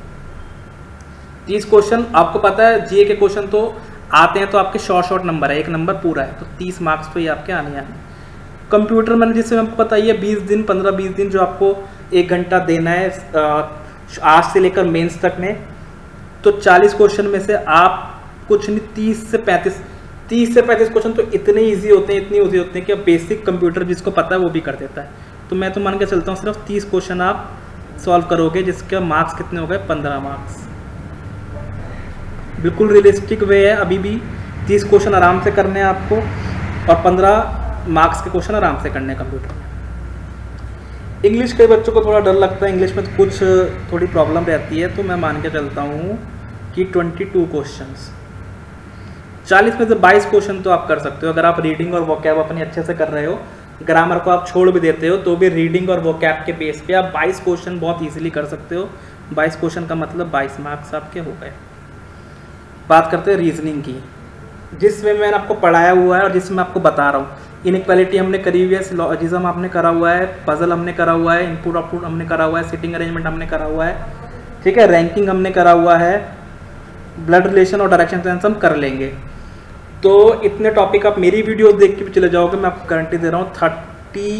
30 क्वेश्चन। आपको पता है जीए के क्वेश्चन तो आते हैं तो आपके शॉर्ट नंबर है, 1 नंबर पूरा है, तो 30 मार्क्स तो ये आपके आने हैं। कंप्यूटर मैंने जिसमें आपको बताइए 20 दिन 15-20 दिन जो आपको 1 घंटा देना है आज से लेकर मेंस तक में, तो 40 क्वेश्चन में से आप कुछ नहीं 30 से 35 क्वेश्चन तो इतने इजी होते हैं, इतने इजी होते हैं कि बेसिक कंप्यूटर जिसको पता है वो भी कर देता है। तो मैं तो मान के चलता हूँ सिर्फ 30 क्वेश्चन आप सॉल्व करोगे जिसके मार्क्स कितने हो गए, 15 मार्क्स। बिल्कुल रियलिस्टिक वे है, अभी भी 30 क्वेश्चन आराम से करने हैं आपको और 15 मार्क्स के क्वेश्चन आराम से करने कंप्यूटर में। इंग्लिश के बच्चों को थोड़ा डर लगता है, इंग्लिश में कुछ थोड़ी प्रॉब्लम रहती है, तो मैं मान के चलता हूँ कि 22 क्वेश्चंस, 40 में से 22 क्वेश्चन तो आप कर सकते हो अगर आप रीडिंग और वोकैब अपनी अच्छे से कर रहे हो। ग्रामर को आप छोड़ भी देते हो तो भी रीडिंग और वोकैब के बेस पे आप 22 क्वेश्चन बहुत इजीली कर सकते हो। 22 क्वेश्चन का मतलब 22 मार्क्स आपके हो गए। बात करते हैं रीजनिंग की, जिसमें मैंने आपको पढ़ाया हुआ है और जिसमें आपको बता रहा हूँ। इनइक्वालिटी हमने करी हुई है, सिलोजिज्म आपने करा हुआ है, पजल हमने करा हुआ है, इनपुट आउटपुट हमने करा हुआ है, सिटिंग अरेंजमेंट हमने करा हुआ है, ठीक है, रैंकिंग हमने करा हुआ है, ब्लड रिलेशन और डायरेक्शन सेंस हम कर लेंगे। तो इतने टॉपिक आप मेरी वीडियो देख के भी चले जाओगे, मैं आपको गारंटी दे रहा हूँ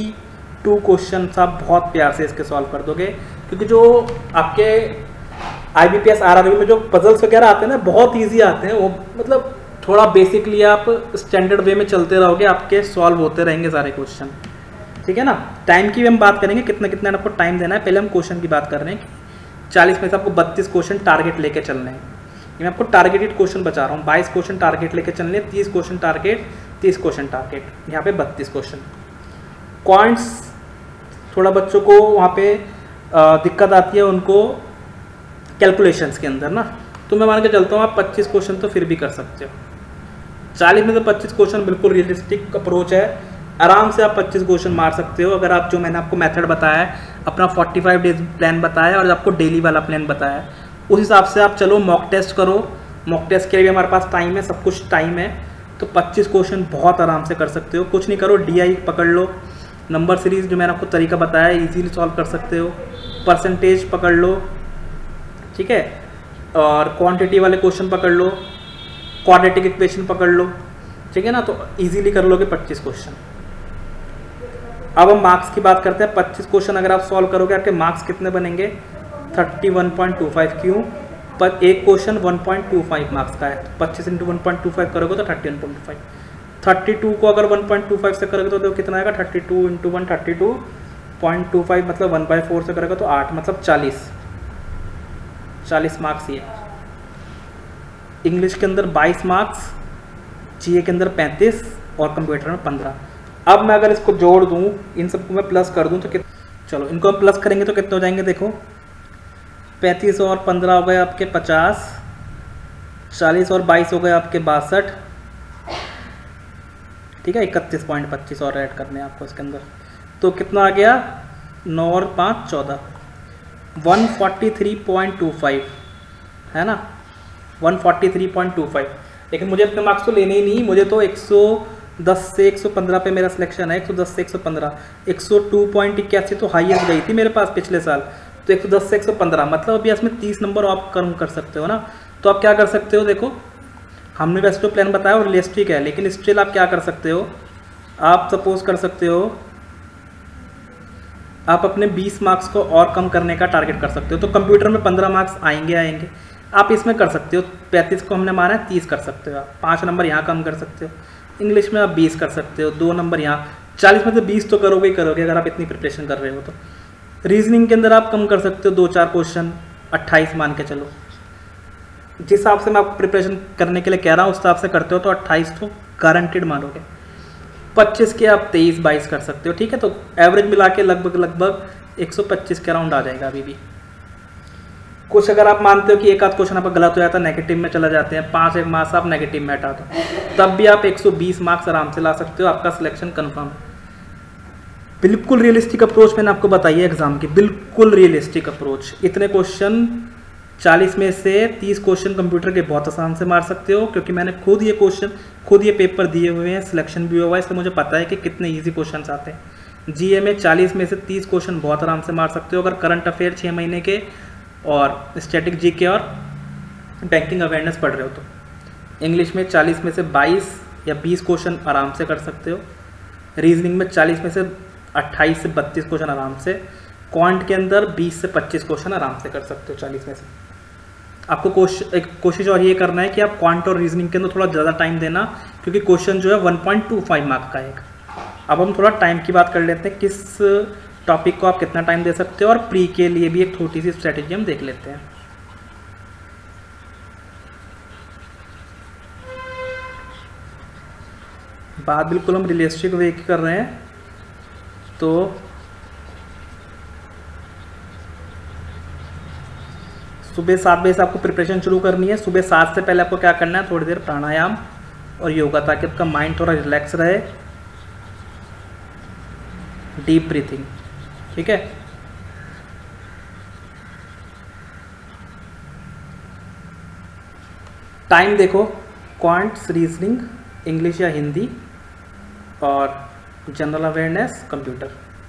32 क्वेश्चन आप बहुत प्यार से इसके सॉल्व कर दोगे, क्योंकि जो आपके IBPS RRB में जो पजल्स वगैरह आते हैं ना बहुत ईजी आते हैं वो, मतलब थोड़ा बेसिकली आप स्टैंडर्ड वे में चलते रहोगे आपके सॉल्व होते रहेंगे सारे क्वेश्चन, ठीक है ना। टाइम की भी हम बात करेंगे, कितना कितना आपको टाइम देना है। पहले हम क्वेश्चन की बात कर रहे हैं कि 40 में से आपको 32 क्वेश्चन टारगेट लेके चलने हैं। मैं आपको टारगेटेड क्वेश्चन बचा रहा हूँ, 22 क्वेश्चन टारगेट लेके चलने, 30 क्वेश्चन टारगेट, 30 क्वेश्चन टारगेट, यहाँ पे 32 क्वेश्चन। क्वांट्स थोड़ा बच्चों को वहाँ पे दिक्कत आती है उनको कैलकुलेशंस के अंदर ना, तो मैं मान के चलता हूँ आप 25 क्वेश्चन तो फिर भी कर सकते हो। 40 में से 25 क्वेश्चन बिल्कुल रियलिस्टिक अप्रोच है, आराम से आप 25 क्वेश्चन मार सकते हो अगर आप, जो मैंने आपको मेथड बताया है, अपना 45 डेज प्लान बताया और आपको डेली वाला प्लान बताया है, उस हिसाब से आप चलो मॉक टेस्ट करो। मॉक टेस्ट के लिए हमारे पास टाइम है, सब कुछ टाइम है, तो 25 क्वेश्चन बहुत आराम से कर सकते हो। कुछ नहीं करो, DI पकड़ लो, नंबर सीरीज जो मैंने आपको तरीका बताया इजीली सॉल्व कर सकते हो, परसेंटेज पकड़ लो, ठीक है, और क्वांटिटी वाले क्वेश्चन पकड़ लो, क्वाड्रेटिक इक्वेशन पकड़ लो, ठीक है ना, तो इजीली कर लोगे 25 क्वेश्चन। अब हम मार्क्स की बात करते हैं। 25 क्वेश्चन अगर आप सॉल्व करोगे आपके मार्क्स कितने बनेंगे? 31.25। क्यों? पर एक क्वेश्चन 1.25 मार्क्स का है, 25 × 1.25 करोगे तो 31.25। 32 को अगर 1.25 से करोगे तो देखो कितना आएगा, 32 × 1 32.25 मतलब 1/4 से करोगे तो 8, मतलब 40 मार्क्स ये। इंग्लिश के अंदर 22 मार्क्स, GA के अंदर 35 और कंप्यूटर में 15। अब मैं अगर इसको जोड़ दूं, इन सबको मैं प्लस कर दूं तो चलो इनको हम प्लस करेंगे तो कितने हो जाएंगे, देखो 35 और 15 हो गए आपके 50, 40 और 22 हो गए आपके 62, ठीक है, 31.25 और ऐड करने हैं आपको इसके अंदर, तो कितना आ गया, 9 और 5 14, 143.25 है ना, 143.25। लेकिन मुझे अपने मार्क्स तो लेने ही नहीं, मुझे तो 110 से 115 पे मेरा सिलेक्शन है, 110 से 115, 102.81 तो हाईएस्ट गई थी मेरे पास पिछले साल, तो 110 से 115 मतलब अभी इसमें 30 नंबर आप कम कर सकते हो ना। तो आप क्या कर सकते हो, देखो हमने वैसे तो प्लान बताया और रियलिस्टिक है, लेकिन स्टिल आप क्या कर सकते हो, आप सपोज कर सकते हो आप अपने 20 मार्क्स को और कम करने का टारगेट कर सकते हो। तो कंप्यूटर में 15 मार्क्स आएंगे, आप इसमें कर सकते हो, 35 को हमने माना है 30 कर सकते हो, आप 5 नंबर यहाँ कम कर सकते हो। इंग्लिश में आप 20 कर सकते हो, 2 नंबर यहाँ, 40 में से 20 तो करोगे ही करोगे अगर आप इतनी प्रिपरेशन कर रहे हो तो। रीजनिंग के अंदर आप कम कर सकते हो 2-4 क्वेश्चन, 28 मान के चलो, जिस हिसाब से मैं आपको प्रिपरेशन करने के लिए कह रहा हूँ उस हिसाब से करते हो तो 28 तो गारंटेड मानोगे। 25 के आप 23-22 कर सकते हो, ठीक है, तो एवरेज मिला के लगभग 125 के अराउंड आ जाएगा अभी भी। कुछ अगर आप मानते हो कि एक आध क्वेश्चन आपका गलत हो जाता है, नेगेटिव में चला जाते हैं, 5 मार्क्स आप नेगेटिव में हटा दो, तब भी आप 120 मार्क्स आराम से ला सकते हो, आपका सिलेक्शन कन्फर्म है। बिल्कुल रियलिस्टिक अप्रोच मैंने आपको बताई है एग्जाम की, बिल्कुल रियलिस्टिक अप्रोच। इतने क्वेश्चन 40 में से 30 क्वेश्चन कंप्यूटर के बहुत आसान से मार सकते हो, क्योंकि मैंने खुद ये पेपर दिए हुए हैं, सिलेक्शन भी हुआ है, इसलिए मुझे पता है कि कितने ईजी क्वेश्चन आते हैं। GA में 40 में से 30 क्वेश्चन बहुत आराम से मार सकते हो अगर करंट अफेयर 6 महीने के और स्टैटिक GK और बैंकिंग अवेयरनेस पढ़ रहे हो तो। इंग्लिश में 40 में से 22 या 20 क्वेश्चन आराम से कर सकते हो। रीजनिंग में 40 में से 28 से 32 क्वेश्चन आराम से। क्वांट के अंदर 20 से 25 क्वेश्चन आराम से कर सकते हो 40 में से। आपको कोशिश और ये करना है कि आप क्वांट और रीजनिंग के अंदर थोड़ा ज़्यादा टाइम देना, क्योंकि क्वेश्चन जो है 1.25 मार्क का एक। अब हम थोड़ा टाइम की बात कर लेते हैं, किस टॉपिक को आप कितना टाइम दे सकते हो, और प्री के लिए भी एक छोटी सी स्ट्रेटेजी हम देख लेते हैं। बात बिल्कुल हम रियलिस्टिक वे की कर रहे हैं, तो सुबह 7 बजे से आपको प्रिपरेशन शुरू करनी है। सुबह 7 से पहले आपको क्या करना है, थोड़ी देर प्राणायाम और योगा, ताकि आपका माइंड थोड़ा रिलैक्स रहे। डीप ब्रीथिंग, ठीक है। टाइम देखो, क्वांट्स, रीजनिंग, इंग्लिश या हिंदी और जनरल अवेयरनेस कंप्यूटर,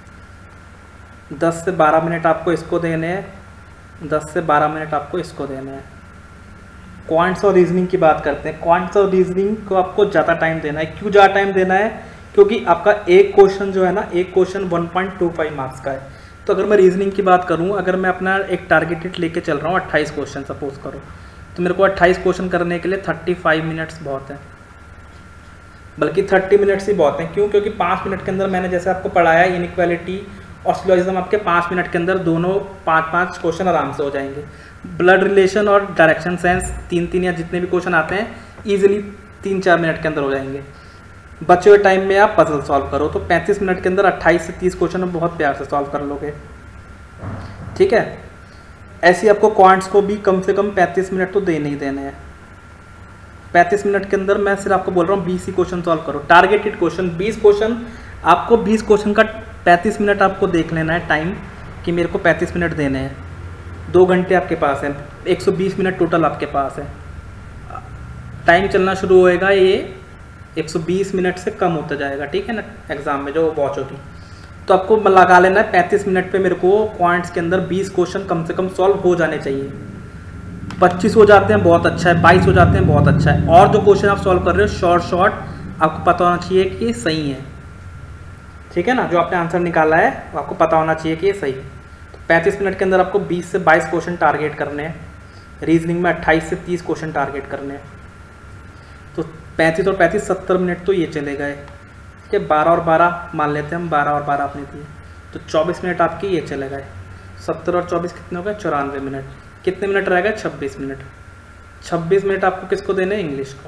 10 से 12 मिनट आपको इसको देने हैं, 10 से 12 मिनट आपको इसको देने हैं। क्वांट्स और रीजनिंग की बात करते हैं। क्वांट्स और रीजनिंग को आपको ज़्यादा टाइम देना है। क्यों ज़्यादा टाइम देना है? क्योंकि आपका एक क्वेश्चन जो है ना, एक क्वेश्चन 1.25 मार्क्स का है। तो अगर मैं रीजनिंग की बात करूँ, अगर मैं अपना एक टारगेटेड लेके चल रहा हूँ 28 क्वेश्चन सपोज करो, तो मेरे को 28 क्वेश्चन करने के लिए 35 मिनट्स बहुत है, बल्कि 30 मिनट्स ही बहुत हैं। क्यों? क्योंकि 5 मिनट के अंदर मैंने जैसे आपको पढ़ाया इनइक्वालिटी और सिलोजिज्म, आपके 5 मिनट के अंदर दोनों 5-5 क्वेश्चन आराम से हो जाएंगे। ब्लड रिलेशन और डायरेक्शन सेंस 3-3 या जितने भी क्वेश्चन आते हैं ईजिली 3-4 मिनट के अंदर हो जाएंगे। बचे हुए टाइम में आप पजल सॉल्व करो, तो 35 मिनट के अंदर 28 से 30 क्वेश्चन बहुत प्यार से सॉल्व कर लोगे। ठीक है, ऐसे आपको क्वांट्स को भी कम से कम 35 मिनट तो देने ही देने हैं। 35 मिनट के अंदर मैं सिर्फ आपको बोल रहा हूँ 20 ही क्वेश्चन सॉल्व करो, टारगेटेड क्वेश्चन 20 क्वेश्चन। आपको 20 क्वेश्चन का 35 मिनट आपको देख लेना है टाइम, कि मेरे को 35 मिनट देने हैं। 2 घंटे आपके पास है, 120 मिनट टोटल आपके पास है। टाइम चलना शुरू होएगा, ये 120 मिनट से कम होता जाएगा, ठीक है ना, एग्जाम में जो वॉच होगी। तो आपको लगा लेना है 35 मिनट पे मेरे को पॉइंट्स के अंदर 20 क्वेश्चन कम से कम सॉल्व हो जाने चाहिए। 25 हो जाते हैं बहुत अच्छा है, 22 हो जाते हैं बहुत अच्छा है। और जो क्वेश्चन आप सॉल्व कर रहे हो शॉर्ट आपको पता होना चाहिए कि ये सही है, ठीक है ना, जो आपने आंसर निकाला है वो आपको पता होना चाहिए कि ये सही है। तो 35 मिनट के अंदर आपको 20 से 22 क्वेश्चन टारगेट करने हैं। रीजनिंग में 28 से 30 क्वेश्चन टारगेट करने हैं। तो 35 और 35 70 मिनट तो ये चले गए, ठीक है। 12 और 12 मान लेते हैं हम, 12 और 12 आपने दिए, तो 24 मिनट आपके ये चले गए। 70 और 24 कितने हो गए? 94 मिनट। कितने मिनट रह गए? 26 मिनट। 26 मिनट आपको किसको देने? इंग्लिश को।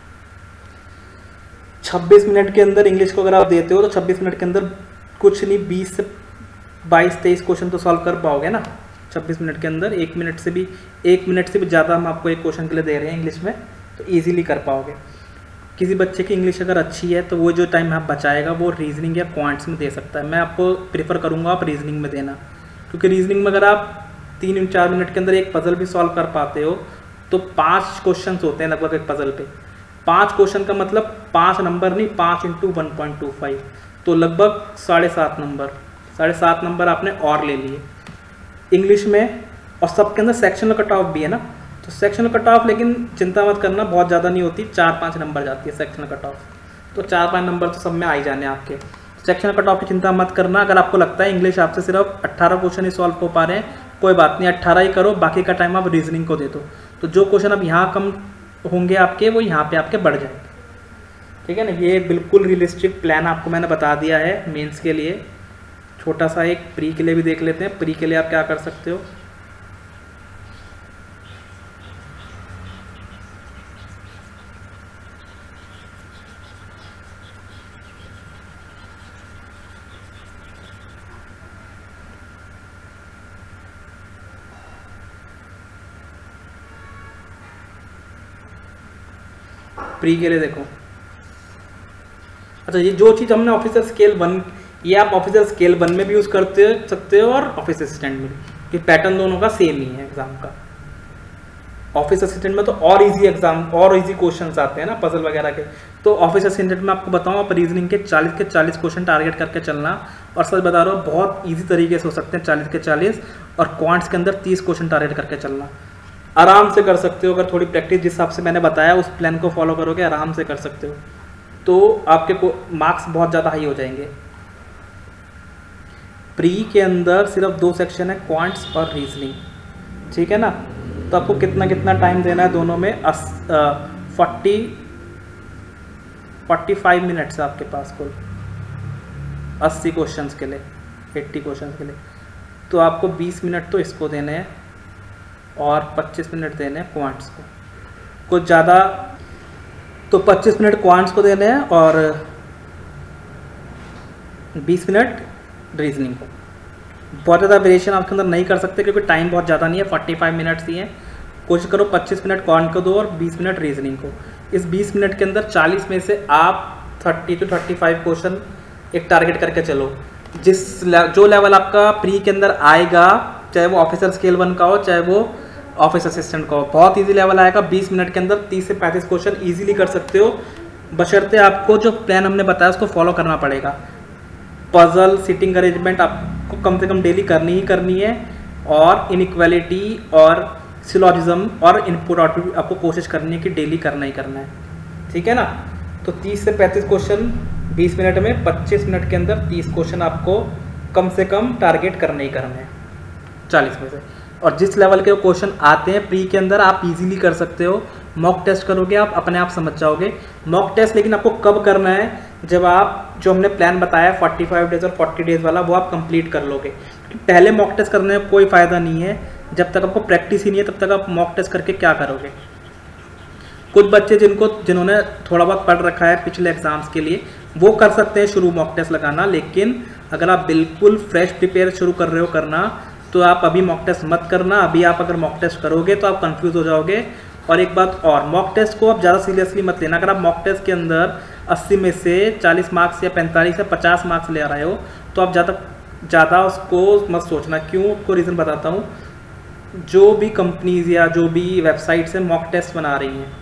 26 मिनट के अंदर इंग्लिश को अगर आप देते हो तो 26 मिनट के अंदर कुछ नहीं 20 से 22-23 क्वेश्चन तो सॉल्व कर पाओगे ना 26 मिनट के अंदर। 1 मिनट से भी ज़्यादा हम आपको एक क्वेश्चन के लिए दे रहे हैं इंग्लिश में, तो ईजिली कर पाओगे। किसी बच्चे की इंग्लिश अगर अच्छी है तो वो जो टाइम आप बचाएगा वो रीजनिंग या क्वांट्स में दे सकता है। मैं आपको प्रेफर करूँगा आप रीजनिंग में देना, क्योंकि रीजनिंग में अगर आप 3-4 मिनट के अंदर एक पजल भी सॉल्व कर पाते हो तो 5 क्वेश्चन होते हैं लगभग एक पजल पे। 5 क्वेश्चन का मतलब 5 नंबर नहीं, 5 × 1.25, तो लगभग 7.5 नंबर आपने और ले लिए इंग्लिश में। और सबके अंदर सेक्शनल कट ऑफ भी है ना, तो सेक्शनल कट ऑफ लेकिन चिंता मत करना बहुत ज़्यादा नहीं होती, 4-5 नंबर जाती है सेक्शनल कट ऑफ, तो 4-5 नंबर तो सब में आ ही जाने आपके। सेक्शनल कट ऑफ की चिंता मत करना। अगर आपको लगता है इंग्लिश आपसे सिर्फ 18 क्वेश्चन ही सॉल्व हो पा रहे हैं, कोई बात नहीं, 18 ही करो, बाकी का टाइम आप रीजनिंग को दे दो। तो जो क्वेश्चन अब यहाँ कम होंगे आपके, वो यहाँ पे आपके बढ़ जाएंगे, ठीक है ना। ये बिल्कुल रियलिस्टिक प्लान आपको मैंने बता दिया है मेंस के लिए। छोटा सा एक प्री के लिए भी देख लेते हैं। प्री के लिए आप क्या कर सकते हो? प्री के लिए देखो, अच्छा ये जो चीज़ हमने ऑफिसर स्केल 1, ये आप ऑफिसर स्केल 1 में भी यूज़ करते सकते हो और ऑफिस असिस्टेंट में भी। पैटर्न दोनों का सेम ही है एग्जाम का। ऑफिस असिस्टेंट में तो और इजी एग्जाम और इजी क्वेश्चंस आते हैं ना पजल वगैरह के। तो ऑफिस असिस्टेंट में आपको बताऊँ, आप रीजनिंग के 40 क्वेश्चन टारगेट करके चलना, और सच बता रहा हूँ बहुत ईजी तरीके से हो सकते हैं 40 के 40, और क्वांट्स के अंदर 30 क्वेश्चन टारगेट करके चलना। आराम से कर सकते हो, अगर थोड़ी प्रैक्टिस जिस हिसाब से मैंने बताया उस प्लान को फॉलो करोगे आराम से कर सकते हो, तो आपके मार्क्स बहुत ज़्यादा हाई हो जाएंगे। प्री के अंदर सिर्फ 2 सेक्शन है, क्वांट्स और रीजनिंग, ठीक है ना। तो आपको कितना टाइम देना है दोनों में? 45 मिनट्स है आपके पास कुल 80 क्वेश्चंस के लिए, 80 क्वेश्चंस के लिए। तो आपको 20 मिनट तो इसको देने हैं और 25 मिनट देने हैं क्वांट्स को। कुछ ज़्यादा तो 25 मिनट क्वांट्स को देने हैं और 20 मिनट रीजनिंग को। बहुत ज़्यादा वेरिएशन आपके अंदर नहीं कर सकते क्योंकि टाइम बहुत ज़्यादा नहीं है, 45 मिनट्स ही हैं। कोशिश करो 25 मिनट क्वांट को दो और 20 मिनट रीजनिंग को। इस 20 मिनट के अंदर 40 में से आप 30 to 35 क्वेश्चन एक टारगेट करके चलो। जो लेवल आपका प्री के अंदर आएगा, चाहे वो ऑफिसर स्केल 1 का हो चाहे वो ऑफिस असिस्टेंट का हो, बहुत इजी लेवल आएगा। 20 मिनट के अंदर 30 से 35 क्वेश्चन इजीली कर सकते हो, बशर्ते आपको जो प्लान हमने बताया उसको फॉलो करना पड़ेगा। पजल, सिटिंग अरेंजमेंट आपको कम से कम डेली करनी ही करनी है, और इनइक्वालिटी और सिलोजिज्म और इनपुट आउटपुट आपको कोशिश करनी है कि डेली करना ही करना है, ठीक है ना। तो 30 से 35 क्वेश्चन 20 मिनट में, 25 मिनट के अंदर 30 क्वेश्चन आपको कम से कम टारगेट करने ही करने हैं 40 में से। और जिस लेवल के क्वेश्चन आते हैं प्री के अंदर आप इजीली कर सकते हो। मॉक टेस्ट करोगे आप अपने आप समझ जाओगे। मॉक टेस्ट लेकिन आपको कब करना है, जब आप जो हमने प्लान बताया 45 डेज और 40 डेज वाला वो आप कंप्लीट कर लोगे। पहले मॉक टेस्ट करने में कोई फ़ायदा नहीं है, जब तक आपको प्रैक्टिस ही नहीं है तब तक आप मॉक टेस्ट करके क्या करोगे। कुछ बच्चे जिन्होंने थोड़ा बहुत पढ़ रखा है पिछले एग्जाम्स के लिए वो कर सकते हैं शुरू मॉक टेस्ट लगाना, लेकिन अगर आप बिल्कुल फ्रेश प्रिपेयर शुरू कर रहे हो करना तो आप अभी मॉक टेस्ट मत करना। अभी आप अगर मॉक टेस्ट करोगे तो आप कंफ्यूज हो जाओगे। और एक बात और, मॉक टेस्ट को आप ज़्यादा सीरियसली मत लेना। अगर आप मॉक टेस्ट के अंदर 80 में से 40 मार्क्स या 45 या 50 मार्क्स ले रहे हो तो आप ज़्यादा उसको मत सोचना। क्यों, आपको रीज़न बताता हूँ। जो भी कंपनीज या जो भी वेबसाइट्स हैं मॉक टेस्ट बना रही हैं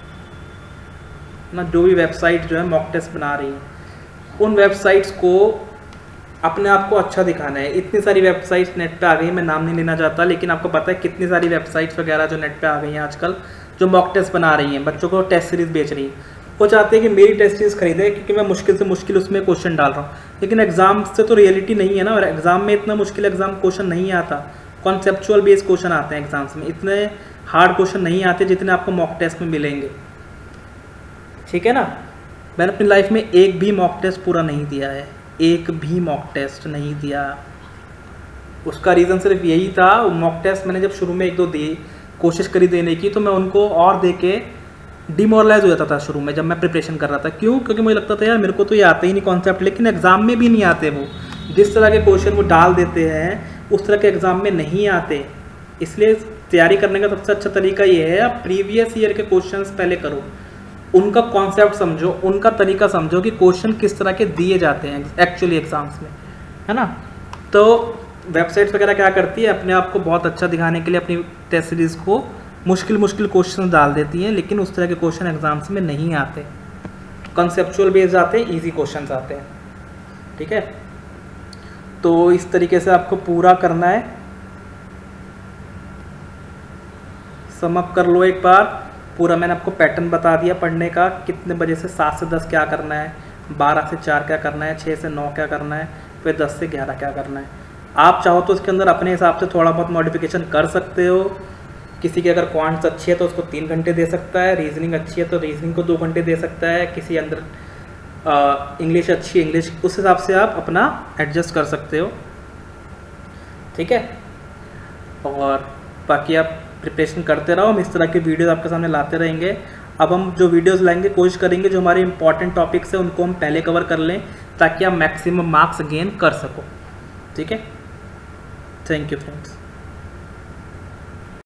ना, जो भी वेबसाइट जो है मॉक टेस्ट बना रही हैं, उन वेबसाइट्स को अपने आप को अच्छा दिखाना है। इतनी सारी वेबसाइट्स नेट पे आ गई हैं, मैं नाम नहीं लेना चाहता, लेकिन आपको पता है कितनी सारी वेबसाइट्स वगैरह जो नेट पे आ गई हैं आजकल, जो मॉक टेस्ट बना रही हैं, बच्चों को टेस्ट सीरीज बेच रही हैं। वो चाहते हैं कि मेरी टेस्ट सीरीज खरीदें क्योंकि मैं मुश्किल से मुश्किल उसमें क्वेश्चन डाल रहा हूँ, लेकिन एग्जाम से तो रियलिटी नहीं है ना। और एग्जाम में इतना मुश्किल एग्जाम क्वेश्चन नहीं आता, कॉन्सेप्चुअल बेस्ड क्वेश्चन आते हैं एग्जाम्स में, इतने हार्ड क्वेश्चन नहीं आते जितने आपको मॉक टेस्ट में मिलेंगे। ठीक है ना। मैंने अपनी लाइफ में एक भी मॉक टेस्ट पूरा नहीं दिया है, एक भी मॉक टेस्ट नहीं दिया। उसका रीज़न सिर्फ यही था, मॉक टेस्ट मैंने जब शुरू में 1-2 दी कोशिश करी देने की तो मैं उनको और दे के डिमोरलाइज हो जाता था शुरू में जब मैं प्रिपरेशन कर रहा था। क्यों, क्योंकि मुझे लगता था यार मेरे को तो ये आते ही नहीं कॉन्सेप्ट, लेकिन एग्जाम में भी नहीं आते। वो जिस तरह के क्वेश्चन वो डाल देते हैं उस तरह के एग्जाम में नहीं आते। इसलिए तैयारी करने का सबसे अच्छा तरीका ये है, आप प्रीवियस ईयर के क्वेश्चंस पहले करो, उनका कॉन्सेप्ट समझो, उनका तरीका समझो कि क्वेश्चन किस तरह के दिए जाते हैं एक्चुअली एग्जाम्स में, है ना। तो वेबसाइट्स वगैरह क्या करती है, अपने आप को बहुत अच्छा दिखाने के लिए अपनी टेस्ट सीरीज़ को मुश्किल क्वेश्चन डाल देती हैं, लेकिन उस तरह के क्वेश्चन एग्जाम्स में नहीं आते। कंसेप्चुअल बेस्ड आते हैं, ईजी क्वेश्चन आते हैं। ठीक है, तो इस तरीके से आपको पूरा करना है। सम अप कर लो एक बार पूरा। मैंने आपको पैटर्न बता दिया पढ़ने का, कितने बजे से 7 से 10 क्या करना है, 12 से 4 क्या करना है, 6 से 9 क्या करना है, फिर 10 से 11 क्या करना है। आप चाहो तो इसके अंदर अपने हिसाब से थोड़ा बहुत मॉडिफिकेशन कर सकते हो। किसी की अगर क्वांट्स अच्छी है तो उसको 3 घंटे दे सकता है, रीजनिंग अच्छी है तो रीजनिंग को 2 घंटे दे सकता है, किसी अंदर इंग्लिश अच्छी है इंग्लिश, उस हिसाब से आप अपना एडजस्ट कर सकते हो। ठीक है, और बाकी आप प्रिपरेशन करते रहो, हम इस तरह के वीडियोस आपके सामने लाते रहेंगे। अब हम जो वीडियोस लाएंगे कोशिश करेंगे जो हमारे इंपॉर्टेंट टॉपिक्स हैं उनको हम पहले कवर कर लें ताकि आप मैक्सिमम मार्क्स गेन कर सको। ठीक है, थैंक यू फ्रेंड्स।